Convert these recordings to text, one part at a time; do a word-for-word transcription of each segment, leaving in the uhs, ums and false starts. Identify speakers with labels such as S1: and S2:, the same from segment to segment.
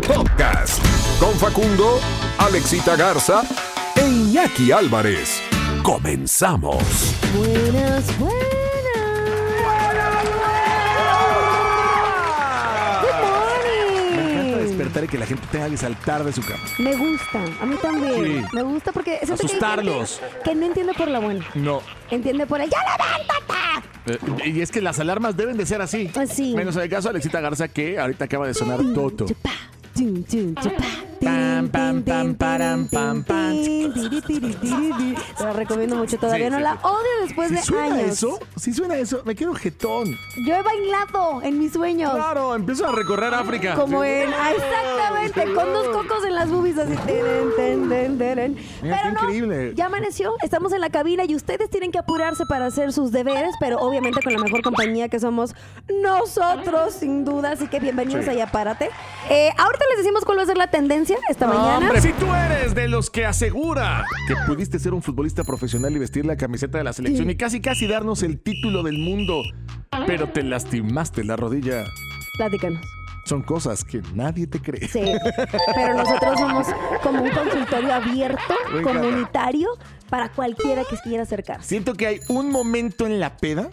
S1: podcast con Facundo, Alexita Garza e Iñaki Álvarez. Comenzamos.
S2: Buenas, buenas.
S3: Y que la gente tenga que saltar de su cama.
S2: Me gusta, a mí también. Sí. Me gusta porque
S3: asustarlos.
S2: Que, que no entiende por la buena.
S3: No.
S2: Entiende por el ¡ya levántate!
S3: Eh, y es que las alarmas deben de ser así.
S2: Sí.
S3: Menos en el caso de Alexita Garza, que ahorita acaba de sonar Toto.
S2: Pam, pam, pam, pam, pam, pam. Te la recomiendo mucho. Todavía sí, no sí, la odio después
S3: ¿Sí
S2: de
S3: suena
S2: años.
S3: eso? Si suena eso, me quedo jetón.
S2: Yo he bailado en mis sueños.
S3: Claro, empiezo a recorrer África.
S2: Como sí. en... Ah, exactamente, sí. Con dos cocos en las boobies así. Teren, teren, teren, teren.
S3: Mira,
S2: pero no,
S3: increíble.
S2: Ya amaneció, estamos en la cabina y ustedes tienen que apurarse para hacer sus deberes, pero obviamente con la mejor compañía que somos nosotros, sin duda. Así que bienvenidos sí. allá, párate. Eh, ahorita les decimos cuál va a ser la tendencia esta no, mañana.
S3: Hombre, si tú eres de los que asegura que pudiste ser un futbolista profesional y vestir la camiseta de la selección sí. y casi casi darnos el título del mundo, pero te lastimaste la rodilla.
S2: Platícanos.
S3: Son cosas que nadie te cree.
S2: Sí, pero nosotros somos como un consultorio abierto, comunitario, para cualquiera que quiera acercarse.
S3: Siento que hay un momento en la peda,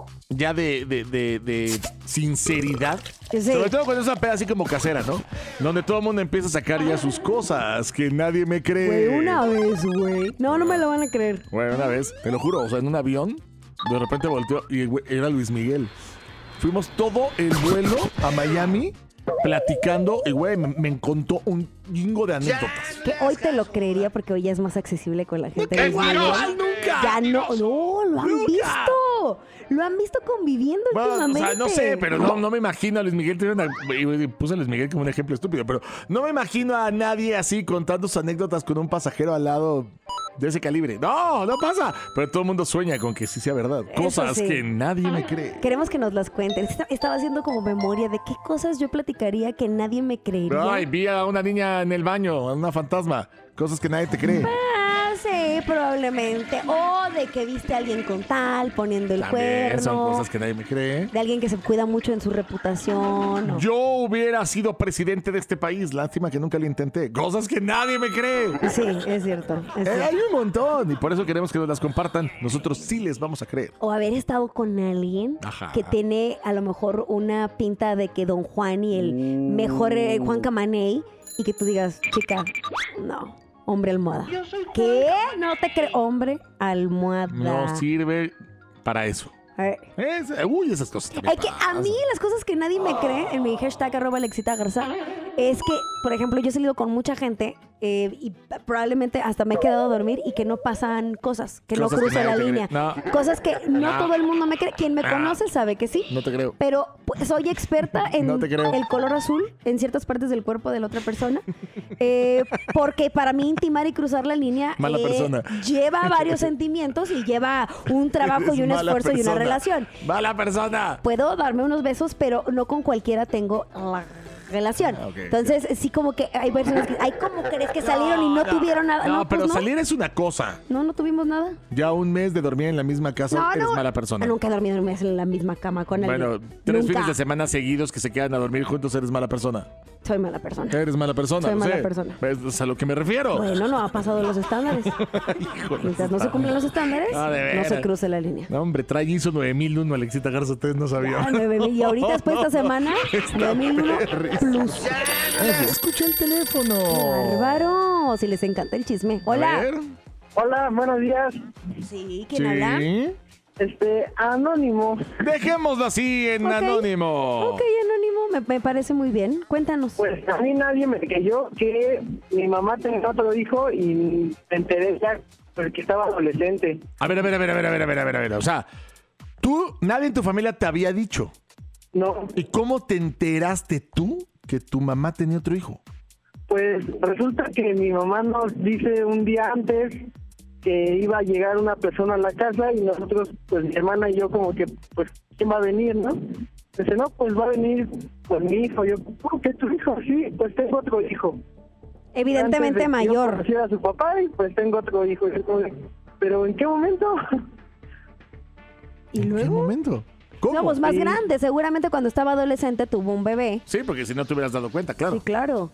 S3: ya de, de, de, de sinceridad, sí. sobre todo cuando es una peda así como casera, ¿no? Donde todo el mundo empieza a sacar ya sus cosas, que nadie me cree.
S2: Güey, una vez, güey. No, no me lo van a creer.
S3: Güey, una vez, te lo juro, o sea, en un avión, de repente volteó y güey, era Luis Miguel. Fuimos todo el vuelo a Miami platicando y, güey, me, me contó un chingo de anécdotas.
S2: Que hoy te lo creería porque hoy ya es más accesible con la gente.
S3: ¡Qué bueno! ¡Nunca!
S2: Ya no, no, lo han ¡Nunca! visto. Lo han visto conviviendo bueno, últimamente.
S3: O sea, no sé, pero no, no me imagino a Luis Miguel. Una, y puse a Luis Miguel como un ejemplo estúpido, pero no me imagino a nadie así contando sus anécdotas con un pasajero al lado de ese calibre. No, no pasa. Pero todo el mundo sueña con que sí sea verdad. Cosas sí. que nadie me cree.
S2: Queremos que nos las cuenten. Estaba haciendo como memoria de qué cosas yo platicaría que nadie me creería.
S3: Ay, vi a una niña en el baño, a una fantasma. Cosas que nadie te cree.
S2: Ah, sí, probablemente. O de que viste a alguien con tal, poniendo el
S3: También
S2: cuerno.
S3: Son cosas que nadie me cree.
S2: De alguien que se cuida mucho en su reputación. O...
S3: Yo hubiera sido presidente de este país. Lástima que nunca lo intenté. Cosas que nadie me cree.
S2: Sí, es cierto. Es
S3: eh,
S2: cierto.
S3: Hay un montón. Y por eso queremos que nos las compartan. Nosotros sí les vamos a creer.
S2: O haber estado con alguien Ajá. que tiene a lo mejor una pinta de que Don Juan y el mm. mejor eh, Juan Camaney. Y que tú digas, chica, no. Hombre almohada. ¿Qué? No te creo. Hombre almohada.
S3: No sirve para eso.
S2: Eh.
S3: Es, uy, esas cosas.
S2: Es que a mí las cosas que nadie me cree en mi hashtag arroba Alexita Garza es que, por ejemplo, yo he salido con mucha gente eh, y probablemente hasta me he quedado a dormir y que no pasan cosas, que cosas no cruzo la línea. No. Cosas que no, no todo el mundo me cree. Quien me no. conoce sabe que sí.
S3: No te creo.
S2: Pero pues, soy experta en no el color azul en ciertas partes del cuerpo de la otra persona. Eh, porque para mí intimar y cruzar la línea
S3: mala
S2: eh,
S3: persona.
S2: lleva varios sentimientos y lleva un trabajo Eres y un esfuerzo persona. y una relación.
S3: ¡Mala persona!
S2: Puedo darme unos besos, pero no con cualquiera tengo la relación. Ah, okay, Entonces, okay. sí como que hay personas que, ay, ¿cómo crees que salieron no, y no, no tuvieron nada?
S3: No,
S2: no
S3: pero
S2: pues no.
S3: salir es una cosa.
S2: No, no tuvimos nada.
S3: Ya un mes de dormir en la misma casa no, eres
S2: no,
S3: mala persona.
S2: Nunca he dormido un mes en la misma cama con
S3: bueno,
S2: alguien.
S3: Bueno, tres
S2: nunca.
S3: fines de semana seguidos que se quedan a dormir juntos, eres mala persona.
S2: Soy mala persona.
S3: Eres mala persona.
S2: Soy
S3: no
S2: mala
S3: sé.
S2: persona.
S3: Es a lo que me refiero.
S2: Bueno, no ha pasado los estándares. Mientras no se cumplen los estándares,
S3: ah,
S2: no se cruce la línea.
S3: No, hombre, trae I S O nueve mil uno, Alexita Garza, ustedes no sabían.
S2: Ah, nueve mil. Y ahorita después de esta semana, nueve mil uno plus.
S3: Ay, escucha el teléfono.
S2: Bárbaro. Si les encanta el chisme. Hola.
S4: Hola, buenos días.
S2: Sí, ¿quién
S3: ¿Sí?
S2: habla?
S4: Este, Anónimo.
S3: Dejémoslo así en
S2: okay.
S3: Anónimo.
S2: Ok, Anónimo, me, me parece muy bien. Cuéntanos.
S4: Pues a mí nadie me creyó que mi mamá tenía otro hijo y me enteré ya porque estaba adolescente.
S3: A ver, a ver, a ver, a ver, a ver, a ver, a ver, a ver. O sea, tú, nadie en tu familia te había dicho.
S4: No.
S3: ¿Y cómo te enteraste tú que tu mamá tenía otro hijo?
S4: Pues resulta que mi mamá nos dice un día antes que iba a llegar una persona a la casa y nosotros, pues mi hermana y yo como que, pues, ¿quién va a venir, no? Dice, no, pues va a venir pues mi hijo. Yo, ¿cómo que tu hijo? Sí, pues tengo otro hijo.
S2: Evidentemente mayor.
S4: Yo conocí a su papá y pues tengo otro hijo. ¿Pero en qué momento?
S2: ¿Y luego?
S3: ¿En qué momento? ¿Cómo?
S2: Somos más
S4: sí.
S2: grandes. Seguramente cuando estaba adolescente tuvo un bebé.
S3: Sí, porque si no te hubieras dado cuenta, claro.
S2: Sí, claro.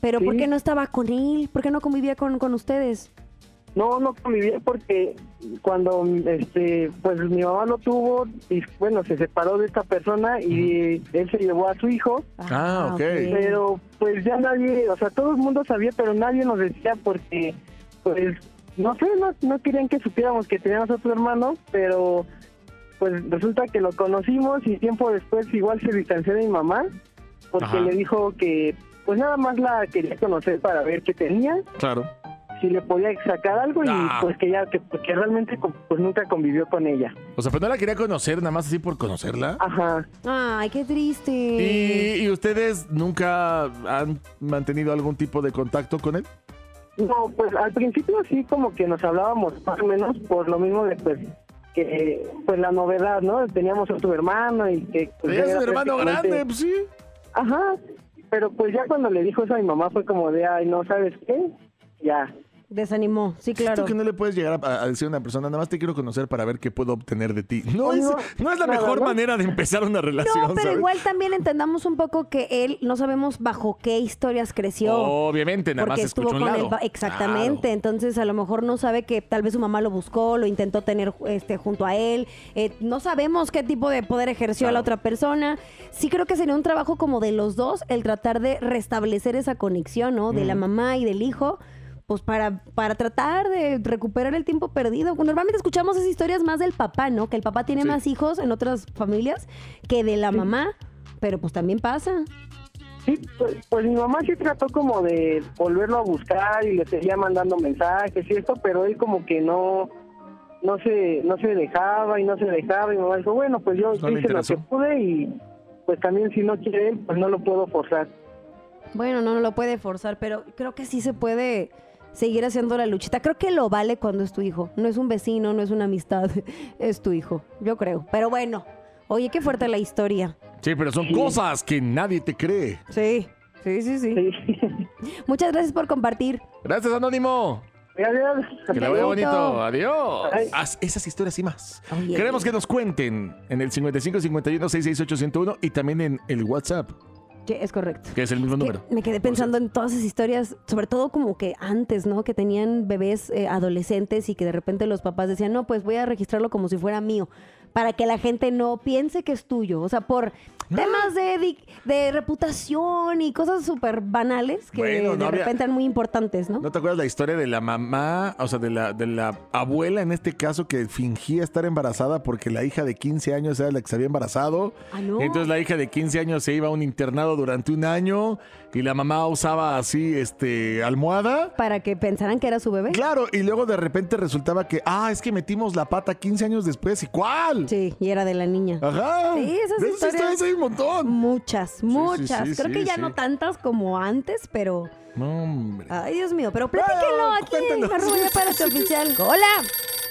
S2: Pero
S4: Sí.
S2: ¿por qué no estaba con él? ¿Por qué no convivía con, con ustedes?
S4: No, no convivía porque cuando este pues mi mamá lo tuvo y bueno, se separó de esta persona y él se llevó a su hijo,
S3: Ah, ok.
S4: pero pues ya nadie, o sea, todo el mundo sabía, pero nadie nos decía porque pues no sé, no, no querían que supiéramos que teníamos otro hermano, pero pues resulta que lo conocimos y tiempo después igual se distanció de mi mamá porque
S3: Ajá.
S4: le dijo que pues nada más la quería conocer para ver qué tenía,
S3: Claro.
S4: si le podía sacar algo y
S3: Ah.
S4: pues que ya que, que realmente pues nunca convivió con ella.
S3: O sea, pero no la quería conocer, nada más así por conocerla.
S4: Ajá.
S2: Ay, qué triste.
S3: ¿Y, y ustedes nunca han mantenido algún tipo de contacto con él?
S4: No, pues al principio sí como que nos hablábamos más o menos por lo mismo de pues que pues la novedad, ¿no? Teníamos otro hermano y que pues,
S3: Es
S4: era
S3: un hermano
S4: prácticamente-
S3: grande, pues sí.
S4: Ajá. Pero pues ya cuando le dijo eso a mi mamá fue como de, ay, no, ¿sabes qué? Ya.
S2: Desanimó, sí, claro.
S3: Siento que no le puedes llegar a, a decir a una persona, nada más te quiero conocer para ver qué puedo obtener de ti. No,
S4: Ay,
S3: es,
S4: no,
S3: no es la
S4: nada,
S3: mejor
S4: ¿no?
S3: manera de empezar una relación,
S2: No, pero
S3: ¿sabes?
S2: igual también entendamos un poco que él, no sabemos bajo qué historias creció.
S3: Obviamente, nada
S2: porque
S3: más
S2: estuvo
S3: escucho un
S2: con
S3: lado.
S2: él. pa- Exactamente.
S3: Claro.
S2: Entonces, a lo mejor no sabe que tal vez su mamá lo buscó, lo intentó tener este junto a él. Eh, no sabemos qué tipo de poder ejerció a la
S3: Claro.
S2: otra persona. Sí creo que sería un trabajo como de los dos el tratar de restablecer esa conexión, ¿no? De la mamá y del hijo. Pues para, para tratar de recuperar el tiempo perdido. Normalmente escuchamos esas historias más del papá, ¿no? Que el papá tiene
S3: Sí.
S2: más hijos en otras familias que de la mamá. Pero pues también pasa.
S4: Sí, pues, pues mi mamá sí trató como de volverlo a buscar y le seguía mandando mensajes y esto, pero él como que no no se no se dejaba y no se dejaba y mi mamá dijo, bueno, pues yo
S3: No le
S4: hice lo
S3: interesó.
S4: que pude y pues también si no quiere él, pues no lo puedo forzar.
S2: Bueno, no, no lo puede forzar, pero creo que sí se puede seguir haciendo la luchita. Creo que lo vale cuando es tu hijo. No es un vecino, no es una amistad, es tu hijo, yo creo. Pero bueno, oye, qué fuerte la historia.
S3: Sí, pero son cosas que nadie te cree.
S2: Sí, sí, sí, sí.
S4: Sí.
S2: Muchas gracias por compartir.
S3: Gracias, Anónimo.
S4: Gracias.
S3: Que la vaya
S2: Bonito.
S3: bonito. Adiós.
S4: Ay.
S3: Haz esas historias y más.
S2: Oye.
S3: Queremos que nos cuenten en el cincuenta y cinco cincuenta y uno sesenta y seis ocho cero uno y también en el WhatsApp,
S2: Sí, es correcto.
S3: que es el mismo
S2: Que
S3: número.
S2: me quedé pensando en todas esas historias, sobre todo como que antes, ¿no? Que tenían bebés eh, adolescentes y que de repente los papás decían, no, pues voy a registrarlo como si fuera mío, para que la gente no piense que es tuyo. O sea, por temas de, di- de reputación y cosas súper banales que
S3: Bueno, no
S2: de
S3: había-
S2: repente eran muy importantes, ¿no?
S3: ¿No te acuerdas la historia de la mamá, o sea, de la, de la abuela en este caso que fingía estar embarazada porque la hija de quince años era la que se había embarazado?
S2: Ah, no.
S3: Entonces la hija de quince años se iba a un internado durante un año y la mamá usaba así, este, almohada.
S2: Para que pensaran que era su bebé.
S3: Claro, y luego de repente resultaba que, ah, es que metimos la pata quince años después. ¿Y cuál?
S2: Sí, y era de la niña.
S3: Ajá.
S2: Sí, esas
S3: De
S2: historias-
S3: hay un montón.
S2: Muchas, muchas.
S3: sí,
S2: Creo
S3: sí,
S2: que ya
S3: sí.
S2: no tantas como antes, pero...
S3: No, hombre.
S2: Ay, Dios mío, pero platíquenlo
S3: Ah,
S2: aquí,
S3: cuéntanos.
S2: arroba ya para este oficial. ¡Hola!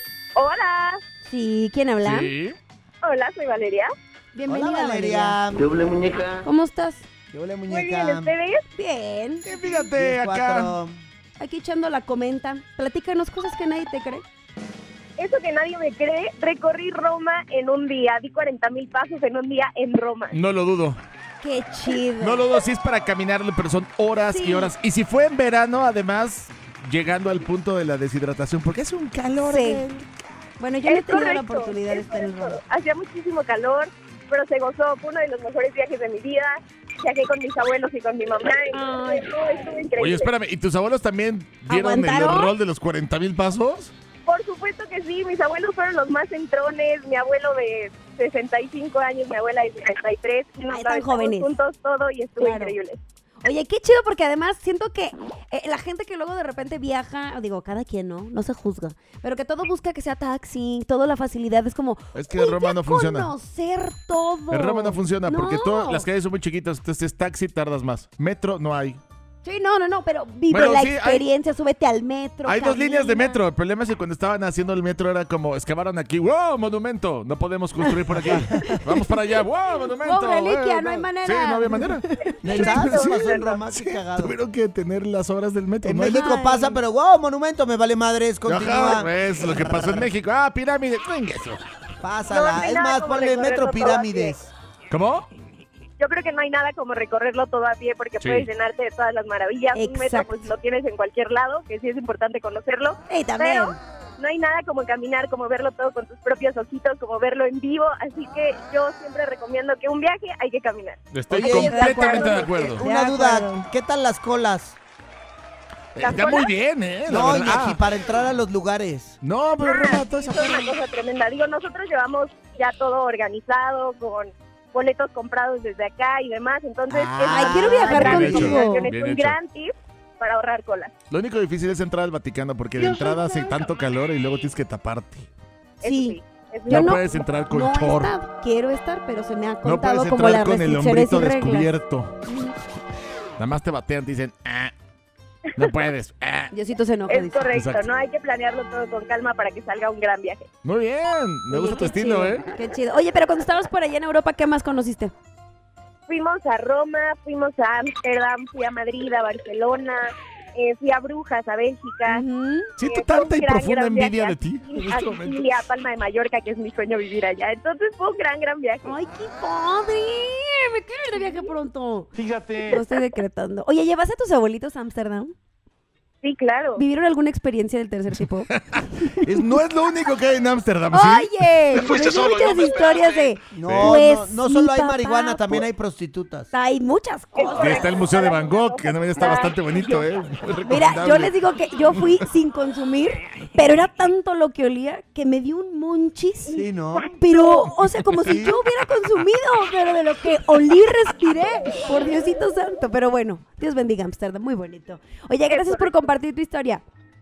S5: Hola,
S2: Sí, ¿quién habla?
S3: Sí.
S5: hola, soy Valeria.
S2: Bienvenida,
S6: Hola,
S2: Valeria.
S6: Valeria.
S2: ¿Cómo estás?
S6: ¿Qué hola,
S5: Muy
S6: muñeca?
S5: bien, ¿ustedes?
S2: Bien.
S3: Eh, Fíjate
S6: diez,
S3: acá.
S6: cuatro.
S2: Aquí echando la comenta. Platícanos cosas que nadie te cree.
S5: Eso que nadie me cree, recorrí Roma en un día, di cuarenta mil pasos en un día en Roma.
S3: No lo dudo.
S2: Qué chido.
S3: No lo dudo, sí es para caminarlo, pero son horas
S2: Sí.
S3: y horas. Y si fue en verano, además, llegando al punto de la deshidratación, porque hace un calor.
S2: Sí.
S3: del-
S2: Bueno, yo no he
S5: Es
S2: tenido la
S5: correcto,
S2: oportunidad de
S5: es
S2: estar en
S5: correcto.
S2: Roma.
S5: Hacía muchísimo calor, pero se gozó. Fue uno de los mejores viajes de mi vida. Viajé con mis abuelos y con mi mamá. Y
S2: Ay.
S5: estuvo, estuvo increíble.
S3: Oye, espérame, ¿y tus abuelos también dieron el
S2: ¿Aguantaron?
S3: rol de los cuarenta mil pasos?
S5: Por supuesto que sí, mis abuelos fueron los más entrones. Mi abuelo de sesenta y cinco años, mi abuela de sesenta y tres. Y nos
S2: Ay, tan
S5: aventamos
S2: jóvenes.
S5: juntos todo y estuvo
S2: Claro.
S5: increíble.
S2: Oye, qué chido, porque además siento que eh, la gente que luego de repente viaja, digo, cada quien, ¿no? No se juzga. Pero que todo busca que sea taxi, toda la facilidad es como.
S3: Es que
S2: "Uy,
S3: Roma
S2: ya
S3: no funciona".
S2: Conocer todo.
S3: En Roma no funciona porque
S2: No.
S3: todas las calles son muy chiquitas, entonces taxi tardas más. Metro no hay.
S2: Sí, no, no, no, pero vive
S3: Bueno,
S2: la
S3: sí, hay-
S2: experiencia, súbete al metro.
S3: Hay dos
S2: camina.
S3: líneas de metro. El problema es que cuando estaban haciendo el metro era como, excavaron aquí, ¡wow, monumento! No podemos construir por aquí. Vamos para allá, ¡wow, monumento!
S2: Wow, reliquia,
S3: Eh,
S2: no hay manera.
S3: Sí, no había manera.
S6: ¿Neta? ¿Qué
S3: Sí,
S6: pasó en Roma? Qué cagado.
S3: Tuvieron que tener las horas del metro.
S6: En
S3: ¿no?
S6: México
S2: Ay.
S6: pasa, pero wow, monumento, me vale madres, continúa.
S3: Ajá, es lo que pasó en México. Ah, pirámide. Venga, eso.
S6: Pásala.
S5: No, no hay
S6: es
S5: nada
S6: más,
S5: como
S6: ponle
S5: recorrerlo
S6: metro
S5: todo
S6: pirámides.
S3: ¿Cómo?
S5: Yo yo creo que no hay nada como recorrerlo todo a pie porque
S3: Sí.
S5: puedes llenarte de todas las maravillas. Un metro
S2: Exacto.
S5: pues lo tienes en cualquier lado, que sí es importante conocerlo.
S2: Y también.
S5: Pero no hay nada como caminar, como verlo todo con tus propios ojitos, como verlo en vivo. Así que yo siempre recomiendo que un viaje hay que caminar.
S3: Estoy
S6: Oye,
S3: completamente de
S2: de
S3: acuerdo.
S2: De
S6: Una duda,
S2: acuerdo.
S6: ¿qué tal las colas?
S3: Eh, ya muy bien, ¿eh? La
S6: No,
S3: verdad.
S6: Iñaki,
S3: Ah,
S6: para entrar a los lugares.
S3: no, pero Roma, toda esa
S5: Eso es una cosa tremenda. Digo, nosotros llevamos ya todo organizado, con boletos comprados desde acá y demás. Entonces,
S6: Ah,
S5: es
S2: Ay,
S5: una
S2: quiero viajar
S5: gran
S3: contigo.
S5: recomendación,
S3: Bien
S5: es un
S3: hecho.
S5: gran tip para ahorrar colas.
S3: Lo único difícil es entrar al Vaticano porque de entrada hace tanto calor y luego tienes que taparte.
S5: Eso
S2: Sí.
S5: sí. Eso
S2: Yo
S3: No
S5: sí.
S3: puedes entrar con
S2: no he
S3: chor.
S2: estado. Quiero estar, pero se me ha
S3: No
S2: contado
S3: puedes
S2: como
S3: entrar
S2: las
S3: con el
S2: restricciones y
S3: hombrito
S2: reglas.
S3: descubierto. Nada más te batean, te dicen, ah, no puedes. Ah.
S2: Diosito se enoja.
S5: Es
S2: dice.
S5: correcto,
S3: Exacto.
S5: ¿no? Hay que planearlo todo con calma para que salga un gran viaje.
S3: Muy bien, me
S2: Oye,
S3: gusta tu
S2: qué
S3: estilo,
S2: chido,
S3: ¿eh?
S2: Qué chido. Oye, pero cuando estabas por allá en Europa, ¿qué más conociste?
S5: Fuimos a Roma, fuimos a Ámsterdam, fui a Madrid, a Barcelona, eh, fui a Brujas, a Bélgica.
S2: Ujú.
S3: Siento
S5: Eh, fue un
S3: tanta y
S5: gran,
S3: profunda
S5: gran viaje
S3: envidia
S5: a
S3: de ti en
S5: Sicilia,
S3: este
S5: a
S3: momento.
S5: Sicilia, a Palma de Mallorca, que es mi sueño vivir allá. Entonces fue un gran, gran viaje.
S2: ¡Ay, qué padre! Me quiero ir de viaje pronto.
S7: Fíjate.
S2: Lo estoy decretando. Oye, ¿llevaste a tus abuelitos a Ámsterdam?
S5: Sí, claro.
S2: ¿Vivieron alguna experiencia del tercer tipo?
S3: Es- no es lo único que hay en Ámsterdam, ¿sí?
S2: Oye,
S7: fuiste
S2: hay
S7: solo,
S2: muchas
S7: yo me
S2: historias de...
S6: No,
S2: Pues,
S6: no, no
S2: mi
S6: solo hay
S2: papá,
S6: marihuana, también
S2: pues,
S6: hay prostitutas.
S2: Hay muchas cosas.
S3: Y está el Museo de Van Gogh, que también está bastante bonito, ¿eh? Muy
S2: Mira,
S3: recomendable.
S2: yo les digo que yo fui sin consumir, pero era tanto lo que olía que me dio un monchis.
S6: Sí, ¿no?
S2: Pero, o sea, como si yo hubiera consumido, pero de lo que olí, respiré. Por Diosito santo. Pero bueno, Dios bendiga Amsterdam, muy bonito. Oye, gracias por compartir tu historia.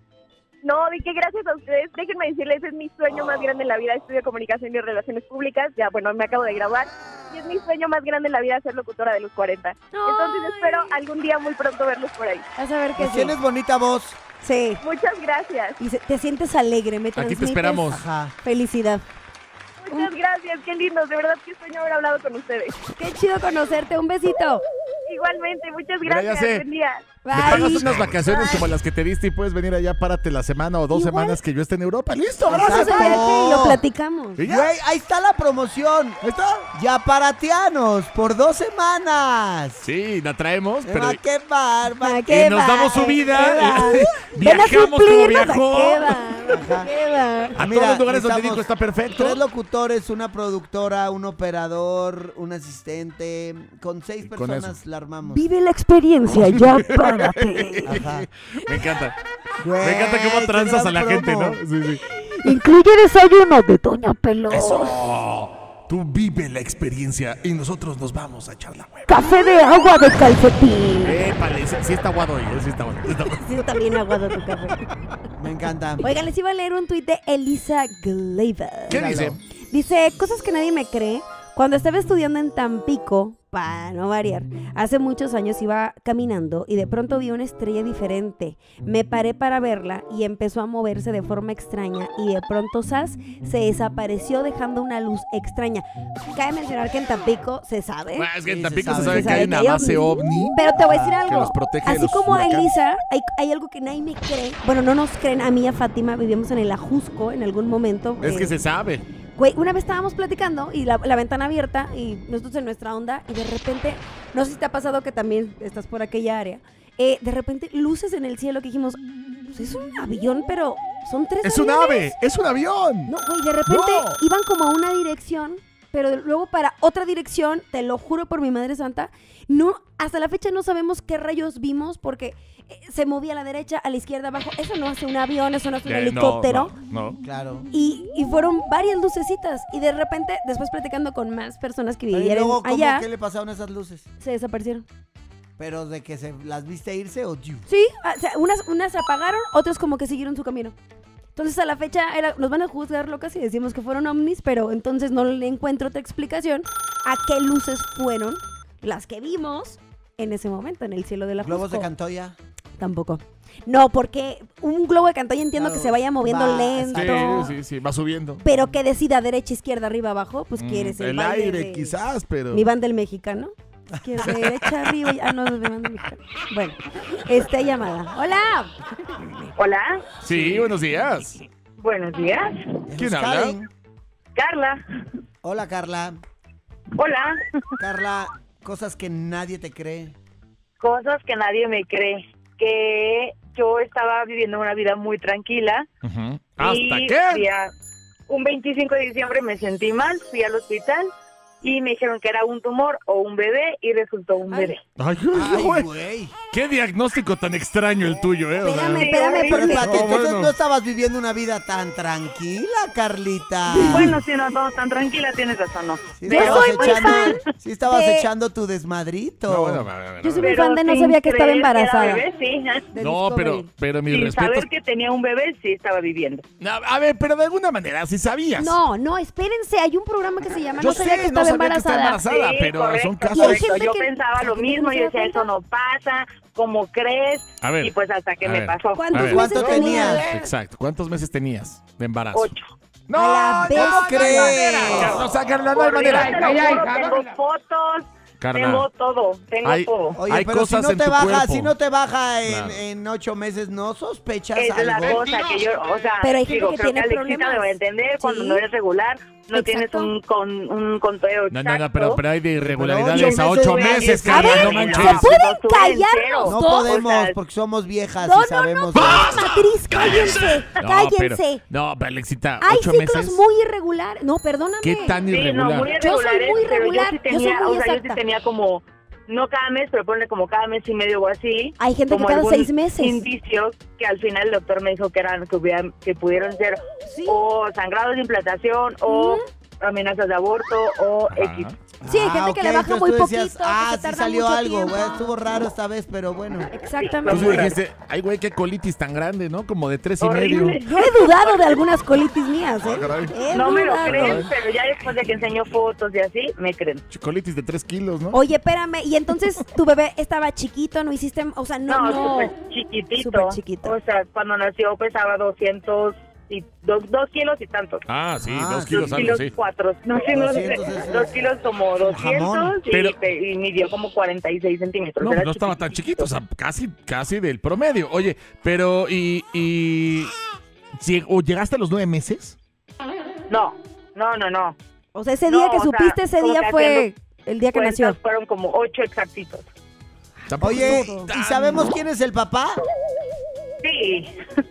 S5: No, de qué gracias a ustedes. Déjenme decirles, es mi sueño más grande en la vida. Estudio Comunicación y Relaciones Públicas. Ya, bueno, me acabo de graduar. Y es mi sueño más grande en la vida ser locutora de los cuarenta. Entonces
S2: Ay.
S5: espero algún día muy pronto verlos por ahí.
S2: Vas a ver que
S6: Pues
S2: sí.
S6: tienes bonita voz.
S2: Sí.
S5: Muchas gracias.
S2: Y se- te sientes alegre, me
S3: Aquí te
S2: transmites
S3: esperamos.
S6: Ajá.
S2: felicidad.
S5: Muchas gracias. Qué lindos. De verdad, qué sueño haber hablado con ustedes.
S2: Qué chido conocerte, un besito.
S5: Igualmente, muchas
S3: Mira, ya
S5: gracias.
S3: sé.
S5: Buen día.
S3: Me pagas
S2: Bye.
S3: unas vacaciones como las que te diste y puedes venir allá, párate la semana o dos
S2: Igual.
S3: semanas que yo esté en Europa. ¡Listo!
S2: Vamos a
S3: ¡Gracias!
S2: hacer
S6: No.
S2: aquí y lo platicamos.
S3: Y ya.
S6: Güey, ahí está la promoción.
S3: Ahí está.
S6: Yaparatianos por dos semanas.
S3: Sí, la traemos, pero...
S6: ¿A qué barba?
S2: ¿A
S3: Y
S2: qué
S3: nos
S2: va?
S3: damos
S2: ¿A
S3: subida.
S2: qué va?
S3: y
S2: Ven a
S3: Viajamos como
S2: suplirnos,
S3: viajó.
S2: ¿a qué va? ¿A qué va?
S3: A
S6: Mira,
S3: todos los lugares donde
S6: necesitamos
S3: dijo está perfecto.
S6: Tres locutores, una productora, un operador, un asistente. Con seis
S3: con
S6: personas
S3: eso.
S6: la armamos.
S2: Vive la experiencia, ya párate.
S6: Ajá.
S3: Me encanta.
S6: Güey,
S3: Me encanta cómo
S6: qué
S3: tranzas a
S6: gran
S3: la gente,
S6: promo.
S3: ¿no? Sí, sí.
S2: Incluye desayuno de Doña Pelos.
S3: Eso. Tú vive la experiencia y nosotros nos vamos a echar la hueva.
S2: Café de agua de calcetín.
S3: Épale, sí, sí está aguado hoy, ¿eh? Sí está aguado. Sí está aguado.
S2: Sí, está bien aguado tu café.
S6: Me encanta.
S2: Oigan, les iba a leer un tuit de Elisa Gleyber.
S3: ¿Qué dice?
S2: Dice, cosas que nadie me cree. Cuando estaba estudiando en Tampico, para no variar, hace muchos años iba caminando y de pronto vi una estrella diferente. Me paré para verla y empezó a moverse de forma extraña y de pronto, ¡zas!, se desapareció dejando una luz extraña. Cabe mencionar que en Tampico se sabe.
S3: Bueno, es que en
S6: Sí,
S3: Tampico
S6: se
S3: se
S6: sabe.
S3: sabe que hay una
S2: que hay
S3: base
S2: ovnis.
S3: ovni.
S2: Pero te voy a decir
S3: Que
S2: algo.
S3: los protege de
S2: Así
S3: los
S2: como a
S3: huracanes.
S2: Elisa, hay, hay algo que nadie me cree. Bueno, no nos creen a mí y a Fátima. Vivíamos en el Ajusco en algún momento.
S3: Es que
S2: eh,
S3: se sabe.
S2: Güey, una vez estábamos platicando y la, la ventana abierta y nosotros en nuestra onda y de repente, no sé si te ha pasado que también estás por aquella área, eh, de repente luces en el cielo que dijimos, pues es un avión, pero son tres
S3: Es un
S2: aviones.
S3: ave, es un avión.
S2: No, güey, de repente
S3: No.
S2: iban como a una dirección, pero de- luego para otra dirección, te lo juro por mi madre santa, no, hasta la fecha no sabemos qué rayos vimos porque eh, se movía a la derecha, a la izquierda, abajo. Eso no hace un avión, eso no hace un
S3: Eh, no,
S2: helicóptero.
S3: No, no.
S6: Claro.
S2: Y, y fueron varias lucecitas. Y de repente, después platicando con más personas que
S6: Pero, ¿y
S2: vivieron
S6: luego cómo,
S2: allá,
S6: qué le pasaron a esas luces?
S2: se desaparecieron.
S6: ¿Pero de que se las viste irse o you?
S2: Sí, o sea, unas, unas se apagaron, otras como que siguieron su camino. Entonces a la fecha era, nos van a juzgar locas y decimos que fueron ovnis, pero entonces no le encuentro otra explicación a qué luces fueron las que vimos en ese momento en el cielo de la
S6: ¿Globos de
S2: Jusco.
S6: Cantoya?
S2: Tampoco. No, porque un globo de Cantoya entiendo
S6: Claro,
S2: que se vaya moviendo
S6: va,
S2: lento.
S3: Sí, sí, sí, va subiendo.
S2: Pero que decida derecha, izquierda, arriba, abajo, pues
S3: Mm,
S2: quieres el,
S3: el
S2: baile
S3: aire,
S2: de-
S3: quizás, pero.
S2: Mi banda el mexicano. Izquierda, derecha, arriba. y- Ah, no, es de banda mexicana. Bueno, esta llamada. ¡Hola!
S5: Hola,
S3: Sí, buenos días.
S5: buenos días.
S3: ¿Quién
S6: Es
S3: habla?
S6: Karen.
S5: Carla.
S6: Hola, Carla.
S5: Hola.
S6: Carla, Cosas que nadie te cree.
S7: Cosas que nadie me cree. Que yo estaba viviendo una vida muy tranquila.
S3: Uh-huh. ¿Hasta
S7: y
S3: qué?
S7: fui a- un veinticinco de diciembre me sentí mal, fui al hospital y me dijeron que era un tumor o un bebé y resultó un bebé.
S3: Ay,
S6: Ay,
S3: güey.
S6: güey.
S3: Qué diagnóstico tan extraño el tuyo, ¿eh? O sea,
S2: Espérame,
S7: Sí,
S2: espérame,
S7: horrible.
S6: Pero
S2: porque...
S6: espérate,
S3: No,
S6: entonces
S3: bueno.
S6: no estabas viviendo una vida tan tranquila, Carlita.
S7: Bueno, si no todo tan tranquila, tienes razón, ¿no?
S6: Sí
S2: Yo
S6: estabas
S2: soy muy
S6: echando,
S2: fan
S6: sí estabas
S2: de-
S6: echando tu desmadrito.
S3: No, bueno, bueno, bueno,
S2: Yo soy
S3: bueno.
S2: muy fan de no
S7: sin
S2: sabía que estaba
S7: creer
S2: embarazada.
S7: era bebé, sí.
S2: de
S3: No, pero,
S2: Discovery.
S3: pero mis
S7: Sin
S3: respetos.
S7: saber que tenía un bebé, sí estaba viviendo.
S3: No, a ver, pero de alguna manera, si sabías.
S2: No, no, espérense, hay un programa que se llama
S3: Yo
S2: No sabía
S3: sé,
S2: que
S3: no
S2: estaba
S3: sabía que estaba
S2: embarazada.
S3: embarazada,
S7: Sí,
S3: pero
S7: correcto,
S3: son casos.
S2: Y hay
S7: correcto.
S2: gente
S7: Yo
S2: que-
S7: pensaba lo
S2: que
S7: mismo,
S2: no se
S7: yo
S2: da
S7: decía,
S2: cuenta.
S7: eso no pasa, ¿cómo crees?
S3: A ver,
S7: y pues hasta que
S3: a
S7: me
S3: ver.
S7: pasó.
S2: ¿Cuántos
S3: A ver.
S2: meses
S6: ¿Cuánto
S2: tenías?
S6: tenías?
S3: Exacto. ¿Cuántos meses tenías de embarazo?
S7: Ocho.
S3: No,
S2: A la
S3: no,
S2: vez.
S3: no hay
S6: ¿Crees?
S3: manera. O sea, Carla, no hay
S7: Por Dios,
S3: manera.
S7: te lo juro, tengo fotos,
S3: Carla.
S7: tengo todo, tengo
S3: Hay-
S7: todo.
S6: Oye,
S3: Hay
S6: pero si
S3: cosas
S6: no
S3: en
S6: te
S3: tu
S6: baja,
S3: cuerpo.
S6: si no te baja en,
S3: Claro.
S6: en ocho meses, ¿no sospechas
S7: Esa es la
S6: algo?
S7: cosa que yo, o sea,
S2: Pero hay gente
S7: digo,
S2: que
S7: creo
S2: tiene
S7: que Alexita
S2: problemas.
S7: me va a entender cuando
S2: Sí.
S7: no eres regular, no
S2: Exacto.
S7: tienes un, con, un conteo
S3: No,
S7: exacto.
S3: no, no, pero, pero hay de irregularidades
S6: ocho
S3: a ocho
S6: meses,
S3: meses,
S6: a
S3: Carla,
S6: ver,
S3: no
S6: ¿se
S3: manches.
S7: no,
S2: pueden
S7: lo tuve
S2: callar
S7: entero.
S2: los
S6: No
S2: dos?
S6: podemos,
S7: O sea,
S6: porque somos viejas
S2: No,
S6: y
S2: no,
S6: sabemos.
S2: no,
S6: de
S2: no,
S6: eso.
S2: Matriz, cállense,
S3: No, pero,
S2: cállense.
S3: no, pero Alexita,
S2: Hay
S3: ocho
S2: ciclos
S3: meses.
S2: muy irregulares. No, perdóname.
S3: ¿Qué tan
S7: Sí, no,
S3: irregular?
S7: muy
S2: Yo soy
S7: irregulares,
S2: muy
S7: pero
S2: regular,
S7: yo sí
S2: yo soy
S7: tenía,
S2: muy
S7: o sea, yo sí
S2: exacta.
S7: tenía como, no cada mes, pero ponle como cada mes y medio o así.
S2: Hay gente que
S7: como
S2: cada
S7: algunos
S2: seis meses.
S7: indicios que al final el doctor me dijo que eran, que, hubieran- que pudieron ser
S2: Sí.
S7: o sangrados de implantación o amenazas de aborto o
S3: Ajá.
S7: X.
S2: Sí, hay gente
S6: Ah,
S2: que
S6: ok,
S2: le baja
S6: entonces
S2: muy
S6: tú
S2: poquito,
S6: decías,
S2: que
S6: ah,
S2: se
S6: sí
S2: tarda
S6: salió
S2: mucho
S6: algo,
S2: tiempo.
S6: güey, estuvo raro esta vez, pero bueno.
S2: Exactamente.
S3: Entonces dijiste, ay, güey, qué colitis tan grande, ¿no? Como de tres y
S7: Horrible.
S3: medio.
S2: Yo he dudado de algunas colitis mías, ¿eh?
S3: Ah, caray.
S2: He
S7: No me lo
S2: dudado.
S7: creen, pero ya después de que enseño fotos y así, me creen.
S3: Colitis de tres kilos, ¿no?
S2: Oye, espérame, y entonces tu bebé estaba chiquito, no hiciste, o sea, no,
S7: No,
S2: no.
S7: súper chiquitito.
S2: Súper chiquito.
S7: O sea, cuando nació pesaba doscientos y dos, dos kilos y tantos.
S3: Ah, sí,
S6: Ah,
S3: dos
S6: sí.
S3: kilos
S7: Dos
S3: algo,
S7: kilos
S3: sí.
S7: cuatro. No, sí, no sé.
S6: doscientos es-
S7: Dos kilos como
S6: jamón.
S7: doscientos y,
S3: Pero-
S7: pe- y midió como cuarenta y seis centímetros.
S3: No,
S7: Era
S3: pues no estaba tan chiquito, o sea, casi, casi del promedio. Oye, pero, ¿y, y lleg- o llegaste a los nueve meses?
S7: No, no, no, no.
S2: O sea, ese
S7: No,
S2: día que
S7: o sea,
S2: supiste, ese
S7: como
S2: día
S7: que
S2: fue
S7: haciendo
S2: el día que
S7: Cuentas
S2: nació.
S7: fueron como ocho exactitos.
S3: Tampoco
S6: Oye,
S3: estuvo
S6: ¿y
S3: tan-
S6: sabemos quién es el papá?
S7: Sí.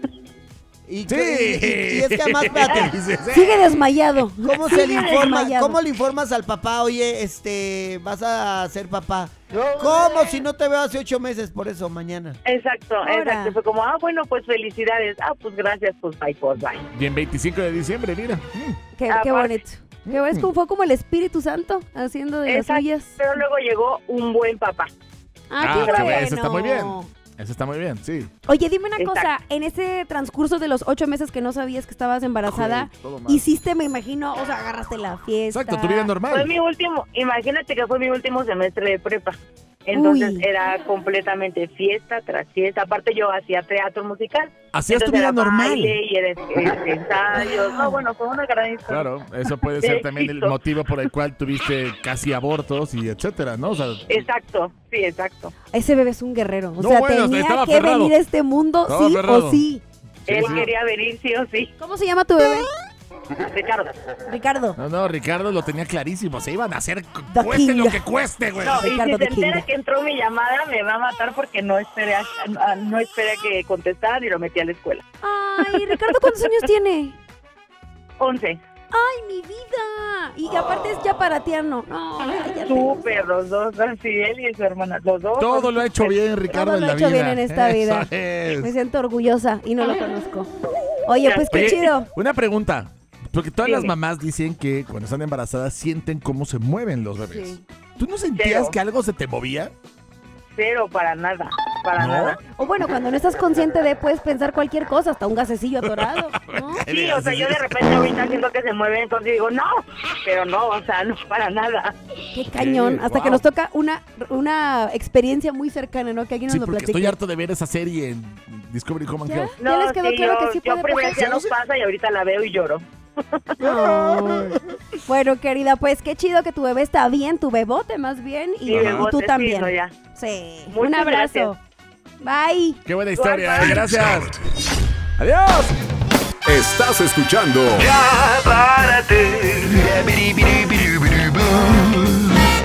S6: Y,
S3: Sí.
S6: y- y- y es que además, espérate,
S3: Dice, sí.
S2: Sigue desmayado.
S6: ¿cómo se le
S2: Sigue
S6: informa?
S2: desmayado.
S6: ¿Cómo le informas al papá? Oye, este, vas a ser papá. ¿Cómo si no te veo hace ocho meses? Por eso, mañana.
S7: Exacto,
S2: Ahora.
S7: exacto. Fue como, ah, bueno, pues felicidades. Ah, pues gracias, pues bye, pues bye.
S3: Bien, veinticinco de diciembre, mira. Mm.
S2: Qué, qué
S7: Aparte.
S2: bonito. Qué bonito. Es como, fue como el Espíritu Santo haciendo de las
S7: Exacto,
S2: suyas.
S7: pero luego llegó un buen papá.
S2: Ah,
S3: Ah,
S2: qué
S3: qué
S2: bueno.
S3: bueno, eso está muy bien. Eso está muy bien, sí.
S2: Oye, dime una
S7: Exacto.
S2: cosa. En ese transcurso de los ocho meses que no sabías que estabas embarazada,
S3: Joder, todo mal.
S2: hiciste, me imagino, o sea, agarraste la fiesta.
S3: Exacto, tu vida
S7: Fue
S3: normal.
S7: mi último, imagínate que fue mi último semestre de prepa. Entonces
S2: Uy.
S7: era completamente fiesta tras fiesta. Aparte yo hacía teatro musical.
S3: Hacías tu
S7: Entonces
S3: vida
S7: era
S3: normal.
S7: baile y era este, ensayos. No, bueno, fue una gran historia.
S3: Claro, eso puede ser también el
S7: Éxito.
S3: motivo por el cual tuviste casi abortos y etcétera, ¿no? O sea,
S7: Exacto, sí, exacto.
S2: Ese bebé es un guerrero. O
S3: No,
S2: sea,
S3: bueno,
S2: tenía
S3: estaba
S2: que
S3: aferrado.
S2: venir a este mundo
S3: Estaba
S2: sí
S3: aferrado.
S2: o sí.
S3: Sí,
S7: Él
S3: sí.
S7: quería venir sí o sí.
S2: ¿Cómo se llama tu bebé?
S7: Ricardo.
S2: Ricardo.
S3: no, no, Ricardo lo tenía clarísimo. Se iban a hacer cu-
S2: The
S3: cueste
S2: King.
S3: lo que cueste, güey.
S7: No, y
S2: Ricardo
S7: si
S2: de
S7: se entera
S2: Kinga.
S7: que entró mi llamada, me va a matar porque no esperé a, a- no esperé a que contestaran y lo metí a la escuela.
S2: Ay, Ricardo, ¿cuántos años tiene?
S7: once.
S2: Ay, mi vida. Y aparte es ya para tierno. No, cállate.
S7: Súper, los dos, así él y su hermana, los dos.
S3: Todo
S7: son
S3: lo ha hecho
S7: súper.
S3: bien, Ricardo,
S2: Todo
S3: en
S2: lo
S3: la
S2: ha hecho
S3: vida.
S2: bien en esta
S3: Eso
S2: vida.
S3: es.
S2: Me siento orgullosa y no lo conozco. Oye, pues qué
S3: Oye,
S2: chido.
S3: una pregunta. Porque todas
S7: Dime.
S3: las mamás dicen que cuando están embarazadas sienten cómo se mueven los bebés.
S2: Sí.
S3: ¿Tú no sentías
S7: Cero.
S3: que algo se te movía?
S7: Cero, para nada, para
S3: ¿No?
S7: nada.
S2: O bueno, cuando no estás consciente de, puedes pensar cualquier cosa, hasta un gasecillo atorado, ¿no?
S7: Sí, o sea, yo de repente ahorita siento que se mueve, entonces digo, no, pero no, o sea, no para nada.
S2: Qué cañón. Hasta
S3: wow.
S2: que nos toca una, una experiencia muy cercana, ¿no? Que alguien nos
S3: Sí,
S2: lo
S3: porque
S2: platique.
S3: estoy harto de ver esa serie en Discovery Home and
S2: ¿Ya?
S3: Health.
S7: No,
S2: les quedó
S7: sí,
S2: claro
S7: yo,
S2: que sí
S7: yo
S2: puede
S7: primero
S2: pasar?
S7: ya nos pasa y ahorita la veo y lloro.
S2: Ay. Bueno, querida, pues qué chido que tu bebé está bien, tu bebote más bien, y,
S7: Sí,
S2: y
S7: bebote,
S2: tú
S7: sí,
S2: también.
S7: no, ya.
S2: Sí.
S7: Muchas
S2: Un abrazo. Bye.
S3: Qué buena historia,
S7: Bye, bye.
S3: gracias. Adiós.
S1: Estás escuchando
S8: Ya párate.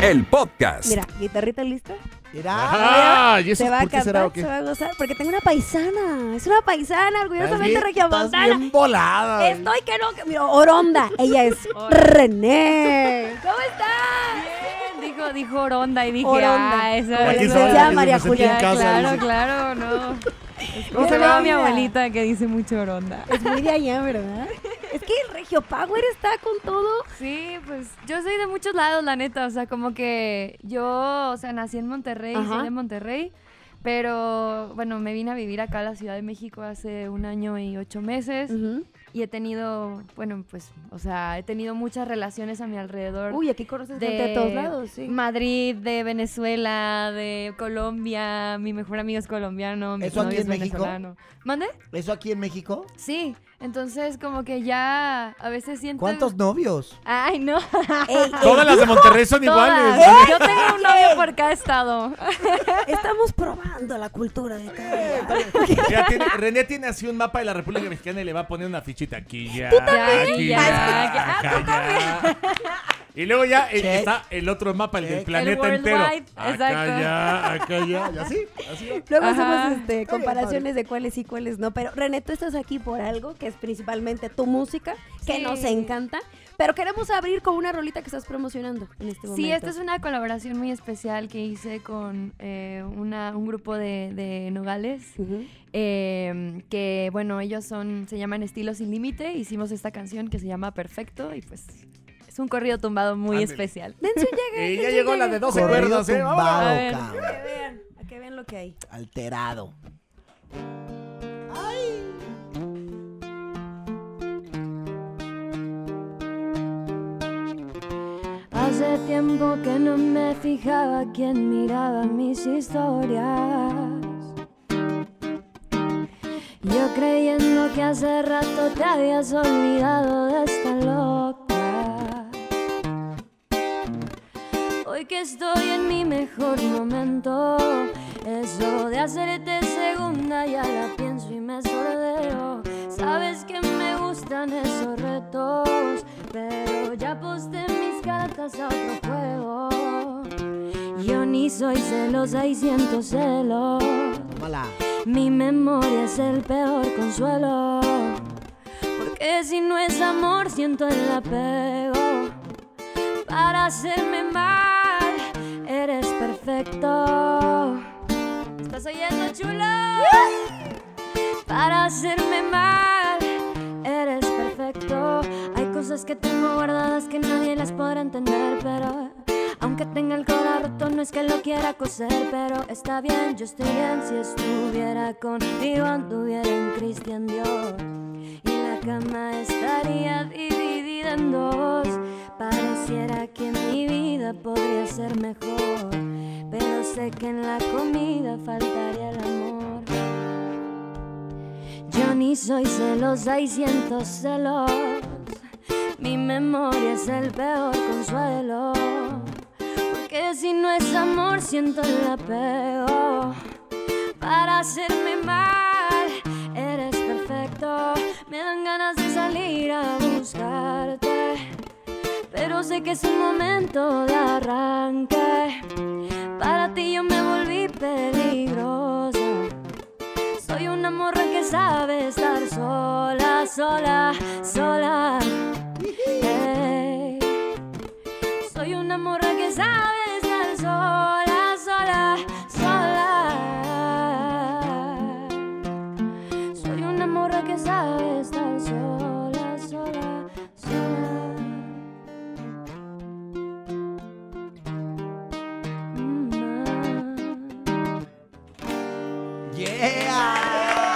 S1: el podcast.
S2: Mira, guitarrita lista.
S6: Mira.
S3: Ah, ¿y eso
S2: Se va a
S3: por qué será
S2: cantar,
S3: o qué?
S2: se va a gozar. Porque tengo una paisana. Es una paisana,
S3: Estás
S2: orgullosamente
S3: bien-
S2: regiomontana.
S3: Estás bien volada.
S2: Estoy que no. que- Mira, Oronda. Ella es René. ¿Cómo estás?
S8: Bien, dijo, dijo Oronda y dije,
S2: Oronda.
S8: ah, eso
S2: Como la
S8: eso-
S2: licenciada
S8: eso
S2: María
S8: me sentí
S2: Julia.
S8: en casa, claro,
S3: dice.
S8: claro, no.
S2: ¿Cómo
S8: Se
S2: se
S8: veo a
S2: llama?
S8: mi abuelita que dice mucho Oronda.
S2: Es muy de allá, ¿verdad? Es que el Regio Power está con todo.
S8: Sí, pues yo soy de muchos lados, la neta. O sea, como que yo, o sea, nací en Monterrey,
S2: Ajá.
S8: soy de Monterrey. Pero, bueno, me vine a vivir acá a la Ciudad de México hace un año y ocho meses.
S2: Ujú.
S8: Y he tenido, bueno, pues, o sea, he tenido muchas relaciones a mi alrededor.
S2: Uy, aquí conoces
S8: de
S2: gente de todos lados, sí.
S8: Madrid, de Venezuela, de Colombia. Mi mejor amigo es colombiano, mi
S6: ¿Eso aquí
S8: novio es
S6: en México?
S8: venezolano. ¿Mande?
S6: ¿Eso aquí en México?
S8: Sí, entonces como que ya a veces siento...
S6: ¿Cuántos novios?
S8: Ay, no.
S2: Ey,
S3: Todas las de Monterrey son
S8: Todas.
S3: iguales.
S8: Yo tengo un novio por cada estado.
S2: estamos probando la cultura de cada.
S3: Ya tiene- René tiene así un mapa de la República Mexicana y le va a poner una fichita aquí ya.
S8: también?
S3: Aquí
S8: Ya,
S3: ya.
S8: ya.
S3: acá ya. Y luego ya eh,
S6: Check.
S3: está el otro mapa, el del
S6: Check.
S3: planeta
S8: El
S3: entero.
S8: worldwide,
S3: Acá
S8: exacto.
S3: ya, acá ya. Y así, así va.
S2: Luego
S8: Ajá.
S2: hacemos este,
S6: Está bien,
S2: comparaciones de cuáles sí, cuáles no. Pero René, tú estás aquí por algo que es principalmente tu música, que
S8: Sí.
S2: nos encanta. Pero queremos abrir con una rolita que estás promocionando en este momento.
S8: Sí, esta es una colaboración muy especial que hice con eh, una, un grupo de, de Nogales.
S2: Ujú.
S8: eh, que bueno, ellos son, se llaman Estilo Sin Límite. Hicimos esta canción que se llama Perfecto y pues es un corrido tumbado muy
S3: Ándale.
S8: especial.
S2: Dense un llegue.
S3: Y ya
S2: dense un
S3: llegó la
S2: llegue.
S3: de doce
S6: Corrido
S3: cuerdas, ¿eh?
S6: tumbado,
S3: Vámonos.
S8: A ver.
S6: cabrón.
S2: A que vean, a que vean lo que hay.
S6: Alterado.
S8: Hace tiempo que no me fijaba quién miraba mis historias. Yo creyendo que hace rato te habías olvidado de esta loca. Hoy que estoy en mi mejor momento, eso de hacerte segunda ya la pienso y me sordeo. Sabes que me gustan esos retos, pero ya aposté mis cartas a otro juego. Yo ni soy celosa y siento celos.
S6: Tómala.
S8: Mi memoria es el peor consuelo, porque si no es amor siento el apego. Para hacerme mal eres perfecto. ¿Estás oyendo, chulo? Para hacerme mal eres perfecto. Hay cosas que tengo guardadas que nadie las podrá entender, pero aunque tenga el corazón roto no es que lo quiera coser, pero está bien, yo estoy bien. Si estuviera contigo anduviera en Cristian Dior y la cama estaría dividida en dos. Pareciera que mi vida podría ser mejor, pero sé que en la comida faltaría el amor. Yo ni soy celosa y siento celos. Mi memoria es el peor consuelo, porque si no es amor siento el apego. Para hacerme mal eres perfecto. Me dan ganas de salir a buscarte, pero sé que es un momento de arranque. Para ti yo me volví peligrosa. Soy una morra que sabe estar sola, sola, sola. Hey. Soy una morra que sabe estar sola, sola, sola. Soy una morra que sabe estar sola, sola, sola. Mm,
S6: Yeah.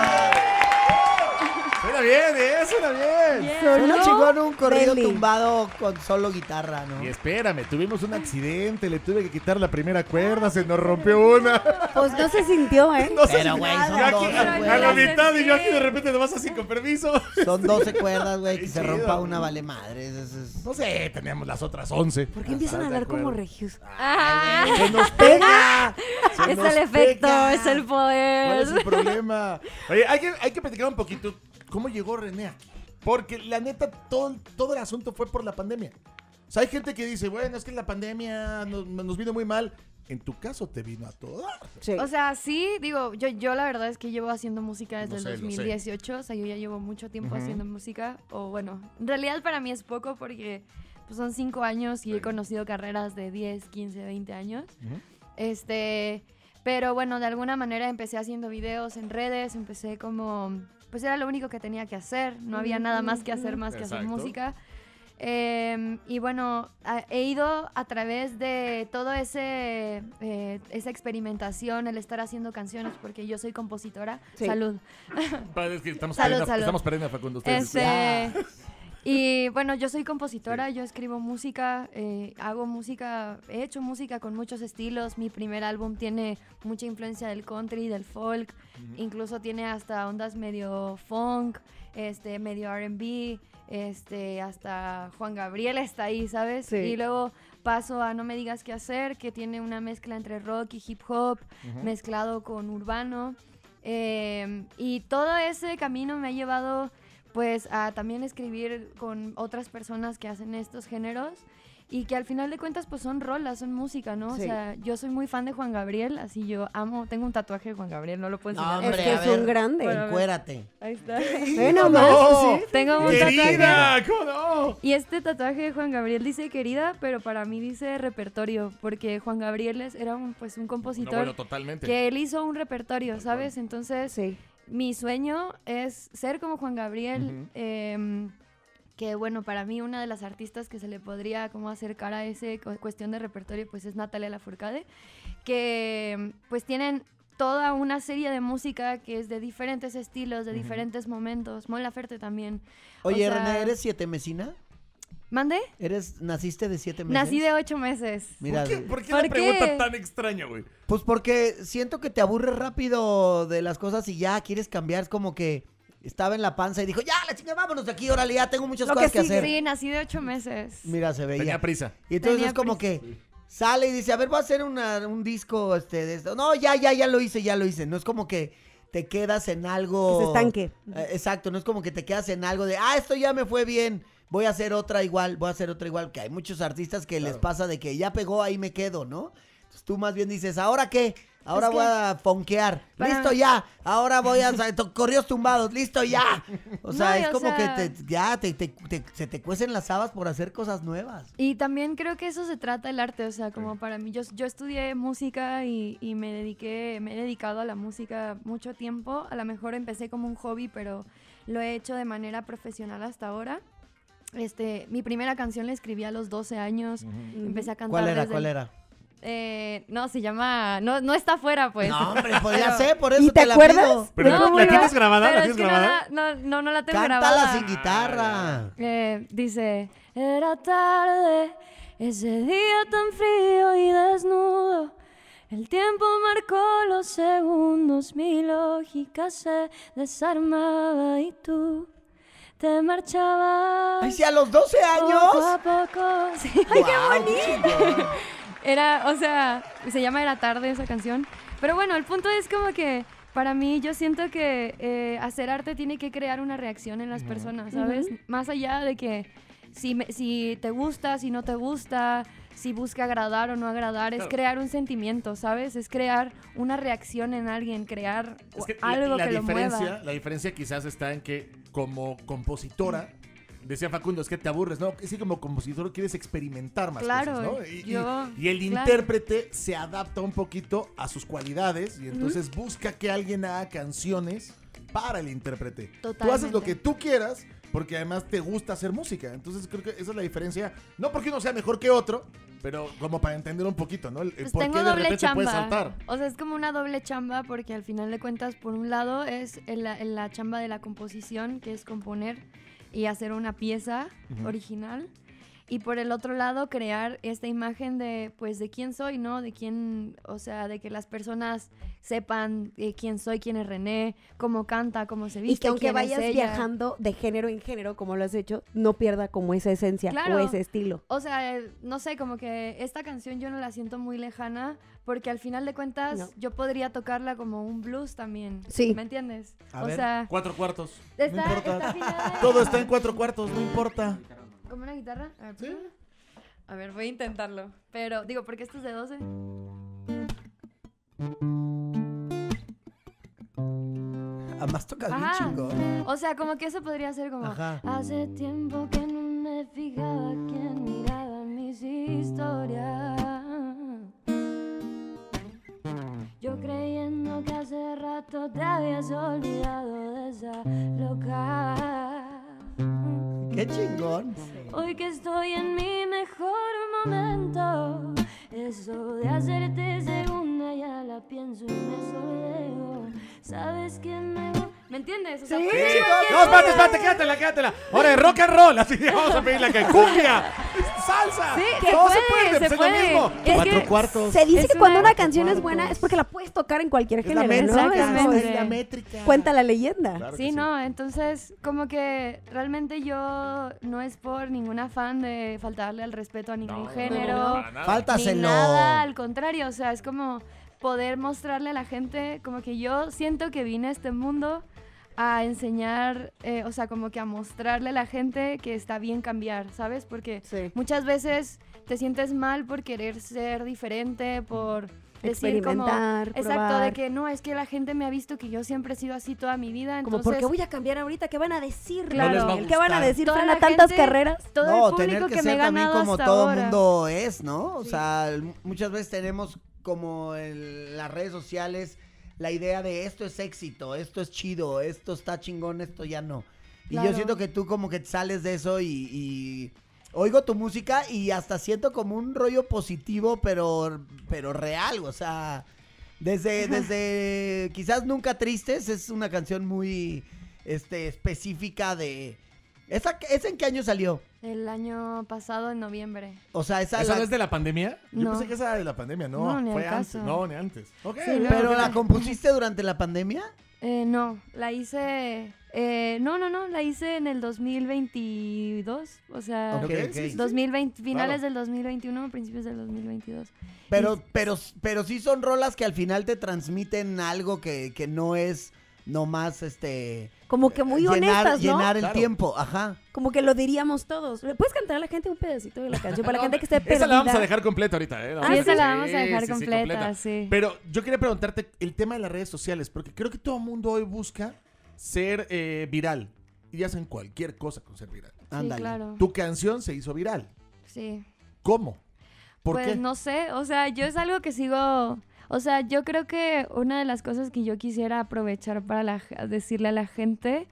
S3: Suena bien, ¿eh? Suena bien.
S6: Suena chingón un corrido
S2: Deli.
S6: tumbado con solo guitarra, ¿no?
S3: Y espérame, tuvimos un accidente, le tuve que quitar la primera cuerda, se nos rompió una.
S2: Pues no se sintió, ¿eh?
S3: No sé
S6: Pero,
S3: si-
S6: güey,
S3: yo
S6: son
S3: aquí,
S6: doce
S3: a, a la
S6: cuerdas.
S3: mitad y yo aquí de repente nomás así con permiso.
S6: Son doce cuerdas, güey, que
S3: Qué
S6: se
S3: chido.
S6: rompa una vale madre. Eso es-
S3: No sé, teníamos las otras once.
S2: ¿Por qué empiezan a hablar como regios?
S8: Ah,
S3: Se nos pega. Se
S8: es
S3: nos
S8: el efecto,
S3: pega.
S8: es el
S3: ¿Cuál es
S8: poder.
S3: el problema? Oye, hay que, hay que platicar un poquito cómo llegó René aquí. Porque la neta, todo, todo el asunto fue por la pandemia. O sea, hay gente que dice, bueno, es que la pandemia nos, nos vino muy mal. En tu caso te vino a todo.
S2: Sí.
S8: O sea, sí, digo, yo, yo la verdad es que llevo haciendo música desde
S3: Lo sé,
S8: el
S3: lo sé.
S8: dos mil dieciocho, o sea, yo ya llevo mucho tiempo
S3: Ujú.
S8: haciendo música, o bueno, en realidad para mí es poco porque pues, son cinco años y he conocido carreras de diez, quince, veinte años.
S3: Ujú.
S8: Este, pero bueno, de alguna manera empecé haciendo videos en redes, empecé como, pues era lo único que tenía que hacer, no había nada más que hacer más que hacer
S3: Exacto.
S8: música. Eh, y bueno, a- he ido a través de todo ese eh, esa experimentación, el estar haciendo canciones, porque yo soy compositora.
S2: Sí.
S8: Salud.
S3: Padre, es que estamos
S8: Salud,
S3: perdiendo,
S8: salud.
S3: estamos perdiendo a Facundo. Ustedes.
S8: Este, y bueno, yo soy compositora, yo escribo música, eh, hago música, he hecho música con muchos estilos. Mi primer álbum tiene mucha influencia del country, del folk, incluso tiene hasta ondas medio funk, este, medio R and B, este, hasta Juan Gabriel está ahí, ¿sabes?
S2: Sí.
S8: Y luego paso a No me digas qué hacer, que tiene una mezcla entre rock y hip hop, mezclado con urbano. Eh, y todo ese camino me ha llevado pues a también escribir con otras personas que hacen estos géneros y que al final de cuentas pues son rolas, son música, ¿no?
S2: Sí.
S8: O sea, yo soy muy fan de Juan Gabriel, así yo amo, tengo un tatuaje de Juan Gabriel, no lo puedo
S6: No,
S8: enseñar.
S6: hombre,
S2: Es que
S6: a
S2: es
S6: ver,
S2: un grande.
S8: Bueno,
S6: encuérate.
S8: Ahí está.
S2: Bueno, más,
S3: ¡No!
S2: sí.
S8: Tengo un tatuaje.
S3: ¡Querida! ¿Cómo no?
S8: Y este tatuaje de Juan Gabriel dice querida, pero para mí dice repertorio, porque Juan Gabriel es- era un, pues un
S3: No,
S8: compositor
S3: bueno, totalmente.
S8: que él hizo un repertorio, ¿sabes? Entonces,
S2: Sí.
S8: mi sueño es ser como Juan Gabriel,
S3: Ujú.
S8: em, que bueno, para mí una de las artistas que se le podría como acercar a esa cuestión de repertorio, pues es Natalia Lafourcade, que em, pues tienen toda una serie de música que es de diferentes estilos, de diferentes momentos. Mon Laferte también.
S6: Oye,
S8: O sea,
S6: René, ¿eres siete mesina?
S8: ¿Mande?
S6: ¿Eres, naciste de siete meses?
S8: Nací de ocho meses.
S6: Mira,
S3: ¿Por qué,
S6: de-
S3: por qué
S8: ¿Por
S3: la pregunta
S8: qué?
S3: tan extraña, güey?
S6: pues porque siento que te aburres rápido de las cosas y ya quieres cambiar. Es como que estaba en la panza y dijo, ya, la chingada, vámonos de aquí, órale, ya tengo muchas
S2: Lo
S6: cosas
S2: que
S6: que,
S2: sigue,
S6: hacer.
S8: Sí, nací de ocho meses.
S6: Mira, se veía.
S3: Tenía prisa.
S6: Y entonces
S8: Tenía
S6: es como
S8: prisa.
S6: que sale y dice, a ver, voy a hacer una- un disco este, de esto. No, ya, ya, ya lo hice, ya lo hice. No es como que te quedas en algo...
S2: Que se estanque.
S6: Eh, exacto, no es como que te quedas en algo de, ah, esto ya me fue bien, voy a hacer otra igual, voy a hacer otra igual. Que hay muchos artistas que les pasa de que ya pegó, ahí me quedo, ¿no? Entonces tú más bien dices, ¿ahora qué? Ahora
S8: Es que-
S6: voy a fonquear.
S8: Para-
S6: Listo ya. Ahora voy a... sa- to- Corridos tumbados. Listo ya. O sea,
S8: No, y
S6: es
S8: o
S6: como
S8: sea-
S6: que te, ya te, te- te- se te cuecen las habas por hacer cosas nuevas.
S8: Y también creo que eso se trata el arte, o sea, como para mí, yo, yo estudié música y, y me dediqué, me he dedicado a la música mucho tiempo, a lo mejor empecé como un hobby, pero lo he hecho de manera profesional hasta ahora. Este, mi primera canción la escribí a los doce años, empecé a cantar
S6: ¿Cuál era?
S8: desde
S6: ¿Cuál
S8: el-
S6: era?
S8: Eh, no, se llama, no, no está afuera, pues.
S6: No, hombre, pues ya
S8: Pero-
S6: sé, por eso
S2: ¿Y te
S6: la
S2: acuerdas?
S6: pido.
S3: ¿Pero
S8: No,
S3: la, la
S8: pero-
S3: tienes grabada?
S8: pero
S3: ¿La
S8: es
S3: tienes
S8: que no
S3: grabada?
S8: la- no, no, no la tengo
S6: Cántala
S8: grabada.
S6: sin guitarra.
S8: Eh, dice, era tarde, ese día tan frío y desnudo. El tiempo marcó los segundos, mi lógica se desarmaba y tú te marchabas.
S6: Ay, sí, a los doce
S8: Poco
S6: años.
S8: a poco. Sí. Ay, qué
S6: Guau,
S8: bonito. Era, o sea, se llama Era tarde esa canción. Pero bueno, el punto es como que para mí yo siento que eh, hacer arte tiene que crear una reacción en las personas, ¿sabes? Más allá de que si, me- si te gusta, si no te gusta, si busca agradar o no agradar, es
S3: Claro.
S8: crear un sentimiento, ¿sabes? Es crear una reacción en alguien, crear
S3: Es que
S8: algo
S3: la, la
S8: que lo
S3: diferencia,
S8: mueva.
S3: la diferencia quizás está en que como compositora, decía Facundo, es que te aburres, ¿no? Es que como compositor quieres experimentar más
S8: Claro,
S3: cosas, ¿no? Y, y-
S8: yo-
S3: y el
S8: claro.
S3: intérprete se adapta un poquito a sus cualidades y entonces busca que alguien haga canciones para el intérprete. Tú haces
S8: Totalmente.
S3: lo que tú quieras porque además te gusta hacer música. Entonces creo que esa es la diferencia. No porque uno sea mejor que otro, pero como para entender un poquito, ¿no? El, el
S8: Pues
S3: por
S8: tengo
S3: qué de
S8: doble
S3: repente puedes
S8: chamba.
S3: saltar.
S8: O sea, es como una doble chamba porque al final de cuentas, por un lado, es en la, en la chamba de la composición, que es componer y hacer una pieza original. Y por el otro lado, crear esta imagen de, pues, de quién soy, ¿no? De quién, o sea, de que las personas sepan eh, quién soy, quién es René, cómo canta, cómo se viste,
S2: Y que aunque
S8: quién es
S2: vayas
S8: ella.
S2: viajando de género en género, como lo has hecho, no pierda como esa esencia
S8: Claro.
S2: o ese estilo.
S8: O sea, eh, no sé, como que esta canción yo no la siento muy lejana porque al final de cuentas
S2: No.
S8: yo podría tocarla como un blues también.
S2: Sí.
S8: ¿Me entiendes?
S6: A
S8: o
S6: ver.
S8: sea,
S3: Cuatro cuartos.
S8: está,
S3: no importa.
S8: está afinada en-
S3: Todo está en cuatro cuartos, no importa.
S8: ¿Como una guitarra? A ver,
S3: Sí.
S8: pruébala. A ver, voy a intentarlo. Pero, digo, ¿por qué esto es de doce?
S6: Además toca bien
S8: Ajá.
S6: chingón.
S8: O sea, como que eso podría ser como...
S6: Ajá.
S8: Hace tiempo que no me fijaba quién miraba mis historias. Yo creyendo que hace rato te habías olvidado de esa loca.
S6: Qué chingón.
S8: Hoy que estoy en mi mejor momento, eso de hacerte segunda ya la pienso y me sordeo. Sabes que me... ¿Me entiendes? O sea,
S2: Sí.
S8: puede ser
S3: Sí.
S8: cualquier
S3: No, espérate,
S8: cosa.
S3: espérate, quédatela, quédatela. Ahora es rock and roll, así vamos a pedirle que cumbia, salsa.
S8: Sí,
S3: todo
S8: se
S3: se
S8: puede,
S3: puede,
S8: se
S3: pues es lo
S8: puede.
S3: mismo.
S2: Es
S6: Cuatro
S2: que
S6: cuartos.
S2: Se dice
S8: Es
S2: que cuando
S8: una-
S2: una canción es buena
S8: cuartos.
S2: es porque la puedes tocar en cualquier
S6: Es la
S2: género, ¿no?
S6: métrica,
S2: Es como-
S8: Exactamente.
S6: es la métrica.
S2: Cuenta la leyenda.
S3: Claro que
S8: Sí, no, entonces como que realmente yo no es por ningún afán de faltarle al respeto a ningún
S3: No,
S8: género,
S3: no, para nada.
S8: ni
S6: Fáltaselo.
S8: nada, al contrario, o sea, es como poder mostrarle a la gente, como que yo siento que vine a este mundo a enseñar, eh, o sea, como que a mostrarle a la gente que está bien cambiar, ¿sabes? Porque
S2: Sí.
S8: muchas veces te sientes mal por querer ser diferente, por decir como...
S2: Experimentar,
S8: Exacto,
S2: probar.
S8: de que no, es que la gente me ha visto que yo siempre he sido así toda mi vida,
S2: Como,
S8: entonces...
S2: ¿por qué voy a cambiar ahorita? ¿Qué van a decir?
S8: Claro. No les va a
S2: ¿Qué van a
S6: gustar.
S2: decir?
S8: Toda
S2: Frena
S8: la
S2: tantas
S8: gente-
S2: carreras.
S8: todo
S6: No,
S8: el público
S6: tener que,
S8: que, me he
S6: ser también
S8: ganado
S6: como
S8: hasta
S6: todo
S8: ahora.
S6: mundo es, ¿no? O
S8: Sí.
S6: sea, el- muchas veces tenemos como en las redes sociales la idea de esto es éxito, esto es chido, esto está chingón, esto ya no. Y yo
S8: Claro.
S6: siento que tú como que sales de eso y, y oigo tu música y hasta siento como un rollo positivo, pero, pero real, o sea, desde, desde quizás Nunca Tristes es una canción muy este, específica de... ¿Esa, ¿Esa en qué año salió?
S8: El año pasado, en noviembre.
S6: O sea, esa...
S3: ¿Esa
S6: la-
S3: no es de la pandemia? Yo
S8: No.
S3: pensé que esa era de la pandemia, no,
S8: No, ni
S3: fue
S8: al
S3: antes,
S8: caso.
S3: no, ni antes. Ok,
S8: Sí,
S3: bien,
S8: no.
S6: ¿Pero
S3: ok.
S6: la compusiste durante la pandemia?
S8: Eh, no, la hice... eh, no, no, no, la hice en el dos mil veintidós. O sea,
S6: Ok,
S3: Ok,
S6: ok.
S3: sí, sí.
S8: dos mil veinte, finales
S3: Claro.
S8: del dos mil veintiuno, principios del dos mil veintidós.
S6: Pero,
S8: Y-
S6: pero, pero sí son rolas que al final te transmiten algo que, que no es nomás este...
S2: Como que muy
S6: llenar,
S2: honestas, ¿no?
S6: llenar el
S3: Claro.
S6: tiempo, ajá.
S2: Como que lo diríamos todos. ¿Le puedes cantar a la gente un pedacito de la canción? Para la gente que esté perdida.
S3: Esa la vamos a dejar completa ahorita, ¿eh?
S8: Ah, esa la vamos a
S3: Sí,
S8: dejar
S3: sí, sí,
S8: completa, sí.
S3: Pero yo quería preguntarte el tema de las redes sociales, porque creo que todo el mundo hoy busca ser eh, viral. Y hacen cualquier cosa con ser viral.
S8: Sí,
S6: Ándale.
S8: claro.
S3: Tu canción se hizo viral.
S8: Sí.
S3: ¿Cómo? ¿Por
S8: Pues
S3: qué?
S8: no sé, o sea, yo es algo que sigo, o sea, yo creo que una de las cosas que yo quisiera aprovechar para la- decirle a la gente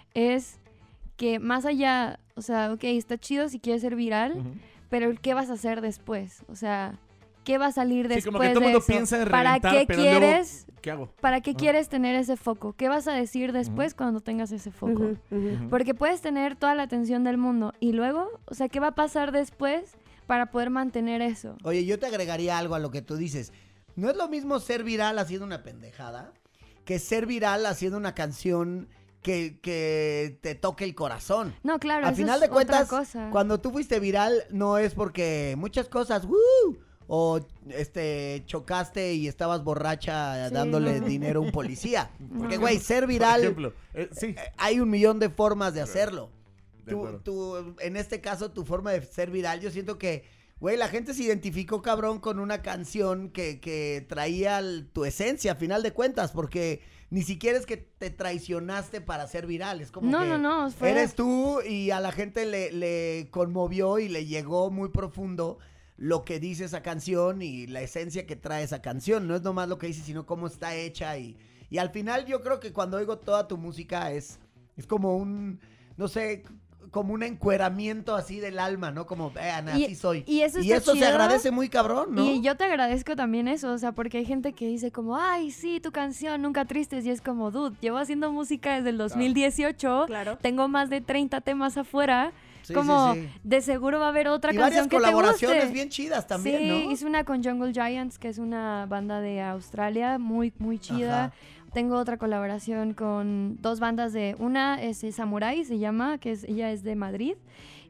S8: es que más allá, o sea, ok, está chido si quieres ser viral,
S3: Ujú.
S8: pero ¿qué vas a hacer después? O sea, ¿qué va a salir
S3: Sí,
S8: después
S3: como que todo el
S8: de
S3: mundo
S8: eso?
S3: piensa en
S8: ¿Para
S3: reventar,
S8: qué
S3: pero luego,
S8: quieres,
S3: ¿qué hago?
S8: para qué
S3: Ah.
S8: quieres tener ese foco? ¿Qué vas a decir después cuando tengas ese foco?
S2: Ujú, ujú.
S3: Ujú.
S8: Porque puedes tener toda la atención del mundo y luego, o sea, ¿qué va a pasar después para poder mantener eso?
S6: Oye, yo te agregaría algo a lo que tú dices. No es lo mismo ser viral haciendo una pendejada que ser viral haciendo una canción que, que te toque el corazón.
S8: No, claro,
S6: Al
S8: eso
S6: final
S8: es
S6: de cuentas,
S8: otra cosa.
S6: cuando tú fuiste viral, no es porque muchas cosas, ¡woo! O este chocaste y estabas borracha
S8: Sí,
S6: dándole
S8: no.
S6: dinero a un policía. Porque,
S8: No.
S6: güey, ser
S3: Por
S6: viral,
S3: ejemplo, eh, sí.
S6: eh, hay un millón de formas de hacerlo.
S3: De
S6: Tú,
S3: acuerdo.
S6: tú, en este caso, tu forma de ser viral, yo siento que, güey, la gente se identificó, cabrón, con una canción que, que traía el- tu esencia, a final de cuentas, porque ni siquiera es que te traicionaste para ser viral, es como
S8: No,
S6: que
S8: no, no, fue-
S6: eres tú y a la gente le, le conmovió y le llegó muy profundo lo que dice esa canción y la esencia que trae esa canción, no es nomás lo que dice, sino cómo está hecha y, y al final yo creo que cuando oigo toda tu música es, es como un, no sé, como un encueramiento así del alma, ¿no? Como, vean,
S8: Y-
S6: así soy.
S8: y eso está
S6: se
S8: chido.
S6: agradece muy cabrón, ¿no?
S8: Y yo te agradezco también eso, o sea, porque hay gente que dice como, ay, sí, tu canción, Nunca Tristes, y es como, dude, llevo haciendo música desde el dos mil dieciocho,
S2: Claro.
S8: tengo más de treinta temas afuera,
S6: Sí,
S8: como,
S6: sí, sí.
S8: de seguro va a haber otra
S6: Y varias
S8: canción que te
S6: colaboraciones
S8: guste.
S6: bien chidas también,
S8: sí,
S6: ¿no?
S8: hice una con Jungle Giants, que es una banda de Australia, muy, muy chida.
S6: Ajá.
S8: Tengo otra colaboración con dos bandas de, una es eh, Samurai, se llama, que es, ella es de Madrid,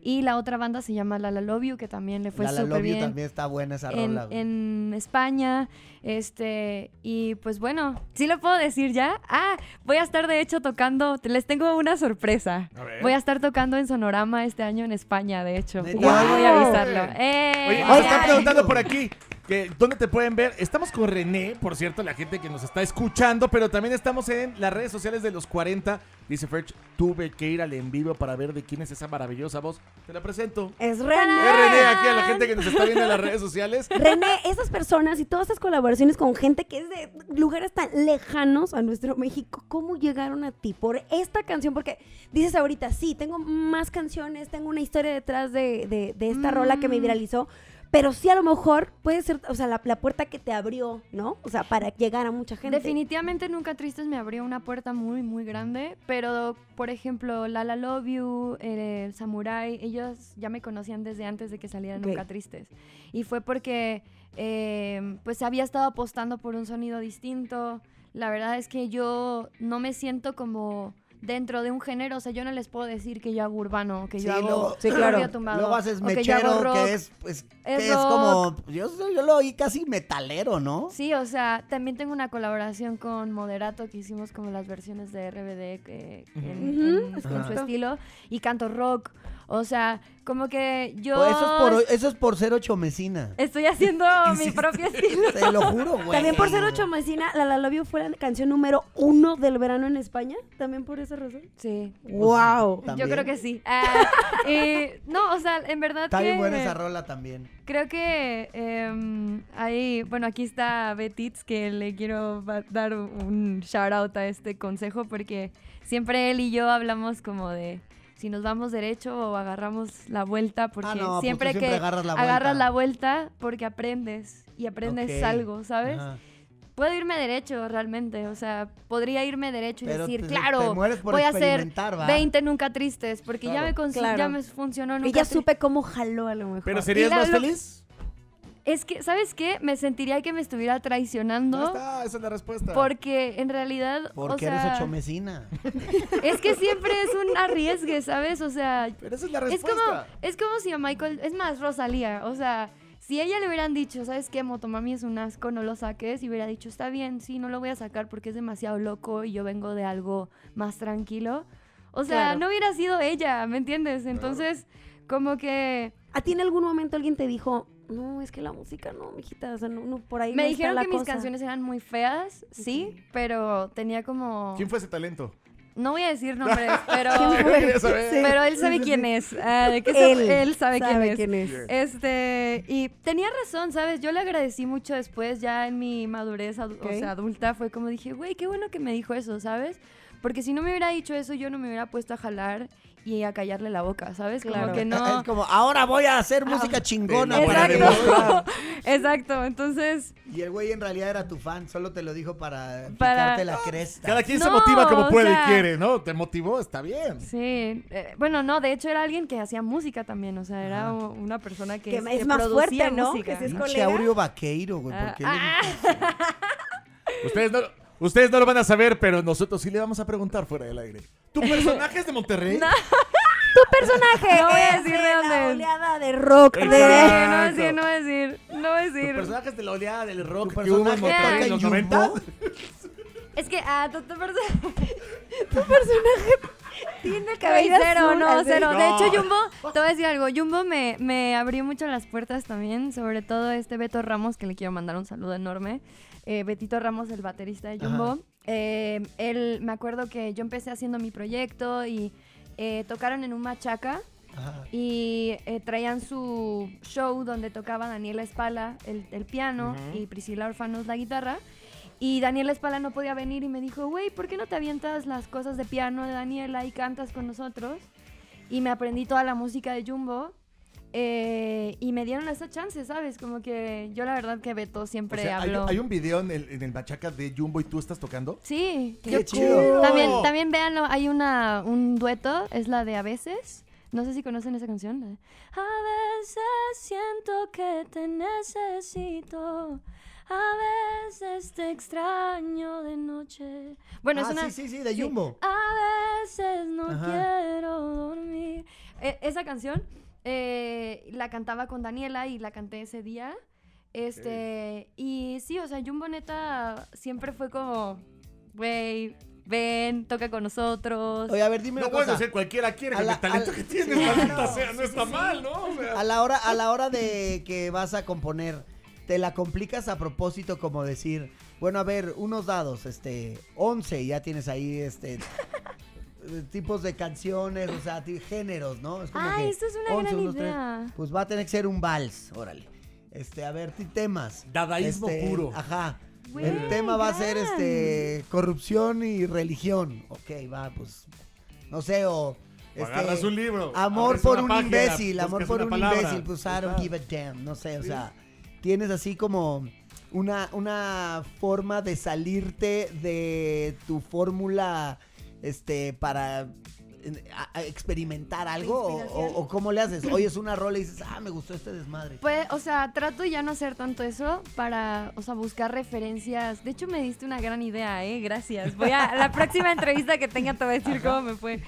S8: Y la otra banda se llama La La Love You, que también le fue
S6: La La
S8: súper
S6: Love You
S8: bien.
S6: también está buena esa
S8: En,
S6: rola. güey.
S8: en España, este, y pues bueno, ¿sí lo puedo decir ya? Ah, voy a estar de hecho tocando, les tengo una sorpresa.
S3: A ver.
S8: Voy a estar tocando en Sonorama este año en España, de hecho.
S6: ¿Neta?
S8: Igual voy a
S3: ¡Wow!
S8: avisarlo. ¡Eh!
S3: Oye, nos
S2: Oigan.
S3: están preguntando por aquí que dónde te pueden ver. Estamos con René, por cierto, la gente que nos está escuchando, pero también estamos en las redes sociales de los cuarenta. Dice Ferch, tuve que ir al en vivo para ver de quién es esa maravillosa voz. Te la presento.
S2: Es
S3: Es
S2: René.
S3: René aquí a la gente que nos está viendo en las redes sociales.
S2: René, esas personas y todas esas colaboraciones con gente que es de lugares tan lejanos a nuestro México, ¿cómo llegaron a ti por esta canción? Porque dices ahorita, sí, tengo más canciones, tengo una historia detrás de, de, de esta
S8: Mm.
S2: rola que me viralizó, pero sí a lo mejor puede ser, o sea, la, la puerta que te abrió, ¿no? O sea, para llegar a mucha gente.
S8: Definitivamente Nunca Tristes me abrió una puerta muy, muy grande, pero, por ejemplo, La La Love You, eh, Samurai, ellos ya me conocían desde antes de que saliera
S2: Ok.
S8: Nunca Tristes. Y fue porque, eh, pues, había estado apostando por un sonido distinto. La verdad es que yo no me siento como dentro de un género, o sea, yo no les puedo decir que yo hago urbano, que yo
S6: Sí,
S8: hago
S6: luego-
S2: Sí, claro.
S8: corrido tumbado,
S6: Luego haces
S8: o que yo
S6: mechero,
S8: hago rock.
S6: que es, pues,
S8: Es
S6: que es
S8: rock.
S6: como, yo, yo lo oí casi metalero, ¿no?
S8: Sí, o sea, también tengo una colaboración con Moderato que hicimos como las versiones de R B D que, en,
S2: Ujú,
S8: en-
S2: es
S8: con su
S6: correcto.
S8: estilo y canto rock, o sea, como que yo
S6: Pues eso, es por, eso es por ser ochomecina.
S8: estoy haciendo mi propio estilo.
S6: Te lo juro, güey.
S2: También por ser ocho Mesina, La La Love You fue la canción número uno del verano en España. También por esa razón.
S8: Sí,
S2: Wow.
S6: ¿También?
S8: yo creo que sí. Ah, y, no, o sea, en verdad
S6: Está
S8: que
S6: bien buena esa rola también.
S8: creo que em, ahí, bueno, aquí está Betitz, que le quiero ba- dar un shout out a este consejo porque siempre él y yo hablamos como de si nos vamos derecho o agarramos la vuelta, porque
S6: Ah, no, pues
S8: siempre
S6: tú
S8: que
S6: siempre agarras la
S8: agarras
S6: vuelta.
S8: la vuelta porque aprendes y aprendes
S6: Ok.
S8: algo, ¿sabes?
S6: Ajá.
S8: Puedo irme derecho realmente, o sea, podría irme derecho y
S6: Pero
S8: decir,
S6: te-
S8: claro,
S6: te mueres por
S8: voy a hacer
S6: experimentar, ¿va?
S8: veinte Nunca Tristes, porque ya,
S3: Claro.
S8: me cons-
S2: Claro.
S8: ya me funcionó Nunca
S2: Y ya
S8: Tristes.
S2: supe cómo jaló a lo mejor.
S3: Pero ¿serías
S8: Y la-
S3: más
S8: lo-
S3: feliz?
S8: Es que, ¿sabes qué? Me sentiría que me estuviera
S3: No
S8: traicionando
S3: está, esa es la respuesta.
S8: porque en realidad,
S6: Porque
S8: o sea,
S6: eres ochomecina.
S8: es que siempre es un arriesgue, ¿sabes? O sea,
S3: Pero esa es la
S8: es
S3: respuesta.
S8: como, es como si a Michael, es más, Rosalía, o sea, si a ella le hubieran dicho, ¿sabes qué? Motomami es un asco, no lo saques, y hubiera dicho, está bien, sí, no lo voy a sacar porque es demasiado loco y yo vengo de algo más tranquilo. O sea,
S2: Claro.
S8: no hubiera sido ella, ¿me entiendes? Entonces, como que
S2: ¿A ti en algún momento alguien te dijo, no, es que la música no, mijita, o sea, no, no, por ahí
S8: me
S2: no está
S8: dijeron
S2: la
S8: que mis
S2: cosa"?
S8: canciones eran muy feas, sí, pero tenía como...
S3: ¿Quién fue ese talento?
S8: No voy a decir nombres, pero...
S3: Quería saber.
S2: Sí.
S8: Pero él sabe quién es. ah, de que se-
S2: Él,
S8: él sabe,
S2: sabe
S8: quién es.
S2: quién es.
S8: Este, y tenía razón, ¿sabes? Yo le agradecí mucho después, ya en mi madurez adu-
S2: Ok.
S8: o sea, adulta, fue como dije, güey, qué bueno que me dijo eso, ¿sabes? Porque si no me hubiera dicho eso, yo no me hubiera puesto a jalar y a callarle la boca, ¿sabes?
S2: Claro.
S8: Como que no...
S6: Es como, ahora voy a hacer música chingona.
S3: Te la
S6: para
S3: voy a
S8: Exacto.
S6: demostrar.
S8: Exacto, entonces...
S6: Y el güey en realidad era tu fan, solo te lo dijo para,
S8: Para-
S6: picarte la cresta.
S3: Cada quien se
S8: No,
S3: motiva como
S8: o
S3: puede
S8: sea-
S3: y quiere, ¿no? Te motivó, está bien.
S8: Sí, eh, bueno, no, de hecho era alguien que hacía música también, o sea, era u- una persona que,
S2: Que
S8: es-
S2: es
S8: que
S2: más
S8: producía
S2: fuerte, ¿no?
S8: música.
S2: Que si es
S6: Pinche
S2: colega.
S6: Aureo Vaqueiro, güey.
S8: Ah,
S6: ¿Por qué le
S8: ah.
S6: dijiste?
S3: Ustedes no, ustedes no lo van a saber, pero nosotros sí le vamos a preguntar fuera del aire. ¿Tu personaje es de Monterrey?
S8: No.
S2: Tu personaje
S8: No voy a
S2: es
S8: decir
S2: de
S8: de dónde
S2: la
S8: es.
S2: oleada de rock
S3: Exacto.
S2: de...
S8: Sí, no voy a decir, no voy a decir, no voy a
S3: ¿Tu
S8: decir.
S3: personaje es de la oleada del rock
S6: ¿Tu
S3: que hubo en
S6: personaje
S3: Monterrey
S8: toca
S3: en los
S6: Jumbo?
S3: noventa?
S8: Es que, ah, tu, tu persona...
S2: Tiene
S8: Güey,
S2: cabello
S8: cero,
S2: azul,
S8: no,
S2: así.
S8: cero. De
S3: No.
S8: hecho, Jumbo, te voy a decir algo. Jumbo me, me abrió mucho las puertas también, sobre todo este Beto Ramos, que le quiero mandar un saludo enorme. Eh, Betito Ramos, el baterista de Jumbo.
S6: Ajá.
S8: Eh, él, me acuerdo que yo empecé haciendo mi proyecto y eh, tocaron en un machaca.
S6: Ajá.
S8: Y eh, traían su show donde tocaba Daniela Espala el, el piano
S3: Ujú.
S8: y Priscila Orfanos la guitarra. Y Daniela Espala no podía venir y me dijo, güey, ¿por qué no te avientas las cosas de piano de Daniela y cantas con nosotros? Y me aprendí toda la música de Jumbo. eh, y me dieron esa chance, ¿sabes? Como que yo la verdad que Beto
S3: O
S8: siempre
S3: sea, hay,
S8: habló.
S3: hay un video en el, en el machaca de Jumbo y tú estás tocando.
S8: Sí.
S6: Qué
S8: yo-
S6: chido.
S8: También, también véanlo, hay una, un dueto, es la de A veces. No sé si conocen esa canción. la de, A veces siento que te necesito. A veces te extraño de noche. Bueno,
S6: ah,
S8: es una...
S6: sí, sí, sí, de Jumbo.
S8: A veces no
S6: Ajá.
S8: quiero dormir. Eh, esa canción eh, la cantaba con Daniela y la canté ese día. Este, y sí, o sea, Jumbo neta siempre fue como, güey, ven, toca con nosotros.
S6: Oye, a ver, dime
S3: No
S6: una
S3: puedes
S6: cosa.
S3: hacer cualquiera quiere
S6: A
S3: con
S6: la-
S3: el talento
S6: a-
S3: que tienes,
S6: sí,
S3: maldita
S6: claro.
S3: sea, no está mal, ¿no? O sea,
S6: A la hora, a la hora de que vas a componer, te la complicas a propósito como decir, bueno, a ver, unos dados, este, once, ya tienes ahí, este, tipos de canciones, o sea, ti- géneros, ¿no? Es como
S8: Ay,
S6: que
S8: esto es una gran
S6: unos, tres,
S8: idea.
S6: pues va a tener que ser un vals, órale. Este, a ver, ti- temas.
S3: Dadaísmo
S6: Este,
S3: puro.
S6: Ajá.
S8: Güey,
S6: El tema va a ser,
S8: gran.
S6: este, corrupción y religión. Ok, va, pues, no sé, o...
S3: O
S6: este,
S3: agarras un libro,
S6: Amor
S3: abres
S6: por
S3: una
S6: un
S3: página,
S6: imbécil, amor
S3: buscas
S6: por
S3: una
S6: un
S3: palabra.
S6: imbécil, pues I don't
S3: Ajá.
S6: give a damn, no sé, o sea, tienes así como una, una forma de salirte de tu fórmula, este, para eh, a- a experimentar algo, o,
S8: inspiración.
S6: o- o cómo le haces, oyes una rola y dices, ah, me gustó este desmadre.
S8: Pues, o sea, trato ya no hacer tanto eso para, o sea, buscar referencias. De hecho, me diste una gran idea, ¿eh? Gracias. Voy a, la próxima entrevista que tenga te voy a decir cómo me fue.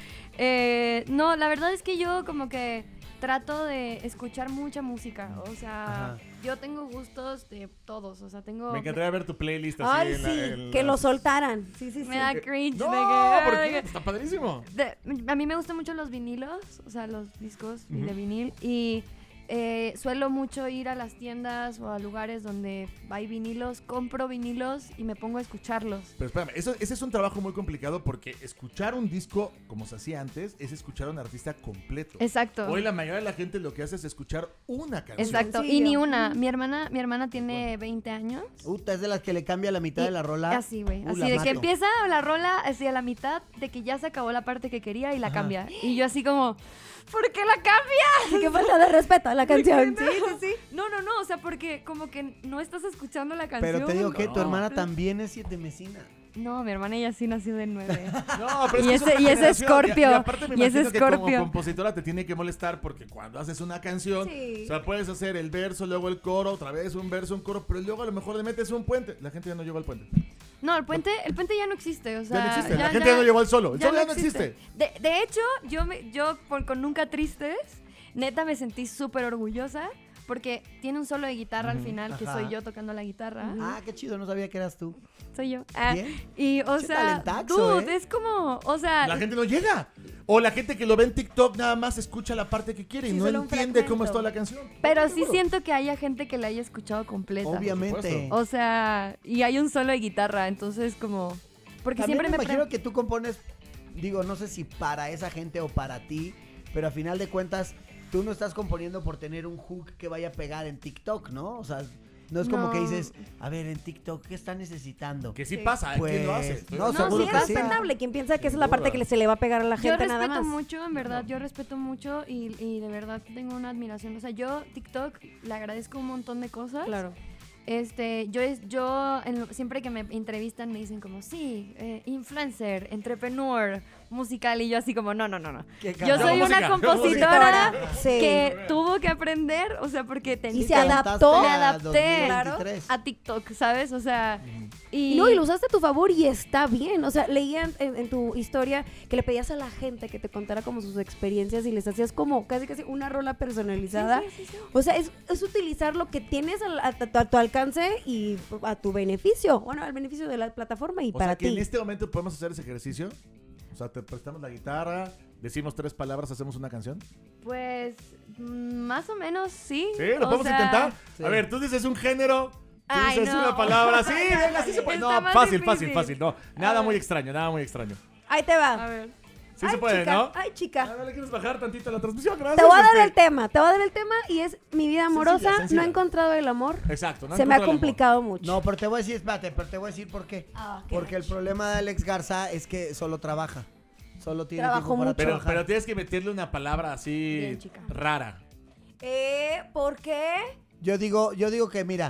S8: Eh, no, la verdad es que yo como que trato de escuchar mucha música. O sea,
S6: Ajá.
S8: yo tengo gustos de todos. O sea, tengo...
S3: Me encantaría ver tu playlist así.
S2: Ay,
S3: en la-
S2: sí,
S3: en
S2: que
S3: la-
S2: lo soltaran. Sí, sí, sí.
S8: Me da cringe.
S3: No,
S8: de que,
S3: ¿por
S8: de
S3: qué?
S8: que-
S3: Está padrísimo.
S8: de- a mí me gustan mucho los vinilos, o sea, los discos de vinil. Y eh, suelo mucho ir a las tiendas o a lugares donde hay vinilos, compro vinilos y me pongo a escucharlos.
S3: Pero espérame, eso, ese es un trabajo muy complicado porque escuchar un disco, como se hacía antes, es escuchar a un artista completo.
S8: Exacto.
S3: Hoy la mayoría de la gente lo que hace es escuchar una canción.
S8: Exacto.
S2: Sí,
S8: Y ni
S2: yo.
S8: una. Mi hermana, mi hermana tiene veinte años.
S6: Uta, es de las que le cambia la mitad
S8: Y-
S6: de la rola.
S8: Así, güey.
S6: Uh,
S8: Así
S6: la
S8: de
S6: mato.
S8: que empieza la rola así a la mitad de que ya se acabó la parte que quería y la cambia. Y yo así como, ¿por qué la cambia?
S2: Sí, que falta de respeto a la canción.
S8: Sí, sí, sí. No, no, no. O sea, porque como que no estás escuchando la canción.
S6: Pero te digo que tu
S3: No.
S6: hermana también es siete mesina.
S8: No, mi hermana ella sí nació de nueve.
S3: No, pero es
S8: Y
S3: que
S8: ese-
S3: otra
S8: y ese
S3: generación.
S8: Scorpio,
S3: Y, y aparte me
S8: y ese
S3: imagino que como
S8: Scorpio.
S3: compositora te tiene que molestar porque cuando haces una canción,
S2: Sí.
S3: o sea, puedes hacer el verso, luego el coro, otra vez un verso, un coro, pero luego a lo mejor le metes un puente. La gente ya no llegó al puente.
S8: No, el puente, el puente ya no existe. O sea,
S3: Ya no existe. La gente ya no llegó al solo. El solo ya no existe.
S8: De, de hecho, yo, me, yo por- con Nunca Tristes, neta me sentí súper orgullosa porque tiene un solo de guitarra al final, que
S6: Ajá.
S8: soy yo tocando la guitarra.
S6: Ah, qué chido, no sabía que eras tú.
S8: Soy yo. Ah,
S6: Bien.
S8: y, o
S6: Che
S8: sea,
S6: talentazo,
S8: dude,
S6: ¿eh?
S8: es como, o sea...
S3: La gente no llega. O la gente que lo ve en TikTok nada más escucha la parte que quiere y
S2: Sí,
S3: no
S2: solo un
S3: entiende cómo es
S2: fragmento.
S3: toda la canción.
S8: Pero sí
S3: Seguro.
S8: siento que haya gente que la haya escuchado completa.
S6: Obviamente.
S3: supuesto.
S8: O sea, y hay un solo de guitarra, entonces como... Porque
S6: También
S8: siempre
S6: me
S8: me...
S6: imagino
S8: pre-
S6: que tú compones, digo, no sé si para esa gente o para ti, pero a final de cuentas, tú no estás componiendo por tener un hook que vaya a pegar en TikTok, ¿no? O sea, no es como
S8: No.
S6: que dices, a ver, en TikTok, ¿qué está necesitando?
S3: Que sí,
S2: Sí.
S3: pasa, ¿eh? ¿Quién lo hace?
S6: Pues,
S3: Estoy
S6: no,
S2: No,
S6: seguro
S2: sí,
S6: que
S2: es
S6: sí.
S2: respetable. Quien piensa que esa es
S3: Sin
S2: la parte
S3: duda.
S2: que le- se le va a pegar a la
S8: Yo
S2: gente nada
S8: respeto
S2: más.
S8: mucho, en verdad, yo respeto mucho y, y de verdad tengo una admiración. O sea, yo TikTok le agradezco un montón de cosas.
S2: Claro.
S8: Este, yo es, yo en lo- siempre que me entrevistan me dicen como, sí, eh, influencer, entrepreneur, musical, y yo así como, no, no, no, no.
S6: Qué
S8: Yo
S6: cagado.
S8: soy
S3: Yo
S8: una
S3: música, yo
S8: compositora
S2: música. Sí.
S8: que tuvo que aprender, o sea, porque
S2: Y
S8: tenía
S2: se adaptó.
S8: me
S6: a
S8: adapté
S6: dos mil veintitrés.
S8: a TikTok, ¿sabes? O sea, y...
S2: No, y lo usaste a tu favor y está bien. O sea, leían en, en tu historia que le pedías a la gente que te contara como sus experiencias y les hacías como casi casi una rola personalizada.
S8: Sí, sí, sí, sí.
S2: O sea, es, es utilizar lo que tienes al- a, tu- a tu alcance y a tu beneficio. Bueno, al beneficio de la plataforma y
S3: O
S2: para
S3: sea, que
S2: ti.
S3: en este momento podemos hacer ese ejercicio. O sea, te prestamos la guitarra, decimos tres palabras, hacemos una canción.
S8: Pues, mm, más o menos sí.
S3: Sí, lo
S8: O
S3: podemos
S8: sea,
S3: intentar.
S6: Sí.
S3: A ver, tú dices un género, tú
S8: Ay,
S3: dices
S8: no.
S3: una palabra. Sí, venga, sí se puede.
S8: Está
S3: No,
S8: más
S3: fácil,
S8: difícil.
S3: fácil, fácil. No, nada
S8: A
S3: muy
S8: ver.
S3: extraño, nada muy extraño.
S2: Ahí te
S8: A
S2: va.
S8: ver.
S3: Sí
S2: Ay,
S3: se puede,
S2: chica,
S3: ¿no?
S2: Ay,
S3: A
S2: chica.
S3: ver, ¿le quieres bajar tantito la transmisión? Gracias.
S2: Te voy a dar
S3: este.
S2: el tema, te voy a dar el tema y es mi vida amorosa.
S3: Sencilla, sencilla.
S2: No he encontrado el amor.
S3: Exacto. no
S2: Se me ha
S3: encuentro el amor.
S2: complicado mucho.
S6: No, pero te voy a decir, espérate, pero te voy a decir por qué.
S2: Ah, qué
S6: Porque el problema de Alex Garza es que solo trabaja. Solo tiene
S2: Trabajó
S6: tiempo para
S2: mucho.
S3: Pero,
S6: trabajar.
S3: pero tienes que meterle una palabra así
S8: Bien, chica.
S3: rara.
S2: Eh, ¿por qué?
S6: Yo digo, yo digo que mira,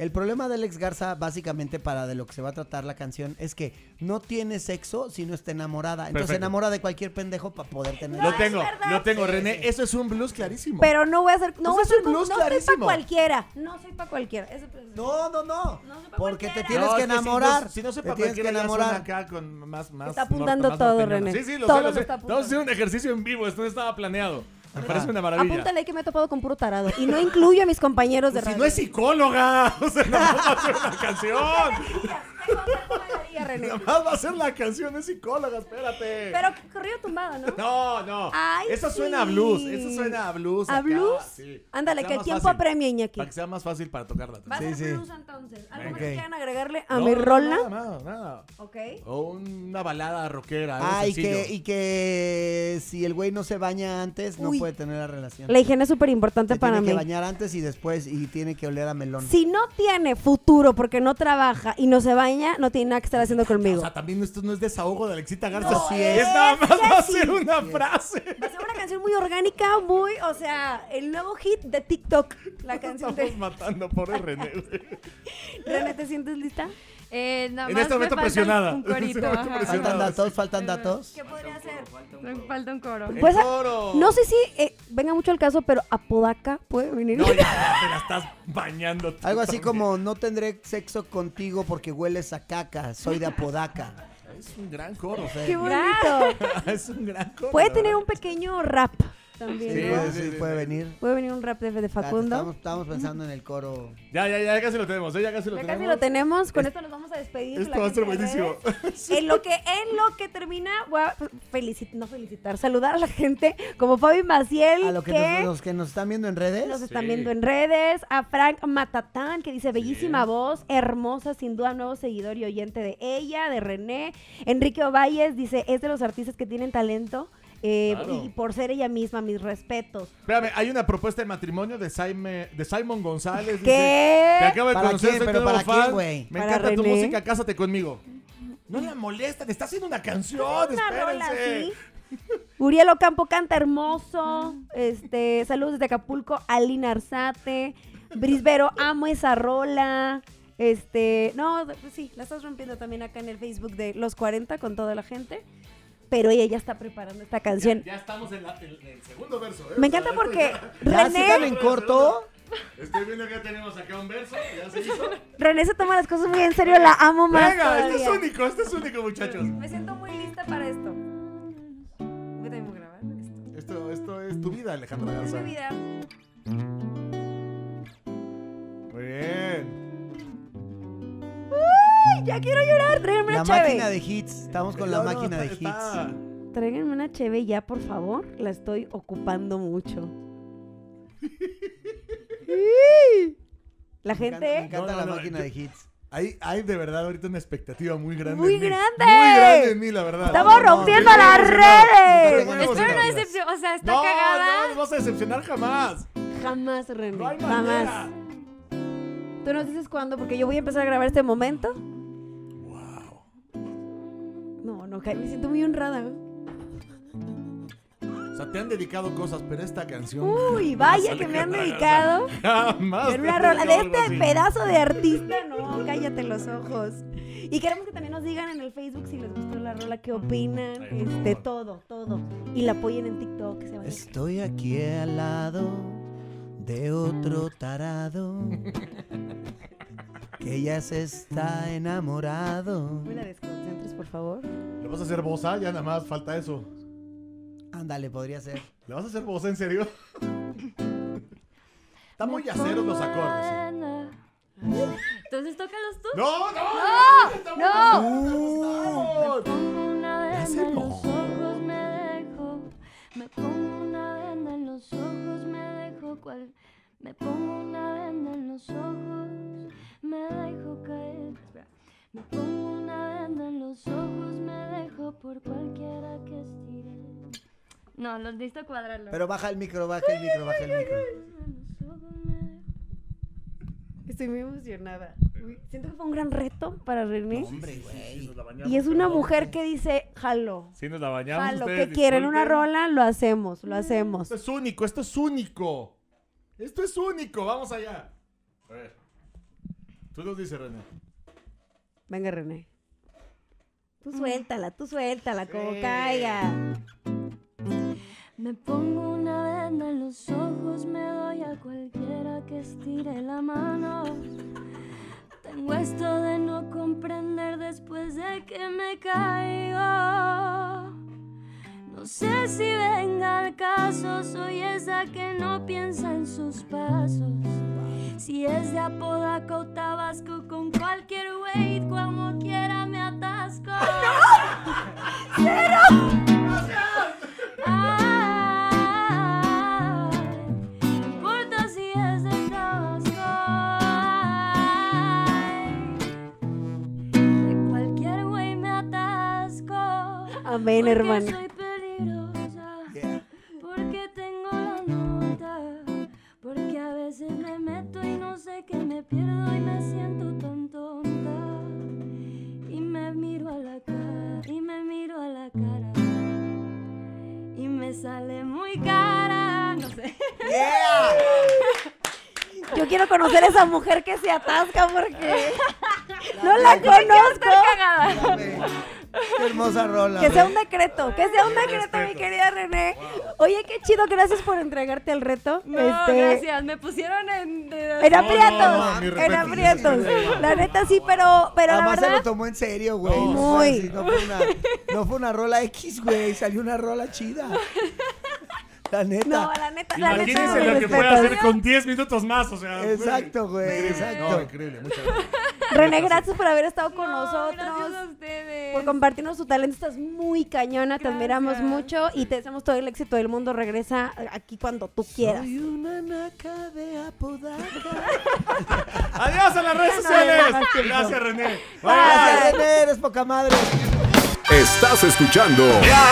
S6: El problema de Alex Garza, básicamente para de lo que se va a tratar la canción, es que no tiene sexo si no está enamorada. Entonces se
S3: Perfecto.
S6: enamora de cualquier pendejo para poder tener
S3: Lo
S6: sexo.
S3: tengo,
S2: verdad.
S3: lo tengo,
S6: Sí,
S3: René.
S6: sí.
S3: Eso es un blues clarísimo.
S2: Pero no voy a hacer, no
S3: Pues
S2: voy a
S3: es
S2: hacer,
S3: un
S2: no,
S3: blues
S2: no soy
S3: clarísimo.
S2: para cualquiera. No soy para cualquiera. Eso, pues,
S6: No, no, no.
S2: No soy pa'
S6: Porque te
S2: cualquiera.
S6: tienes
S3: No,
S6: que
S3: es que si no-
S6: enamorar.
S3: Si no, se
S6: te
S3: para
S6: tienes que
S3: cualquiera, ya suena
S6: enamorar.
S3: acá con más, más
S2: Está
S3: nor-
S2: apuntando
S3: más
S2: todo,
S3: norteñano.
S2: René.
S3: Sí, sí, lo
S2: Todo
S3: sé, lo
S2: lo
S3: sé.
S2: está
S3: Estamos haciendo
S2: apuntando.
S3: un ejercicio en vivo, esto no estaba planeado. Me parece una maravilla.
S2: Apúntale que me he topado con puro tarado. Y no incluyo a mis compañeros de
S3: Pues si
S2: radio.
S3: no es psicóloga, o sea, nada más va a hacer una canción.
S2: ¿Qué consejo me daría, René?
S3: Nada más va a hacer la canción, es psicóloga, espérate.
S2: Pero corrido tumbado, ¿no?
S3: No, no.
S2: Ay,
S3: eso
S2: sí.
S3: suena a blues, eso suena a blues.
S2: ¿A
S3: acá,
S2: blues?
S3: sí.
S2: Ándale,
S3: Para
S2: que
S3: sea
S2: el
S3: más
S2: tiempo
S3: fácil,
S2: apremia, Iñaki.
S3: Para que sea más fácil para tocarla.
S2: Va a
S6: Sí,
S2: ser
S6: sí.
S2: blues entonces. ¿Algo más
S6: Ok.
S2: que quieran agregarle a
S3: No,
S2: mi
S3: no,
S2: rola?
S3: Nada, nada, nada.
S2: Ok.
S3: O una balada rockera, algo
S6: Ah, y
S3: sencillo.
S6: que, y que si el güey no se baña antes, no
S2: Uy.
S6: puede tener la relación.
S2: La higiene es súper importante
S6: Se
S2: para
S6: tiene que
S2: mí.
S6: bañar antes y después y tiene que oler a melón.
S2: Si no tiene futuro porque no trabaja y no se baña, no tiene nada que estar haciendo
S3: O
S2: conmigo.
S3: sea, también esto no es desahogo de Alexita Garza.
S2: No,
S3: sí
S2: es
S3: es. nada más
S2: que
S3: va a
S2: sí.
S3: ser una frase.
S2: Va a ser una canción muy orgánica, muy, o sea, el nuevo hit de TikTok. La canción
S3: Estamos
S2: de...
S3: matando, pobre René.
S2: René, ¿te sientes lista?
S8: Eh, nada
S3: En
S8: más
S3: este
S8: me
S3: momento
S8: falta
S3: presionada.
S8: Un
S3: En este
S8: corito,
S3: momento
S8: ajá.
S3: presionada.
S6: Faltan datos, faltan datos.
S2: ¿Qué podría hacer?
S8: Me falta un coro.
S3: El
S2: Pues,
S3: coro.
S2: no sé si eh, venga mucho al caso, pero Apodaca puede venir.
S3: No, ya, ya te la estás bañando. tú
S6: Algo así
S3: también.
S6: como no tendré sexo contigo porque hueles a caca, soy de Apodaca.
S3: Es un gran coro.
S2: ¡Qué bonito!
S3: Es un gran coro.
S2: Puede
S3: la
S2: tener
S3: verdad.
S2: un pequeño rap también,
S6: Sí,
S2: ¿no?
S6: puede,
S3: sí,
S6: sí,
S3: sí,
S6: puede
S3: sí.
S6: venir.
S2: Puede venir un rap de, de Facundo.
S6: Estamos, estamos pensando en el coro.
S3: Ya, ya, ya casi lo tenemos, ¿eh? Ya casi lo
S2: Ya
S3: tenemos.
S2: casi lo tenemos, con esto nos vamos a despedir. de
S3: Esto
S2: la
S3: va a ser
S2: gente de
S3: buenísimo.
S2: redes. En lo que en lo que termina, voy a felicitar, no felicitar, saludar a la gente como Fabi Maciel,
S6: A lo que,
S2: que
S6: nos, los que nos están viendo en redes.
S2: nos están
S3: Sí.
S2: viendo en redes, a Frank Matatán, que dice bellísima voz, hermosa, sin duda nuevo seguidor y oyente de ella, de René. Enrique Ovalles dice, es de los artistas que tienen talento. eh,
S3: Claro.
S2: Y por ser ella misma, mis respetos.
S3: Espérame, hay una propuesta de matrimonio de, Saime- de Simon González. dice,
S2: ¿Qué?
S3: Te acabo de
S6: ¿Para
S3: conocer,
S6: quién?
S3: soy
S6: ¿Pero
S3: tu nuevo
S6: para quién,
S3: fan.
S6: güey?
S3: Me
S2: ¿Para
S3: encanta tu
S2: René?
S3: música, cásate conmigo. No la molestan, está haciendo una canción,
S2: Una rola
S3: espérense.
S2: así. Uriel Ocampo canta hermoso. Este, saludos desde Acapulco, Alina Arzate. Brisbero, amo esa rola. Este, no, pues sí, la estás rompiendo también acá en el Facebook de Los cuarenta con toda la gente. Pero ella ya está preparando esta canción.
S3: Ya estamos en, la- en- en el segundo verso. ¿eh?
S2: Me
S3: O sea,
S2: encanta
S3: esto
S2: porque
S6: ¿Ya se están
S2: René,
S6: en corto?
S3: Estoy viendo que ya tenemos acá un verso, ya se hizo.
S2: René se toma las cosas muy en serio, la amo más.
S3: Venga, este es
S2: todavía.
S3: único, este es único, muchachos.
S2: Me siento muy lista para esto. Voy también a grabar esto.
S3: Esto, esto es tu vida, Alejandra
S2: Es
S3: Garza.
S2: mi vida.
S3: Muy bien.
S2: Ay, ya quiero llorar. Tráiganme
S6: La
S2: una cheve.
S6: máquina de hits. Estamos con la
S3: No, no,
S6: máquina de
S3: está-
S6: hits.
S3: está-
S2: Tráiganme una cheve ya, por favor. La estoy ocupando mucho. La
S6: Me encanta, me
S2: gente...
S6: encanta
S3: No, no,
S6: la
S3: no,
S6: máquina
S3: yo-
S6: de hits.
S3: Hay, hay de verdad ahorita una expectativa muy grande.
S2: ¡Muy
S3: en mí.
S2: grande!
S3: Muy grande en mí, la verdad.
S2: ¡Estamos
S6: No, no,
S2: rompiendo
S3: estoy
S2: las
S3: muy emocionado.
S2: redes!
S3: Muy
S8: Espero no
S3: emocionado.
S8: decepción, o sea, está
S3: No,
S8: cagada.
S3: no, nos vas a decepcionar jamás.
S2: Jamás, René.
S3: No hay
S2: jamás.
S3: manera.
S2: ¿Tú nos dices cuándo? Porque yo voy a empezar a grabar este momento.
S3: Wow.
S2: No, no, Jaime, me siento muy honrada. ¿eh?
S3: O sea, te han dedicado cosas, pero esta canción.
S2: Uy,
S3: jamás,
S2: vaya que me han
S3: Alejandra
S2: dedicado.
S3: Garza. Jamás.
S2: En
S3: te
S2: una
S3: han
S2: rola de
S3: dedicado algo
S2: este
S3: así.
S2: pedazo de artista, no, cállate los ojos. Y queremos que también nos digan en el Facebook si les gustó la rola, qué opinan,
S3: Ay, por
S2: este,
S3: favor.
S2: todo, todo. Y la apoyen en TikTok, que se vayan.
S6: Estoy aquí al lado de otro tarado que ya se está enamorado.
S2: Me la desconcentres, por favor.
S3: ¿Le vas a hacer bosa? Ya nada más falta eso.
S6: Ándale, podría ser.
S3: ¿Le vas a hacer bosa en serio? Están muy aceros los acordes.
S8: Entonces tócalos tú.
S3: ¡No, no!
S2: ¡No!
S3: ¡No!
S8: Pongo una
S3: Ya se
S8: venda en los
S3: enojó.
S8: ojos, me dejo. Me pongo una venda en los ojos, me dejo cual. Me pongo una venda en los ojos, me dejo caer. Espera. Me pongo una venda en los ojos, me dejo por cualquiera que estire. No, lo necesito cuadrarlo.
S6: Pero baja el micro, baja el micro, baja el micro.
S8: En los ojos me dejo.
S2: Estoy muy emocionada. Uy, siento que fue un gran reto para René.
S6: Hombre, güey.
S2: Y es una mujer que dice, jalo.
S3: Si nos la bañamos.
S2: Jalo,
S3: ustedes
S2: ¿qué quieren? ¿Una
S3: disculpen.
S2: rola? Lo hacemos, lo hacemos.
S3: Esto es único, esto es único. Esto es único, vamos allá. A ver. Tú nos dices, René.
S2: Venga, René. Tú suéltala, tú suéltala, como caiga.
S8: Me pongo una venda en los ojos, me doy a cualquiera que estire la mano. Tengo esto de no comprender después de que me caigo. No sé si venga al caso, soy esa que no piensa en sus pasos. Si es de Apodaca o Tabasco, con cualquier weight, como quiera me atasco. ¡No! ¡Cero! Ay, no importa si es de Tabasco. Ay, de cualquier weight me atasco.
S2: Amén, hermano.
S8: Soy peligrosa, yeah. Porque tengo la nota. Porque a veces me meto y no sé que me pierdo y me siento tan tonta. Y me miro a la cara, y me miro a la cara. Y me sale muy cara, no sé.
S6: Yeah.
S2: Yo quiero conocer a esa mujer que se atasca porque no la conozco.
S6: Qué hermosa rola.
S2: Que sea un decreto, que sea un decreto, mi querida René. Oye, qué chido, gracias por entregarte al reto.
S8: No,
S2: este,
S8: gracias, me pusieron en...
S2: En aprietos,
S3: no, no, no,
S2: en aprietos. La neta sí, pero, pero la
S6: Además se
S2: verdad...
S6: lo tomó en serio, güey.
S2: No,
S6: O sea,
S2: muy.
S6: sí, no, fue una, no fue una rola X, güey. Salió una rola chida. La neta.
S2: No, la neta, la neta.
S3: Imagínense
S2: mis
S3: lo que
S2: respetos.
S3: puede hacer con diez minutos más, o sea.
S6: Exacto, güey. Exacto.
S3: No, increíble, muchas gracias.
S2: René, gracias por haber estado con
S8: No,
S2: nosotros.
S8: gracias a ustedes.
S2: Por compartirnos tu talento, estás muy cañona, te
S8: Gracias.
S2: admiramos mucho y te deseamos todo el éxito del mundo. Regresa aquí cuando tú quieras.
S6: Soy una naca de Apodaca.
S3: Adiós a las redes
S2: No,
S3: sociales.
S2: no, no, no, no.
S3: Gracias, René.
S6: Gracias, René, eres poca madre.
S1: Estás escuchando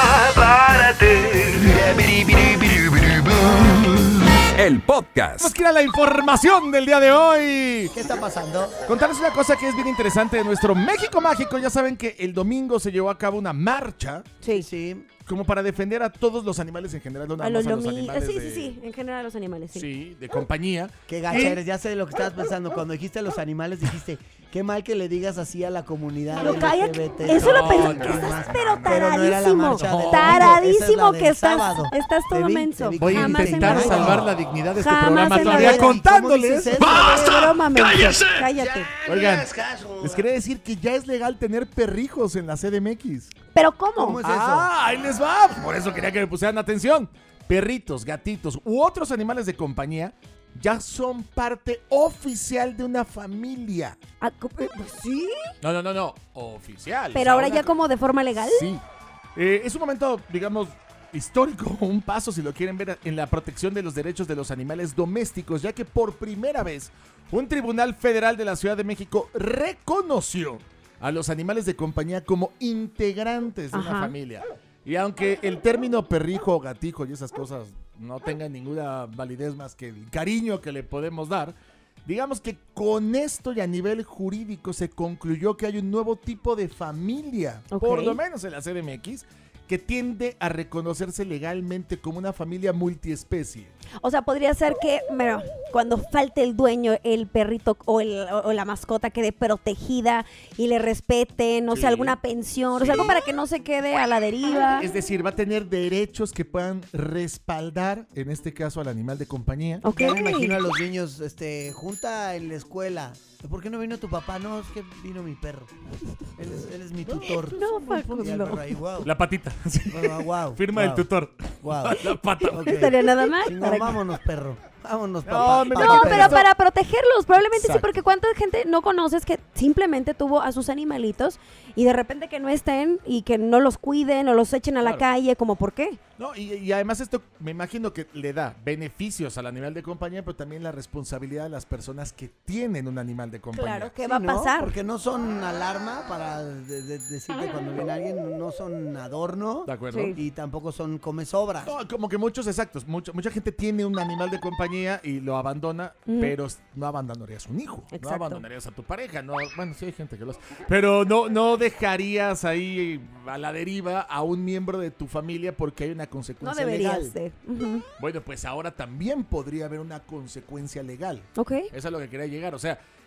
S1: el podcast.
S3: Vamos a ir a la información del día de hoy.
S6: ¿Qué está pasando?
S3: Contarles una cosa que es bien interesante de nuestro México Mágico. Ya saben que el domingo se llevó a cabo una marcha
S2: Sí.
S6: Sí.
S3: como para defender a todos los animales en general, no nada
S2: A los
S3: más a los
S2: lomi...
S3: animales
S2: Sí,
S3: de,
S2: sí, sí, en general a los animales, sí.
S3: sí, de compañía.
S6: Qué gacha eres, ya sé lo que estabas pensando. Cuando dijiste a los animales, dijiste, qué mal que le digas así a la comunidad.
S2: Pero cállate,
S6: L G B T.
S2: eso lo
S3: No,
S2: pensé,
S3: no,
S2: que estás
S6: más.
S2: pero
S6: Pero no era la
S2: taradísimo,
S6: marcha del domingo,
S2: taradísimo
S6: esa es la
S2: que
S6: del
S2: estás,
S6: sábado.
S2: estás todo
S6: Te vi,
S2: menso.
S6: te vi.
S3: Voy a
S2: Jamás en
S3: intentar
S2: la vida.
S3: salvar la dignidad de este
S2: Jamás
S3: programa
S2: en la
S3: todavía
S2: vida.
S3: contándoles.
S6: ¿Cómo dices eso?
S2: Es broma, menso. Cállate.
S3: Oigan, les quería decir que ya es legal tener perrijos en la C D M X.
S2: ¿Pero cómo?
S6: ¿Cómo es eso?
S3: Ah, ahí les va. Por eso quería que me pusieran atención. Perritos, gatitos u otros animales de compañía ya son parte oficial de una familia.
S2: Ah, co- eh, pues sí,
S3: No, no, no, no. Oficial.
S2: pero ahora
S3: una
S2: ya
S3: co-
S2: como de forma legal.
S3: Sí. Eh, es un momento, digamos, histórico, un paso, si lo quieren ver, en la protección de los derechos de los animales domésticos, ya que por primera vez un tribunal federal de la Ciudad de México reconoció a los animales de compañía como integrantes de
S2: Ajá.
S3: una familia. Y aunque el término perrijo o gatijo y esas cosas no tengan ninguna validez más que el cariño que le podemos dar, digamos que con esto y a nivel jurídico se concluyó que hay un nuevo tipo de familia,
S2: Ok.
S3: por lo menos en la C D M X, que tiende a reconocerse legalmente como una familia multiespecie.
S2: O sea, podría ser que, mira, cuando falte el dueño, el perrito o, el, o la mascota quede protegida y le respeten, no
S3: Sí.
S2: sé, alguna pensión, o
S3: Sí.
S2: sea, algo para que no se quede a la deriva.
S3: Es decir, va a tener derechos que puedan respaldar, en este caso, al animal de compañía.
S2: Ok.
S6: Ya me imagino a los niños, este, junta en la escuela. ¿Por qué no vino tu papá? No, es que vino mi perro. Él es, él es mi tutor.
S2: No,
S6: Y el
S2: Facundo.
S6: perro ahí, wow.
S3: La patita.
S6: Wow, wow,
S3: Firma
S6: wow,
S3: del tutor.
S6: Wow.
S3: La pata.
S6: Ok.
S2: Estaría nada mal.
S6: Chingón,
S2: para que-
S6: vámonos, perro. Vámonos,
S3: No,
S6: papá.
S3: me-
S6: Papá,
S2: No,
S3: Pero
S2: pero
S3: eso-
S2: para protegerlos, probablemente sí,
S3: Exacto.
S2: porque cuánta gente no conoces que simplemente tuvo a sus animalitos y de repente que no estén y que no los cuiden o los echen a la
S3: Claro.
S2: calle, como por qué.
S3: No, y, y además esto me imagino que le da beneficios al animal de compañía, pero también la responsabilidad de las personas que tienen un animal de compañía.
S2: Claro, ¿qué
S6: Sí,
S2: va a
S6: ¿no?
S2: pasar?
S6: Porque no son alarma para de- de- decirte cuando viene alguien, no son adorno
S3: ¿De acuerdo?
S2: Sí.
S6: y tampoco son come sobras.
S3: No, como que muchos exactos, mucha, mucha gente tiene un animal de compañía y lo abandona,
S2: Mm.
S3: pero no abandonarías un hijo, no
S2: Exacto.
S3: abandonarías a tu pareja, no, bueno, sí hay gente que lo hace, pero no, no dejarías ahí a la deriva a un miembro de tu familia porque hay una
S2: No
S3: consecuencia
S2: debería
S3: legal.
S2: ser. Ujú.
S3: Bueno, pues ahora también podría haber una consecuencia legal.
S2: Ok.
S3: Eso es a lo que quería llegar. O sea,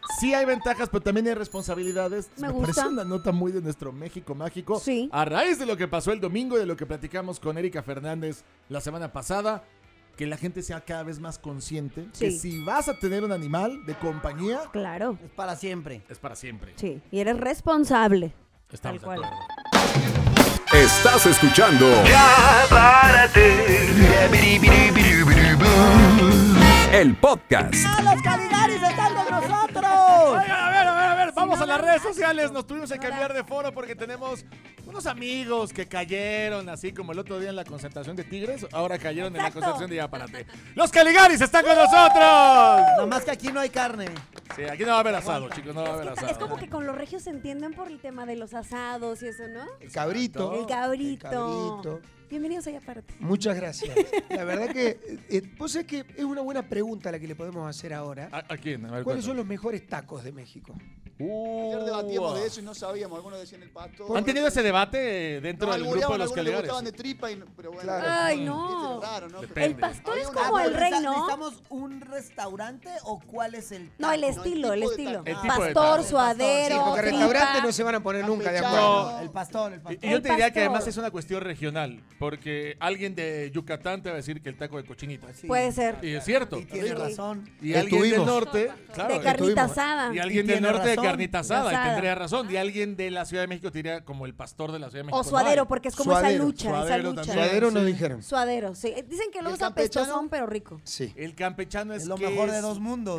S3: Sí hay ventajas, pero también hay responsabilidades.
S2: Me
S3: parece
S2: gusta.
S3: una nota muy de nuestro México mágico.
S2: Sí.
S3: A raíz de lo que pasó el domingo y de lo que platicamos con Erika Fernández la semana pasada, que la gente sea cada vez más consciente
S2: Sí.
S3: que si vas a tener un animal de compañía,
S2: Claro.
S6: Es para siempre.
S3: es para siempre.
S2: Sí. Y eres responsable.
S3: Estamos
S2: Tal
S3: de
S2: cual.
S3: acuerdo.
S1: Estás escuchando
S9: Ya párate.
S1: el podcast.
S6: ¡Ah, los Caligaris están con nosotros!
S3: Oigan, a ver, a ver, a ver, vamos a las redes sociales. Nos tuvimos que cambiar de foro porque tenemos unos amigos que cayeron, así como el otro día en la concentración de Tigres. Ahora cayeron en la concentración de Ya Párate. ¡Los Caligaris están con nosotros!
S6: Nomás que aquí no hay carne.
S3: Sí, aquí no va a haber asado, chicos, no va a haber
S2: Es, que-
S3: asado.
S2: es como que con los regios se entienden por el tema de los asados y eso, ¿no?
S10: El cabrito.
S2: El cabrito.
S10: El cabrito.
S2: Bienvenidos allá aparte.
S10: Muchas gracias. La verdad que, eh, eh, vos sabés que es una buena pregunta la que le podemos hacer ahora.
S3: ¿A, a quién? A ver,
S10: ¿Cuáles
S3: cuéntame.
S10: son los mejores tacos de México?
S3: Uh,
S11: Ayer debatíamos de eso y no sabíamos. Algunos decían el pasto.
S3: ¿Han tenido ese debate dentro
S11: No,
S3: del grupo de
S11: albureaban,
S3: los
S11: algunos le
S3: Caligaris?
S11: gustaban de tripa, y, pero bueno.
S10: Claro.
S2: Ay,
S11: Viste,
S2: no.
S11: es raro, ¿no?
S3: Depende.
S2: El pastor
S11: Había
S2: es
S11: una-
S2: como el rey, ¿no?
S6: ¿Necesitamos un restaurante o cuál es el
S2: No, el
S6: taco?
S2: estilo, el
S11: tipo de
S2: estilo.
S11: taco.
S3: El tipo de
S2: Pastor,
S3: taco.
S2: suadero,
S10: Sí, porque
S2: tripa.
S10: restaurantes no se van a poner nunca de acuerdo.
S3: No.
S6: El pastor, el
S3: Y
S6: pastor.
S3: y yo
S2: El
S3: te diría que
S2: pastor.
S3: además es una cuestión regional, porque alguien de Yucatán te va a decir que el taco de cochinita.
S6: Sí.
S2: Puede ser.
S3: Y es cierto.
S6: Y tiene razón.
S3: Y
S10: Que
S3: alguien del
S10: tuvimos.
S3: norte, claro,
S2: de
S3: que
S2: carnita
S10: tuvimos.
S2: asada.
S3: Y alguien
S6: Y
S3: del
S6: tiene
S3: norte de
S6: razón.
S3: carnita asada, y
S2: Asada.
S3: tendría razón. Y alguien de la Ciudad de México te diría como el pastor de la Ciudad de México.
S2: O
S3: no
S2: suadero,
S3: hay.
S2: porque es como
S10: Suadero,
S2: esa lucha, esa
S3: suadero
S2: lucha.
S3: también.
S10: Suadero nos
S3: Sí.
S10: dijeron.
S2: Suadero, sí. Dicen que luego
S11: el
S2: es apestosón,
S11: campechano?
S2: pero rico.
S10: Sí.
S3: El campechano es
S6: Es lo
S3: que
S6: mejor de
S3: es-
S6: dos mundos.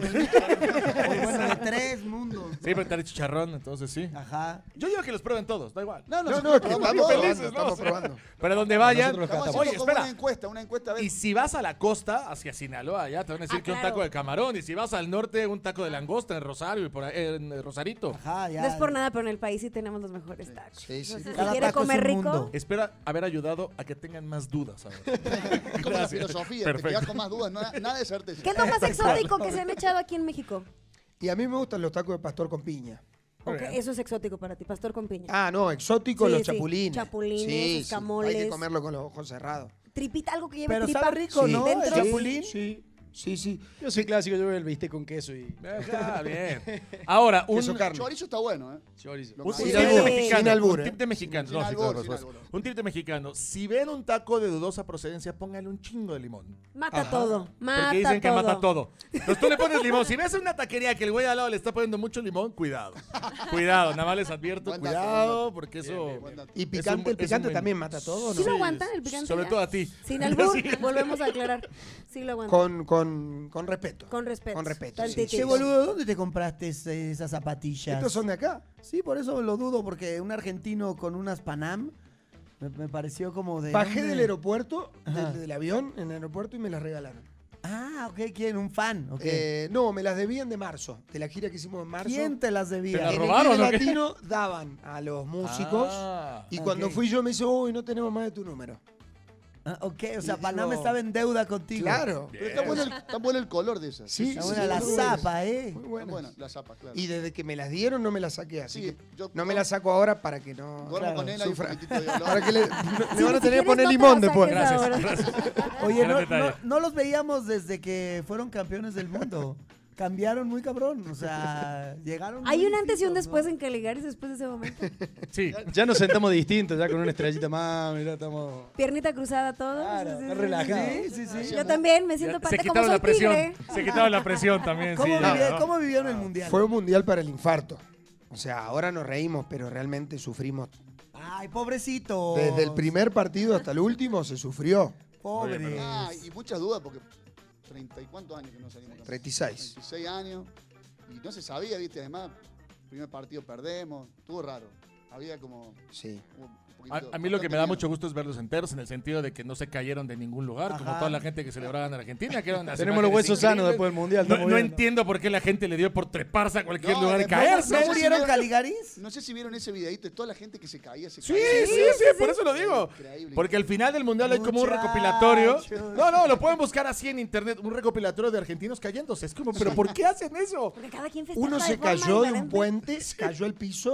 S6: O bueno, de tres mundos.
S3: Sí, pero está de chicharrón, entonces sí.
S6: Ajá.
S3: Yo digo que los prueben todos, da igual.
S11: No,
S10: No,
S11: nosotros
S10: no, es que
S11: probamos
S10: estamos
S11: todo.
S3: felices,
S10: probando,
S3: ¿no?
S10: estamos
S3: O sea,
S10: probando.
S3: Pero donde vayan.
S10: Nosotros los
S11: Estamos
S10: catamos.
S3: Oye,
S11: haciendo como
S3: espera.
S11: una encuesta, una encuesta a ver.
S3: Y si vas a la costa, hacia Sinaloa, ya te van a decir
S2: Ah,
S3: que un
S2: claro.
S3: taco de camarón. Y si vas al norte, un taco de langosta en Rosario y por ahí, en eh, Rosarito.
S6: Ajá, ya.
S2: No es por nada, pero en el país sí tenemos los mejores tacos.
S10: Sí, sí.
S2: Entonces,
S6: Cada
S2: si quiere
S6: taco es
S2: comer
S6: un
S2: rico,
S6: mundo.
S3: Espero haber ayudado a que tengan más dudas ahora.
S11: Es como la
S3: Gracias.
S11: filosofía,
S3: Perfecto.
S11: te quedas con más dudas, no- nada de certeza.
S2: ¿qué es lo más exótico que se han echado aquí en México?
S10: Y a mí me gustan los tacos de pastor con piña.
S3: Muy
S2: Ok,
S3: bien.
S2: eso es exótico para ti, pastor con piña.
S10: Ah, no, exótico
S2: Sí,
S10: los
S2: sí.
S10: chapulines.
S2: Chapulines,
S10: Sí, sí, Hay
S2: escamoles.
S10: que comerlo con los ojos cerrados.
S2: Tripita, algo que lleve
S6: Pero
S2: tripa.
S6: sabe rico,
S10: Sí.
S6: ¿no? El
S2: Dentro.
S6: chapulín.
S10: Sí, sí, sí.
S12: Yo soy clásico, yo veo el bistec con queso y
S3: Ah, bien. Ahora, un,
S10: Queso carne.
S11: Chorizo está bueno, ¿eh?
S12: chorizo.
S11: Lo
S3: un,
S11: que
S3: un
S11: sí.
S3: tip
S10: Sin
S3: de
S10: albur,
S3: mexicano.
S10: sin albur,
S3: Un
S10: ¿eh?
S3: tip de mexicano.
S11: Sin
S3: no, sí,
S11: albur,
S3: claro,
S11: sin
S3: pues,
S11: albur.
S3: Un tip de mexicano. Si ven un taco de dudosa procedencia, póngale un chingo de limón.
S2: Mata todo, mata
S3: Porque dicen que
S2: todo.
S3: mata todo. Entonces tú le pones limón. Si ves una taquería que el güey al lado le está poniendo mucho limón, cuidado. Cuidado, nada más les advierto,
S11: Buen dato,
S3: cuidado,
S11: buen dato.
S3: porque
S11: Bien,
S3: eso...
S11: bien, buen dato.
S10: Y
S3: Es
S10: picante,
S3: un bu-
S10: el
S3: es un
S10: picante
S3: buen-
S10: también mata todo, ¿no?
S2: ¿Sí lo
S3: Sí,
S2: aguantan el picante?
S3: sobre
S2: ya?
S3: todo a ti.
S2: Sin albur,
S3: Sí.
S2: volvemos a aclarar. Sí lo aguantan.
S10: Con, con, con respeto.
S2: Con respeto.
S10: Con respeto, sí.
S2: Tantitito.
S6: Che, boludo, ¿dónde te compraste ese- esas zapatillas?
S10: ¿Estos son de acá?
S6: Sí, por eso lo dudo, porque un argentino con unas Panam me, me pareció como de...
S10: Bajé
S6: ¿dónde?
S10: del aeropuerto,
S6: Ajá.
S10: del, del avión, en el aeropuerto y me las regalaron.
S6: Ah, ok, ¿quién? ¿Un fan? ok.
S10: Eh, no, me las debían de marzo, de la gira que hicimos en marzo.
S6: ¿Quién te las
S3: ¿Te
S6: debía?
S3: las
S10: En el
S3: robaron
S10: Vive
S3: o qué?
S10: Latino daban a los músicos
S3: Ah.
S10: y cuando
S6: Ok.
S10: fui yo me dice, uy, no tenemos más de tu número.
S6: Ah, ok, o sea,
S10: Y
S6: Panam
S10: digo,
S6: estaba en deuda contigo.
S10: Claro.
S11: Pero está bueno, el, está bueno el color de esas.
S10: Sí,
S6: Está
S10: sí,
S6: buena la
S10: muy
S6: zapa, ¿eh?
S10: Muy
S11: Está
S10: buenas.
S11: buena la zapa, claro.
S10: Y desde que me las dieron no me las saqué, así
S11: Sí,
S10: que
S11: yo
S10: no me las saco ahora para que no...
S11: duermo
S6: claro,
S11: con él, hay un
S10: sufra.
S11: poquitito de olor.
S10: Para que le, le
S2: Sí,
S10: van a
S2: si
S10: tener que
S2: quieres,
S10: poner
S2: no te
S10: limón
S2: la
S10: después.
S2: saques
S3: Gracias,
S2: ahora.
S3: gracias.
S6: Oye,
S3: Gran
S6: no,
S3: detalle.
S6: no, no los veíamos desde que fueron campeones del mundo. Cambiaron muy cabrón, o sea, llegaron
S2: Hay
S6: muy
S2: un antes y un
S6: distintos,
S2: después
S6: ¿no?
S2: en Caligaris después de ese momento.
S3: Sí.
S12: Ya nos sentamos distintos, ya con una estrellita más, mira, estamos...
S2: Piernita cruzada todo.
S12: Claro,
S2: Sí, sí,
S12: más
S2: sí,
S12: relajado.
S6: Sí, sí, sí.
S2: Yo también me
S3: Ya
S2: siento
S3: se
S2: parte como
S3: quitaron
S2: soy
S3: la presión.
S2: tigre.
S3: Se quitaron la presión también.
S6: ¿Cómo,
S3: sí,
S6: vivi-
S3: ¿no?
S6: ¿Cómo vivieron el mundial?
S10: Fue un mundial para el infarto. O sea, ahora nos reímos, pero realmente sufrimos.
S6: Ay, pobrecito.
S10: Desde el primer partido hasta el último se sufrió.
S6: Pobres.
S11: Ah, y muchas dudas porque treinta y cuántos años que no salimos. campeones.
S10: treinta y seis.
S11: treinta y seis años. Y no se sabía, viste, además, primer partido perdemos, estuvo raro. Había como...
S10: Sí.
S11: un
S3: A,
S11: poquito-
S3: a mí lo que me da
S11: bastante
S3: mucho gusto es verlos enteros en el sentido de que no se cayeron de ningún lugar, como
S6: Ajá.
S3: toda la gente que celebraba en Argentina. Que eran unas
S12: Tenemos los
S3: imágenes
S12: huesos sanos
S3: increíbles.
S12: después del mundial.
S3: No,
S12: estamos
S3: no
S12: viendo.
S3: entiendo por qué la gente le dio por treparse a cualquier
S11: No,
S3: lugar y
S11: después-
S3: caerse.
S6: ¿No
S11: sé si
S6: murieron
S11: vieron-
S6: Caligaris?
S11: No sé si vieron ese videito de toda la gente que se caía, se
S3: Sí,
S11: caía.
S3: sí, sí, por eso lo digo.
S11: Increíble.
S3: Porque al final del mundial hay como un
S6: Muchachos.
S3: recopilatorio. No, no, lo pueden buscar así en internet, un recopilatorio de argentinos cayéndose. Es como, pero ¿por qué hacen eso?
S2: Porque cada quien festeja
S10: Uno
S2: de
S10: se
S2: forma
S10: cayó de un
S2: diferente.
S10: puente, cayó al piso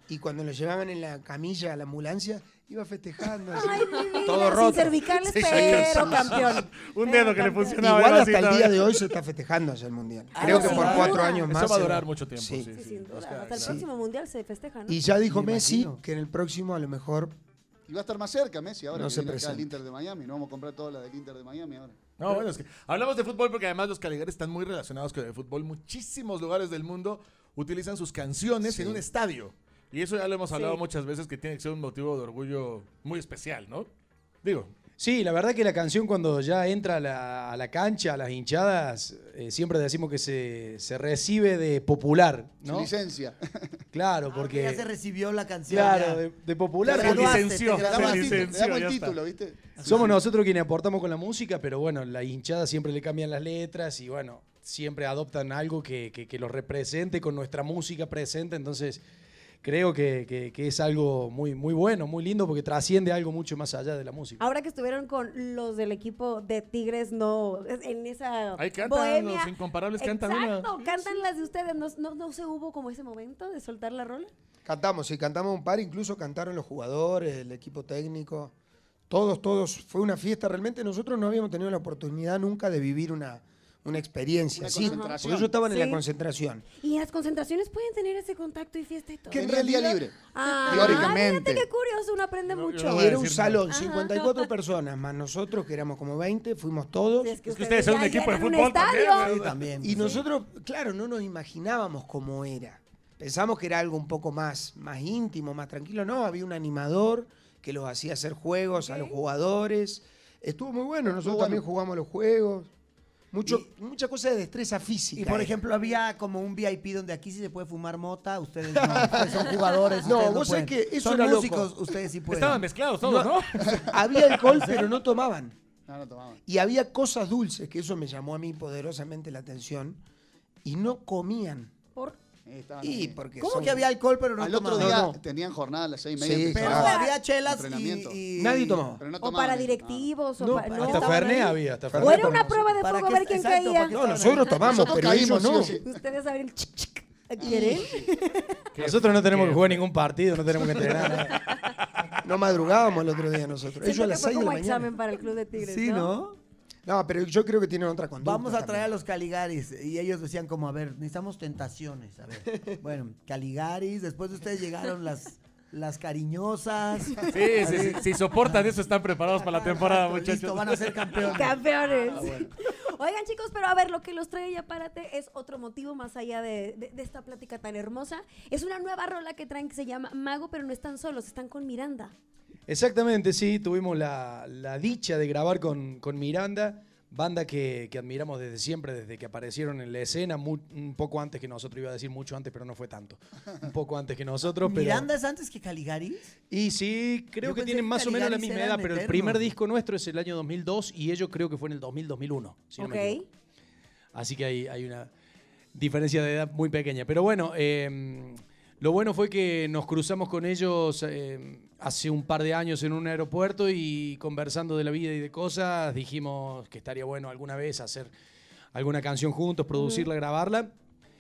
S10: Y cuando lo llevaban en la camilla a la ambulancia, iba festejando. Así,
S2: Ay, mi vida,
S10: todo
S2: sin
S10: roto.
S2: cervicales, pero campeón.
S3: Un dedo que le funcionaba.
S10: Igual
S3: algo
S10: hasta
S3: así,
S10: el
S3: ¿no?
S10: día de hoy se está festejando ya el mundial.
S2: Ah,
S10: Creo
S2: no,
S10: que
S2: sin
S10: por
S2: duda.
S10: cuatro años
S3: Eso
S10: más.
S3: va a
S10: se
S3: durar mucho tiempo, sí.
S2: Sí, sin duda.
S3: Oscar,
S2: Hasta el
S3: sí.
S2: próximo mundial se festeja, ¿no?
S10: Y ya dijo
S6: Me
S10: Messi
S6: imagino.
S10: que en el próximo a lo mejor
S11: Y va a estar más cerca Messi ahora
S10: No
S11: que
S10: se
S11: viene acá
S10: presenta.
S11: al Inter de Miami. No vamos a comprar toda la del Inter de Miami ahora.
S3: No, bueno, es que hablamos de fútbol porque además los Caligaris están muy relacionados con el fútbol. Muchísimos lugares del mundo utilizan sus canciones
S11: Sí.
S3: en un estadio. Y eso ya lo hemos hablado
S2: Sí.
S3: muchas veces, que tiene que ser un motivo de orgullo muy especial, ¿no? Digo,
S12: Sí, la verdad que la canción cuando ya entra a la, a la cancha, a las hinchadas, eh, siempre decimos que se, se recibe de popular,
S11: Sin
S12: ¿no?
S11: licencia.
S12: Claro,
S6: Porque ya se
S12: porque...
S6: recibió la canción.
S12: Claro,
S6: ya.
S12: de, de popular.
S6: Te
S3: se
S12: porque
S6: graduaste,
S3: licenció,
S6: te
S11: Le damos
S3: se
S11: el título, le
S3: licenció,
S11: damos el
S3: ya está.
S11: título, ¿viste?
S12: Somos nosotros quienes aportamos con la música, pero bueno, la hinchada siempre le cambian las letras y bueno, siempre adoptan algo que, que, que los represente con nuestra música presente, entonces creo que, que- que es algo muy, muy bueno, muy lindo porque trasciende algo mucho más allá de la música.
S2: Ahora que estuvieron con los del equipo de Tigres, no, en esa
S3: ahí cantan,
S2: bohemia.
S3: los incomparables cantan una.
S2: Exacto, cantan las de ustedes. ¿No, no, no se hubo como ese momento de soltar la rola?
S10: cantamos, sí, cantamos un par, incluso cantaron los jugadores, el equipo técnico, todos, todos. Fue una fiesta, realmente nosotros no habíamos tenido la oportunidad nunca de vivir una, una experiencia
S11: Una
S10: así,
S11: concentración.
S10: porque ellos estaban en
S2: Sí.
S10: la concentración.
S2: Y en las concentraciones pueden tener ese contacto y fiesta y todo.
S10: Que en
S11: Tenía el día
S10: realidad-
S11: libre.
S2: Ah,
S11: teóricamente.
S2: Fíjate qué curioso, uno aprende
S3: No,
S2: mucho.
S3: yo no
S10: Y
S3: voy a
S10: era un
S3: decir nada.
S10: salón,
S2: Ajá.
S10: cincuenta y cuatro personas, más nosotros, que éramos como veinte, fuimos todos.
S2: Sí, es que
S3: Es que ustedes son un
S2: ya
S3: equipo de
S2: llenan un
S3: fútbol también,
S2: estadio.
S6: Sí, también.
S10: Y
S6: Sí.
S10: nosotros, claro, no nos imaginábamos cómo era. Pensamos que era algo un poco más, más íntimo, más tranquilo. No, había un animador que los hacía hacer juegos a los jugadores. Estuvo muy bueno, nosotros
S11: Estuvo
S10: también
S11: bueno.
S10: jugamos los juegos. Mucho, mucha cosa de destreza física.
S6: Y por
S10: era.
S6: ejemplo, había como un V I P donde aquí sí se puede fumar mota, ustedes no, ustedes son jugadores.
S10: No,
S6: ustedes
S10: vos sabés
S6: pueden.
S10: que eso
S6: son
S10: era loco.
S6: músicos, ustedes sí pueden.
S3: Estaban mezclados todos, ¿no?
S10: Había alcohol, pero no tomaban.
S11: No, no tomaban.
S10: Y había cosas dulces, que eso me llamó a mí poderosamente la atención. Y no comían.
S2: Por-
S11: Eh, estaban
S10: Y
S11: ahí.
S10: porque
S6: ¿Cómo
S10: son-
S6: que había alcohol pero no
S11: Al otro
S6: tomaban?
S11: día
S10: No, no.
S11: tenían jornada a las seis y
S10: Sí,
S11: media.
S6: Pero
S10: claro.
S6: había chelas
S11: Entrenamiento.
S6: y, y-
S10: Nadie tomaba.
S11: Pero no
S2: o
S11: tomaban
S2: para
S11: eso,
S2: directivos.
S10: No,
S2: o para, no,
S12: Hasta
S6: estaban
S12: Fernet
S6: ahí.
S12: había, hasta
S2: o
S12: Fernet.
S2: era una prueba de
S6: ¿Para
S2: fuego a
S6: qué?
S2: ver quién
S6: Exacto,
S2: caía.
S6: ¿para qué
S10: No, nosotros tomamos,
S11: Nosotros
S10: pero ellos
S11: caímos,
S10: no.
S11: sí o sí.
S2: Ustedes saben el chic, chic. ¿Quieren?
S12: Nosotros no tenemos que jugar ningún partido, no tenemos que entrenar.
S10: No madrugábamos el otro día nosotros. Ellos
S2: Siento
S10: a
S2: que
S10: las
S2: fue
S10: seis de la
S2: como
S10: mañana.
S2: examen para el club de Tigres,
S6: Sí,
S2: ¿no?
S6: ¿no?
S10: No, pero yo creo que tienen otra conducta.
S6: Vamos a traer a
S10: también.
S6: los Caligaris. Y ellos decían como, a ver, necesitamos tentaciones. A ver, bueno, Caligaris, después de ustedes llegaron las, las cariñosas.
S3: Sí, sí, sí. Si soportan eso, están preparados para la temporada,
S6: Exacto,
S3: muchachos.
S6: listo, van a ser campeones.
S2: Campeones.
S6: Ah, bueno.
S2: Oigan, chicos, pero a ver, lo que los trae ya párate es otro motivo más allá de, de- de esta plática tan hermosa. Es una nueva rola que traen que se llama Mago, pero no están solos, están con Miranda.
S12: Exactamente, sí, tuvimos la, la dicha de grabar con, con Miranda, banda que, que admiramos desde siempre, desde que aparecieron en la escena, mu- un poco antes que nosotros, iba a decir mucho antes, pero no fue tanto. Un poco antes que nosotros, pero...
S6: ¿Miranda es antes que Caligaris?
S12: Y sí, creo
S6: Yo
S12: que
S6: pensé
S12: tienen
S6: que
S12: más o menos la
S6: Caligaris
S12: misma
S6: eran
S12: edad, pero el
S6: eternos.
S12: primer disco nuestro es el año dos mil dos y ellos creo que fue en el dos mil, dos mil uno, si no me
S2: Ok.
S12: equivoco. Así que hay, hay una diferencia de edad muy pequeña. Pero bueno, eh, lo bueno fue que nos cruzamos con ellos eh, hace un par de años en un aeropuerto y conversando de la vida y de cosas, dijimos que estaría bueno alguna vez hacer alguna canción juntos, producirla, grabarla.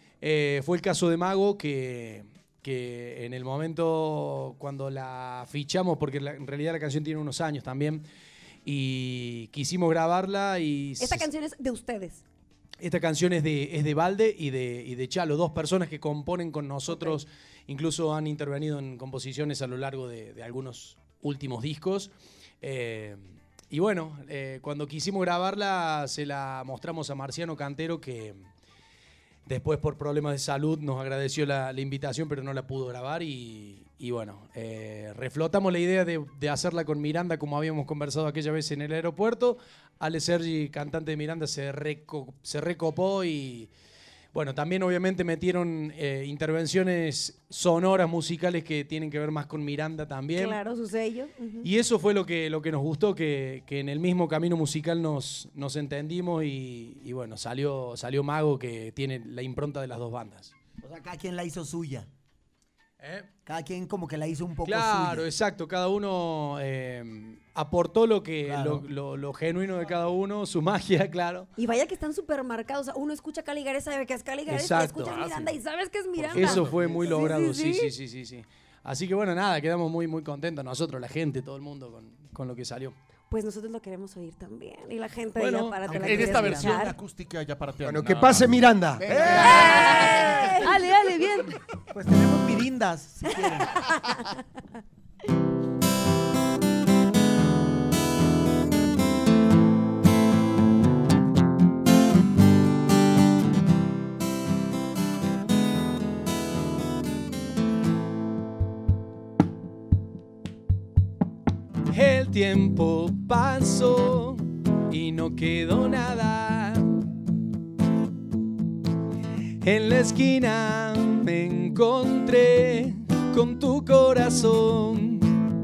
S12: Eh, fue el caso de Mago que, que en el momento cuando la fichamos, porque la- en realidad la canción tiene unos años también, y quisimos grabarla y...
S2: Esta canción es de ustedes.
S12: Esta canción es de, es de Valde y de, y de Chalo, dos personas que componen con nosotros, incluso han intervenido en composiciones a lo largo de, de algunos últimos discos. Eh, y bueno, eh, cuando quisimos grabarla se la mostramos a Marciano Cantero, que después por problemas de salud nos agradeció la, la invitación, pero no la pudo grabar y, y bueno, eh, reflotamos la idea de, de hacerla con Miranda como habíamos conversado aquella vez en el aeropuerto. Ale Sergi, cantante de Miranda, se, reco- se recopó y bueno, también obviamente metieron eh, intervenciones sonoras, musicales que tienen que ver más con Miranda también.
S2: Claro, su sello. Ujú.
S12: Y eso fue lo que, lo que nos gustó, que, que en el mismo camino musical nos, nos entendimos y, y bueno, salió, salió Mago, que tiene la impronta de las dos bandas.
S6: O sea, cada quien la hizo suya.
S12: ¿Eh?
S6: Cada quien como que la hizo un poco
S12: Claro,
S6: suya.
S12: exacto. Cada uno eh, aportó lo que
S6: Claro.
S12: lo, lo- lo genuino de cada uno, su magia, claro.
S2: Y vaya que están súper marcados. O sea, uno escucha Caligares, sabe que es Caligares, y
S12: Exacto.
S2: escucha
S12: Ah,
S2: Miranda
S3: sí.
S2: y sabes que es Miranda.
S12: Eso fue muy
S2: Sí,
S12: logrado,
S2: sí,
S12: sí,
S2: sí.
S12: sí, sí, sí, sí. Así que bueno, nada, quedamos muy, muy contentos nosotros, la gente, todo el mundo, con, con lo que salió.
S2: Pues nosotros lo queremos oír también. Y la gente
S3: Bueno,
S2: de Yapárate la
S3: en
S2: quiere
S3: esta versión
S2: escuchar.
S3: acústica ya para
S10: Bueno, que pase Miranda.
S2: ¡Eh! Dale, dale, bien.
S6: Pues tenemos mirindas, si quieren.
S12: El tiempo pasó y no quedó nada. En la esquina me encontré con tu corazón.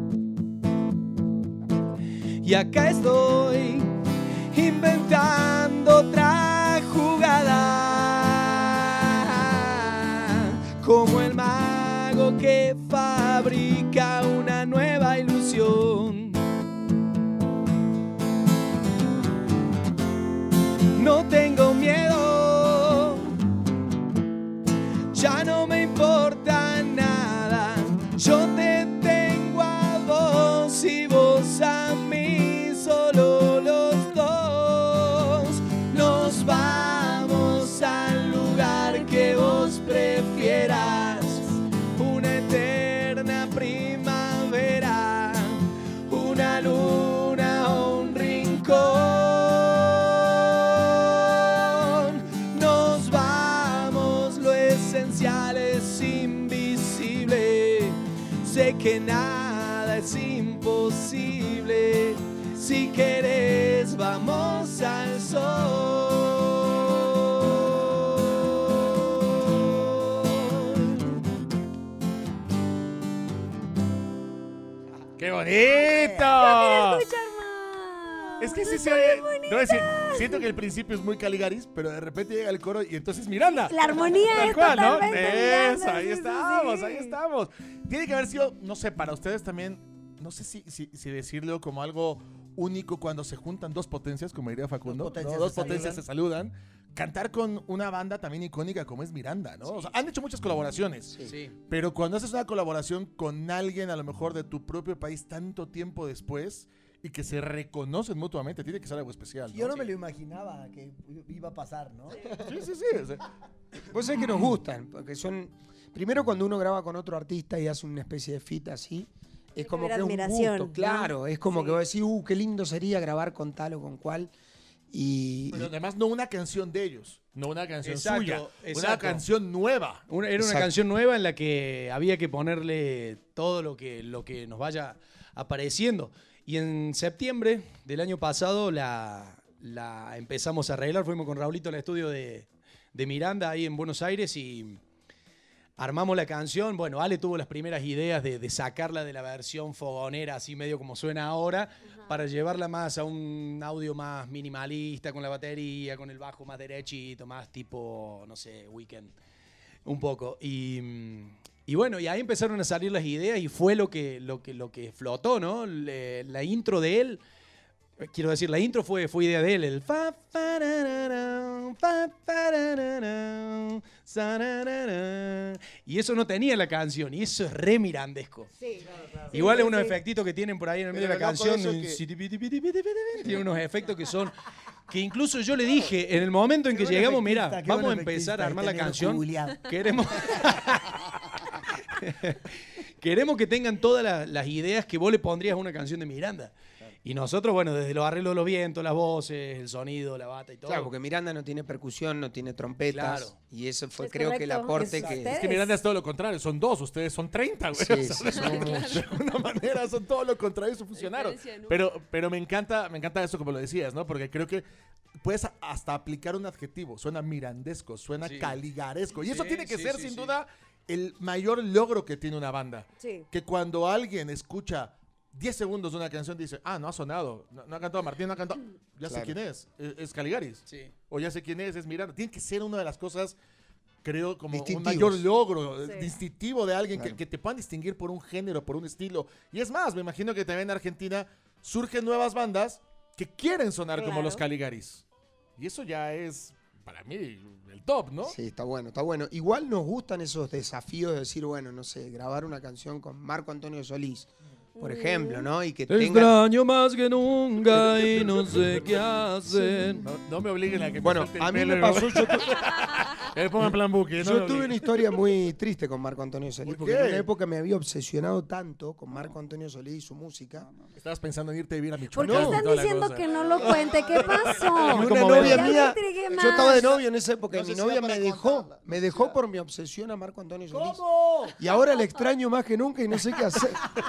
S12: Y acá estoy inventando otra jugada. Como el mago que fabrica una nueva ilusión. No tengo miedo, ya no me importa nada. Yo te tengo a vos y vos a mí, solo los dos. Nos vamos al lugar que vos prefieras, una eterna primavera, una luna o un rincón. Es invisible, sé que nada es imposible. Si querés, vamos al sol.
S3: ¡Qué bonito! Es que sí se oye. No, es decir, siento que el principio es muy Caligaris, pero de repente llega el coro y entonces Miranda.
S2: La armonía
S3: Tal
S2: es
S3: cual, ¿no?
S2: totalmente
S3: Eso,
S2: Miranda,
S3: ahí
S2: sí,
S3: estamos,
S2: sí.
S3: ahí estamos. Tiene que haber sido, no sé, para ustedes también, no sé si, si, si decirlo como algo único cuando se juntan dos potencias, como diría Facundo. Dos potencias, ¿no? Dos se, potencias saludan. se saludan. Cantar con una banda también icónica como es Miranda, ¿no? Sí. O sea, han hecho muchas colaboraciones. Sí. Sí. Pero cuando haces una colaboración con alguien, a lo mejor de tu propio país, tanto tiempo después, y que se reconocen mutuamente, tiene que ser algo especial, ¿no?
S6: Yo no
S3: Sí.
S6: me lo imaginaba que iba a pasar, ¿no?
S3: Sí, sí, sí. O sea,
S10: Vos sabés que nos gustan, porque son... Primero cuando uno graba con otro artista y hace una especie de feat así, es como que es un
S2: admiración,
S10: gusto, claro,
S2: ¿no?
S10: es como
S2: Sí.
S10: que vos decís, uh, qué lindo sería grabar con tal o con cual. Y,
S3: Pero además no una canción de ellos, no una canción
S12: Exacto,
S3: suya, una
S12: exacto.
S3: canción nueva.
S12: Una- era una
S3: Exacto.
S12: canción nueva en la que había que ponerle todo lo que, lo que nos vaya apareciendo. Y en septiembre del año pasado la, la empezamos a arreglar. Fuimos con Raulito al estudio de, de Miranda ahí en Buenos Aires y armamos la canción. Bueno, Ale tuvo las primeras ideas de, de sacarla de la versión fogonera, así medio como suena ahora, uh-huh. para llevarla más a un audio más minimalista, con la batería, con el bajo más derechito, más tipo, no sé, Weekend, un poco. Y, y bueno, y ahí empezaron a salir las ideas y fue lo que, lo que, lo que flotó, ¿no? Le, la intro de él, quiero decir, la intro fue, fue idea de él, el fa, fa, ra, ra, ra, fa, fa, ra, ra, ra, sa, ra, ra, ra. Y eso no tenía la canción, y eso es re mirandesco.
S2: Sí, claro, claro.
S12: Igual
S2: sí,
S12: es unos
S2: sí.
S12: efectitos que tienen por ahí en el medio
S11: Pero
S12: de la
S11: lo loco de
S12: canción.
S11: eso es que-
S12: Tiene unos efectos que son. Que incluso yo le dije, en el momento en que
S6: Qué buen
S12: llegamos,
S6: efectista,
S12: mira,
S6: qué
S12: vamos a
S6: buen
S12: empezar
S6: efectista,
S12: a armar la
S6: tenerlo
S12: canción.
S6: googleado.
S12: Queremos. Queremos que tengan todas las, las ideas que vos le pondrías a una canción de Miranda. Y nosotros, bueno, desde los arreglos de los vientos, las voces, el sonido, la bata y todo.
S10: claro, porque Miranda no tiene percún, no tiene trompetas.
S12: Claro.
S10: Y eso fue,
S2: Es
S10: creo que el
S2: correcto,
S10: aporte
S2: es
S10: que.
S2: ustedes.
S3: Es que Miranda es todo lo contrario, son dos, ustedes son treinta, güey.
S10: Sí,
S3: O sea,
S10: sí,
S3: de-
S10: somos
S3: de,
S10: muchos.
S3: de alguna manera son todo lo contrario, eso funcionaron.
S13: Diferencia, ¿no?
S3: Pero, pero me encanta, me encanta eso como lo decías, ¿no? Porque creo que puedes hasta aplicar un adjetivo, suena mirandesco, suena
S12: Sí.
S3: caligaresco. Y eso
S12: Sí,
S3: tiene que
S12: sí,
S3: ser,
S12: sí,
S3: sin
S12: sí.
S3: duda, el mayor logro que tiene una banda.
S2: Sí.
S3: Que cuando alguien escucha diez segundos de una canción dice, ah, no ha sonado, no, no ha cantado Martín, no ha cantado, ya sé
S10: Claro.
S3: quién es, es, es Caligaris.
S12: Sí.
S3: O ya sé quién es, es Miranda. Tiene que ser una de las cosas, creo, como un
S10: Distintivos.
S3: mayor logro
S2: Sí.
S3: eh, distintivo de alguien que,
S10: Claro.
S3: que te puedan distinguir por un género, por un estilo. Y es más, me imagino que también en Argentina surgen nuevas bandas que quieren sonar como
S2: Claro.
S3: los Caligaris. Y eso ya es para mí, el top, ¿no?
S10: Sí, está bueno, está bueno. Igual nos gustan esos desafíos de decir, bueno, no sé, grabar una canción con Marco Antonio Solís, por ejemplo, ¿no? Y que
S12: Te
S10: tenga...
S12: extraño más que nunca y no sé qué hacer.
S3: No, no me obliguen a que me
S10: Bueno,
S3: suelte el
S10: a mí
S3: pelo,
S10: me
S3: ¿no?
S10: pasó... Yo, tu-
S3: Me pongo en plan buque.
S10: yo tuve una historia muy triste con Marco Antonio Solís,
S3: ¿Por
S10: porque
S3: qué?
S10: en una época me había obsesionado tanto con Marco Antonio Solís y su música.
S3: Estabas pensando en irte a vivir a
S2: ¿Por
S3: Michoacán.
S2: qué
S3: y
S2: están
S3: toda la
S2: diciendo
S3: cosa.
S2: que no lo cuente? ¿Qué pasó?
S10: Y una
S12: como
S10: novia
S2: Ya me
S10: mía,
S2: intrigué
S10: yo
S2: más.
S10: estaba de novio en esa época
S11: No
S10: y
S11: sé
S10: mi
S11: si
S10: novia
S11: da para
S10: me dejó,
S11: contarla.
S10: me dejó por mi obsesión a Marco Antonio Solís.
S6: ¿Cómo?
S10: Y ahora le extraño más que nunca y no sé qué hacer.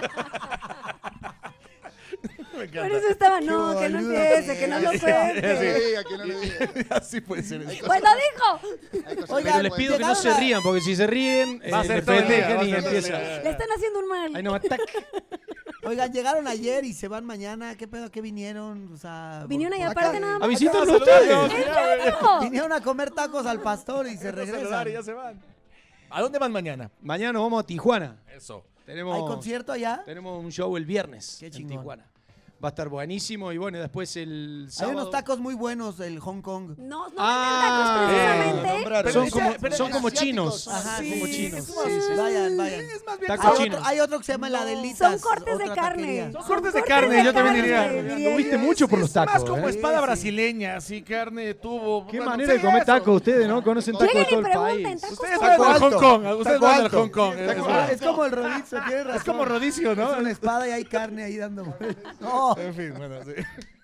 S3: Me
S2: Por
S3: encanta.
S2: eso estaba, no, que no
S6: boludo
S2: empiece, que no lo
S11: Que
S2: cuente.
S11: le diga, que no le diga.
S3: Así puede ser.
S11: Hay
S3: eso.
S11: cosas-
S2: Pues lo dijo.
S11: hay cosas
S6: Oigan,
S12: Pero les pido que no
S6: llegaron
S12: se
S6: a-
S12: rían, porque si se ríen,
S3: Va a
S12: eh,
S3: ser
S12: me
S3: todo el día,
S12: pendejan
S3: va a
S12: y
S3: ser todo el
S12: empieza.
S3: día.
S2: Le están haciendo un mal.
S12: Ahí nomás, tac.
S6: Oigan, llegaron ayer y se van mañana. ¿Qué pedo? ¿Qué vinieron? O sea,
S2: Vinieron ahí
S6: por-
S2: aparte
S6: acá-
S2: nada
S12: A
S2: más.
S12: visitarlo
S3: Acá
S12: ustedes.
S3: saludarlos,
S2: ¿En
S3: ya,
S2: serio?
S6: Vinieron a comer tacos al pastor y se
S3: a saludar
S6: regresan.
S3: y ya se van. ¿A dónde van mañana?
S12: Mañana nos vamos a Tijuana.
S3: Eso.
S12: Tenemos,
S6: ¿Hay concierto allá?
S12: tenemos un show el viernes
S6: Qué
S12: en
S6: chingón.
S12: Tijuana. Va a estar buenísimo y bueno, después el
S6: Hay
S12: sábado...
S6: unos tacos muy buenos del Hong Kong.
S2: No, no
S12: Ah,
S2: venden tacos
S12: eh,
S2: precisamente.
S10: nombraron.
S12: Son
S3: Pero
S12: como,
S3: ese- pero
S12: son
S3: ese
S12: como
S11: asiáticos.
S12: chinos.
S6: Ajá,
S12: son
S6: sí,
S12: como chinos.
S6: es
S12: Sí,
S6: más-
S12: sí, sí.
S6: Vayan, vayan.
S3: Es más bien
S12: Tacos
S6: Hay
S12: chinos.
S6: otro, hay otro que se llama
S2: No,
S6: Heladelitas.
S2: son cortes de
S6: otra
S2: carne.
S6: taquería.
S3: Son cortes de carne, yo también diría.
S12: Anduviste
S2: yo.
S12: mucho por los
S3: Es más
S12: tacos.
S3: como
S12: ¿eh?
S3: espada
S6: Sí, sí.
S3: brasileña, así carne de tubo.
S12: Qué
S3: Bueno,
S12: manera
S3: sí,
S12: de comer
S3: eso.
S12: tacos ustedes, ¿no? Conocen tacos de
S2: Lleguen
S12: todo
S2: y
S12: el
S2: pregunten,
S12: país.
S2: ¿tacos
S3: Ustedes
S2: cómo?
S3: van al
S10: alto.
S3: Hong Kong. Ustedes
S10: Taco
S3: van al
S10: alto.
S3: Hong Kong. es-
S10: Taco
S3: es-
S10: alto.
S6: Es como el rodizo, tienes razón.
S3: Es como rodicio, ¿no?
S6: Es una espada y hay carne ahí dando vueltas. No,
S3: En fin, bueno, sí.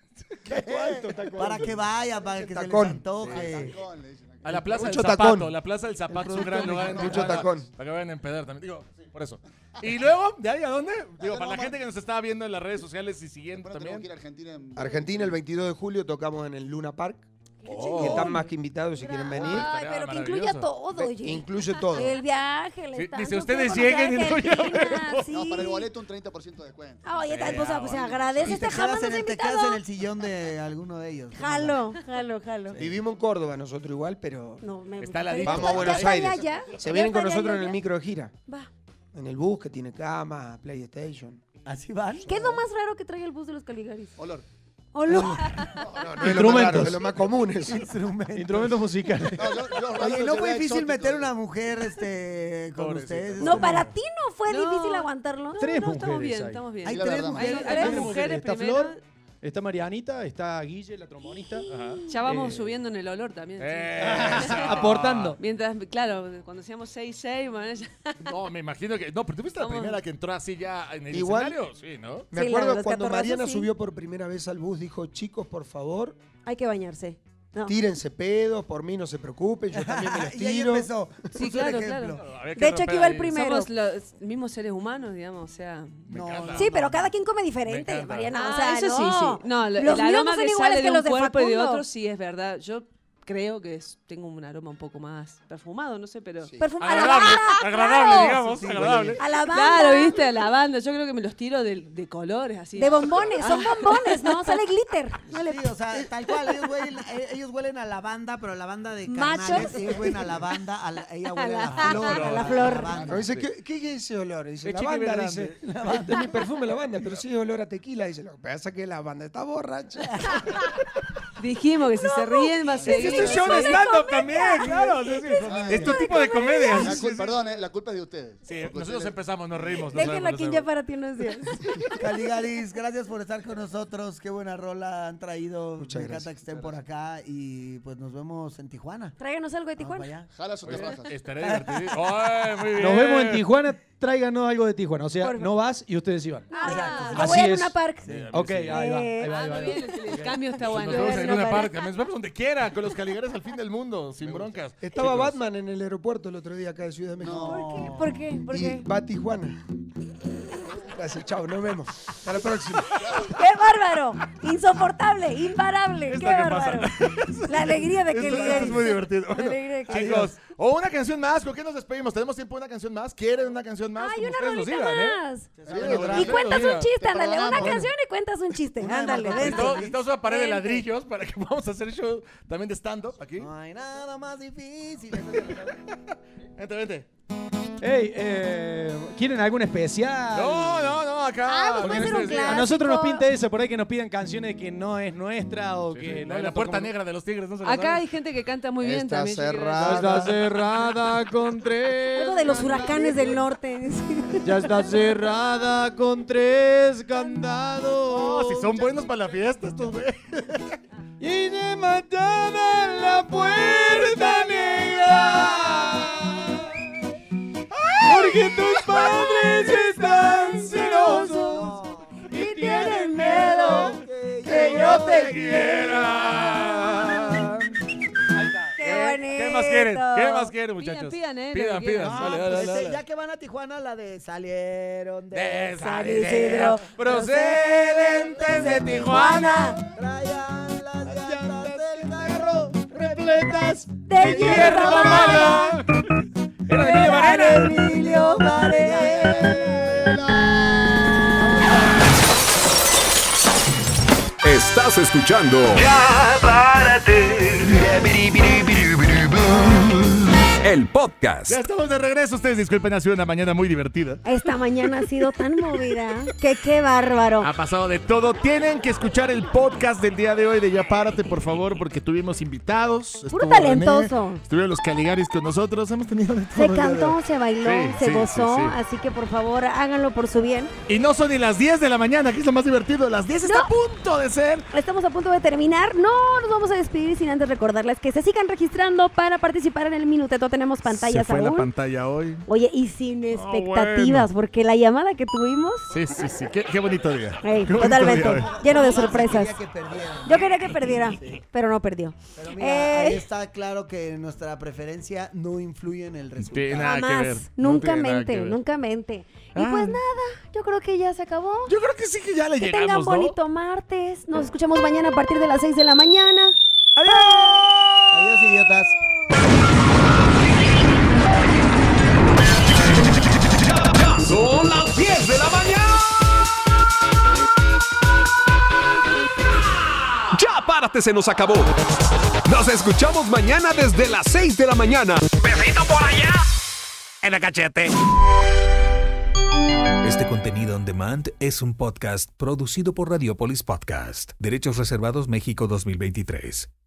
S6: para que vaya, para que se les
S10: Tacón.
S6: antoje.
S11: Tacón, le dicen acá.
S3: A la Plaza
S10: Mucho
S3: del Zapato.
S10: tacón.
S3: La Plaza del Zapato es un
S6: producto
S3: gran lugar en
S10: Mucho
S3: Tijuana,
S10: tacón.
S3: Para que vayan a empedar también. Digo, sí, por eso. Y luego, ¿de ahí a dónde? Digo,
S11: Allá
S3: para la
S11: nomás.
S3: gente que nos estaba viendo en las redes sociales y siguiendo
S11: Bueno, tenemos que
S3: también.
S11: ir a Argentina en...
S10: Argentina, el veintidós de julio, tocamos en el Luna Park.
S3: Oh.
S10: Que están más que invitados si quieren venir.
S2: Ay, pero que incluya todo, oye.
S10: Incluye todo.
S2: El viaje, la
S3: Sí,
S2: estancia,
S3: dice, ustedes
S2: conocer
S3: lleguen y no
S2: Argentina, sí.
S11: No, para el boleto un treinta por ciento de descuento.
S2: Ah, oye, tal, pues, pues, se
S6: Y
S2: agradece.
S6: te
S2: Este jamás
S6: quedas,
S2: nos
S6: en
S2: ha
S6: el, te quedas en
S2: invitado.
S6: el sillón de alguno de ellos.
S2: Jalo, jalo, jalo.
S10: Vivimos en Córdoba nosotros igual, pero
S2: No, me
S3: Está la
S2: pero
S3: lista.
S10: vamos a
S2: ¿ya
S10: Buenos
S2: está
S10: Aires.
S2: allá?
S10: Se
S2: ¿Ya
S10: vienen con
S2: está allá,
S10: nosotros en
S2: ya?
S10: el micro de gira.
S2: Va.
S10: En el bus que tiene cama, PlayStation.
S6: ¿Así van?
S2: ¿Qué es lo más raro que trae el bus de los Caligaris?
S11: Olor.
S2: Olor.
S10: No, no es lo más
S12: Instrumentos.
S10: raro, es lo más comunes.
S6: Instrumentos.
S12: Instrumentos musicales.
S11: No, lo- lo raro
S6: Oye,
S11: se
S6: ¿no
S11: ve
S6: fue difícil
S11: exótico.
S6: meter una mujer este, con
S3: Pobrecita.
S6: ustedes?
S2: No,
S6: Como-
S2: para ti no fue
S13: No.
S2: difícil aguantarlo.
S12: Tres
S13: no, estamos
S12: mujeres
S13: bien,
S12: hay.
S13: estamos bien.
S6: Hay
S11: Sí, la
S6: tres
S11: verdad,
S6: mujeres.
S13: Hay
S6: hay
S13: tres
S6: tres
S13: mujeres
S12: Está
S13: primero.
S12: Flor, está Marianita, está Guille, la trombonista.
S13: Ya vamos
S12: Eh,
S13: subiendo en el olor también. sí.
S3: Eso.
S12: Aportando.
S13: Mientras, claro, cuando hacíamos seis seis, bueno, ya-
S3: No, me imagino que. No, pero tú viste la
S13: Somos-
S3: primera que entró así ya en el
S10: Igual-
S3: escenario. Sí, ¿no?
S10: Me
S2: Sí, la de
S10: acuerdo
S2: los
S10: cuando
S2: catorrazos,
S10: Mariana
S2: sí.
S10: subió por primera vez al bus, dijo, chicos, por favor,
S2: Hay que bañarse. No.
S10: tírense pedos, por mí no se preocupen, yo también me los
S6: Y ahí
S10: tiro.
S6: empezó.
S13: Sí,
S6: Puso el
S13: claro,
S6: ejemplo.
S13: claro.
S3: Había que
S2: De hecho, aquí
S3: romper
S2: va el
S3: ahí.
S2: primero.
S13: somos los mismos seres humanos, digamos, o sea.
S3: Me
S6: No,
S3: encanta.
S2: Sí, pero cada quien come
S3: Me
S2: diferente,
S3: encanta.
S2: Mariana. o
S13: Ah,
S2: sea,
S13: eso
S2: no.
S13: sí, sí. No, lo-
S2: Los
S13: el
S2: míos
S13: aroma
S2: no son
S13: que
S2: iguales
S13: sale
S2: que
S13: de
S2: los
S13: un
S2: de
S13: cuerpo y de
S2: Facundo.
S13: otro sí es verdad. Yo creo que es- tengo un aroma un poco más perfumado, no sé, pero...
S11: Sí.
S2: Perfum-
S3: Agradable,
S2: ¡Ah,
S3: agradable,
S2: claro!
S3: digamos.
S6: Sí,
S3: agradable.
S2: A la banda.
S13: Claro, viste, a la banda. Yo creo que me los tiro de, de colores, así.
S2: De bombones, son bombones, ¿no? Sale glitter. No le-
S6: Sí, o sea, tal cual, ellos huelen, eh, ellos huelen a lavanda, pero lavanda de
S2: Machos.
S6: carnales, ellos huelen a lavanda, a la- ella huele a la,
S2: la-
S6: flor.
S2: a la flor.
S6: lavanda.
S10: No, dice, ¿qué, ¿qué es ese olor? Dice,
S3: Es
S10: la
S3: chicle
S10: banda,
S3: grande.
S10: dice, este es mi perfume, la banda, pero sí es olor a tequila. Dice, lo que pasa es que la banda está borracha.
S13: Dijimos que si se ríen va a seguir.
S3: Es un show de stand-up también, claro. sí, sí. Es tu tipo de comedia.
S11: La culpa, perdón, eh, la culpa es de ustedes.
S3: Sí,
S11: Porque
S3: nosotros
S11: ustedes-
S3: empezamos, nos reímos. nos
S2: Déjenlo
S3: sabemos,
S2: aquí
S3: nos
S2: ya
S3: sabemos.
S2: para ti unos días.
S6: Caligaris, gracias por estar con nosotros. Qué buena rola han traído.
S10: Muchas
S6: Me encanta
S10: gracias.
S6: que estén por acá y pues nos vemos en Tijuana.
S2: Tráiganos algo de
S6: Vamos
S2: Tijuana.
S6: para allá.
S11: Jalas o te rajas.
S3: Estaré divertido. Ay, muy bien.
S12: Nos vemos en Tijuana, tráiganos algo de Tijuana. O sea,
S2: Por favor.
S12: no vas y ustedes iban.
S2: Ah,
S12: Así
S2: o voy a
S12: es.
S2: Luna Park.
S12: Ok, ahí va, ahí va,
S2: Eh,
S12: ahí va,
S13: Ah,
S12: ahí va.
S13: bien, el, el cambio está bueno.
S3: Nos vemos en
S2: Luna
S3: una
S2: Park.
S3: parca. Nos vemos donde quiera, con los Caligares al fin del mundo, sin broncas.
S10: Estaba
S3: Chicos.
S10: Batman en el aeropuerto el otro día acá de Ciudad de México.
S2: ¿Por qué? ¿Por
S10: Y
S2: qué?
S10: va a Tijuana. Gracias, chao, nos vemos. Hasta la próxima.
S2: ¡Qué bárbaro! Insoportable, imparable. ¡Qué
S3: Esto que pasa.
S2: bárbaro! La alegría de que
S3: Esto, esto es muy divertido.
S2: La
S3: Bueno,
S2: alegría de que
S3: chicos, o una canción más, ¿con qué nos despedimos? ¿Tenemos tiempo de una canción más? ¿Quieren una canción más?
S2: Hay
S3: Como
S2: una
S3: ustedes nos
S2: rolita
S3: digan, ¿eh?
S2: más.
S3: Sí,
S2: Y
S3: ustedes
S2: cuentas
S3: nos
S2: un
S3: digan.
S2: chiste,
S11: Te
S2: ándale. Una
S11: perdonamos.
S2: canción y cuentas un chiste.
S6: Una de
S2: Ándale,
S6: Marco
S2: vente.
S3: Necesitamos necesitamos una pared de
S2: Vente.
S3: ladrillos para que podamos hacer show también de stand-up aquí.
S6: No hay nada más difícil.
S3: Vente, vente.
S12: Hey, eh, ¿quieren algún especial?
S3: No, no, no, acá.
S2: Ah, pues puede ser un
S12: A
S2: clásico.
S12: nosotros nos pinta eso, por ahí que nos pidan canciones que no es nuestra o que
S3: Sí,
S12: no
S3: la,
S12: la
S3: la puerta
S12: tocamos.
S3: negra de los tigres, no se la
S13: Acá
S3: saben.
S13: hay gente que canta muy bien
S6: Está
S13: también. yo quiero
S6: cerrada.
S13: decir.
S12: Ya está cerrada con tres.
S2: Algo de los huracanes del norte.
S12: Ya está cerrada con tres candados.
S3: No, si son buenos para la fiesta estos güeyes.
S12: Y de matada la puerta negra. Porque tus padres están celosos y tienen miedo que yo te quiera.
S2: Qué bonito.
S3: ¿Qué más quieren? ¿Qué más quieren,
S13: Pidan,
S3: muchachos?
S13: pidan, eh, lo
S3: Pidan,
S13: que
S3: pidan.
S13: quieran.
S3: Dale,
S6: Ah,
S3: dale,
S6: pues
S3: dale,
S6: ese,
S3: dale.
S6: ya que van a Tijuana, la de salieron de,
S3: De
S6: San
S3: San
S6: Isidro,
S3: Isidro, procedentes de Tijuana,
S6: traían las llantas del carro repletas
S2: De hierba
S3: mala. Era de Emilio Varela.
S6: Emilio Varela.
S1: Estás escuchando
S9: Ya párate.
S1: el podcast.
S3: Ya estamos de regreso. Ustedes disculpen, ha sido una mañana muy divertida.
S2: Esta mañana ha sido tan movida que qué bárbaro.
S3: Ha pasado de todo. Tienen que escuchar el podcast del día de hoy de Ya Párate, por favor, porque tuvimos invitados.
S2: Puro
S3: Estuvo
S2: talentoso.
S3: René, estuvieron los Caligaris con nosotros. Hemos tenido de todo.
S2: Se
S3: el día de
S2: cantó,
S3: hoy.
S2: se bailó,
S3: Sí,
S2: se
S3: sí,
S2: gozó,
S3: sí, sí.
S2: así que por favor háganlo por su bien.
S3: Y no son ni las diez de la mañana, que es lo más divertido. Las diez está
S2: No.
S3: a punto de ser.
S2: Estamos a punto de terminar. No nos vamos a despedir sin antes recordarles que se sigan registrando para participar en el minuteto. Tenemos pantallas
S3: Se fue
S2: aún.
S3: la pantalla hoy.
S2: Oye, y sin expectativas,
S3: bueno.
S2: porque la llamada que tuvimos,
S3: Sí, sí, sí. Qué, qué bonito día.
S2: ey,
S3: Qué bonito
S2: totalmente,
S3: día hoy.
S2: lleno de sorpresas.
S6: Quería que perdieran.
S2: Yo quería que perdiera, pero no perdió.
S6: Pero mira,
S2: Eh,
S6: ahí está claro que nuestra preferencia no influye en el resultado.
S3: Tiene nada que ver.
S2: Jamás,
S3: No
S2: nunca
S3: tiene nada
S2: mente,
S3: que ver.
S2: nunca mente. Y
S3: Ah.
S2: pues nada, yo creo que ya se acabó.
S3: Yo creo que sí que ya le
S2: Que
S3: llegamos,
S2: tengan
S3: ¿no?
S2: bonito martes. Nos escuchamos mañana a partir de las seis de la mañana.
S3: ¡Adiós!
S6: Adiós, idiotas.
S1: Son las diez de la mañana. Ya párate, se nos acabó. Nos escuchamos mañana desde las seis de la mañana.
S9: Besito por allá.
S3: En el cachete.
S14: Este contenido on demand es un podcast producido por Radiopolis Podcast. Derechos reservados México dos mil veintitrés.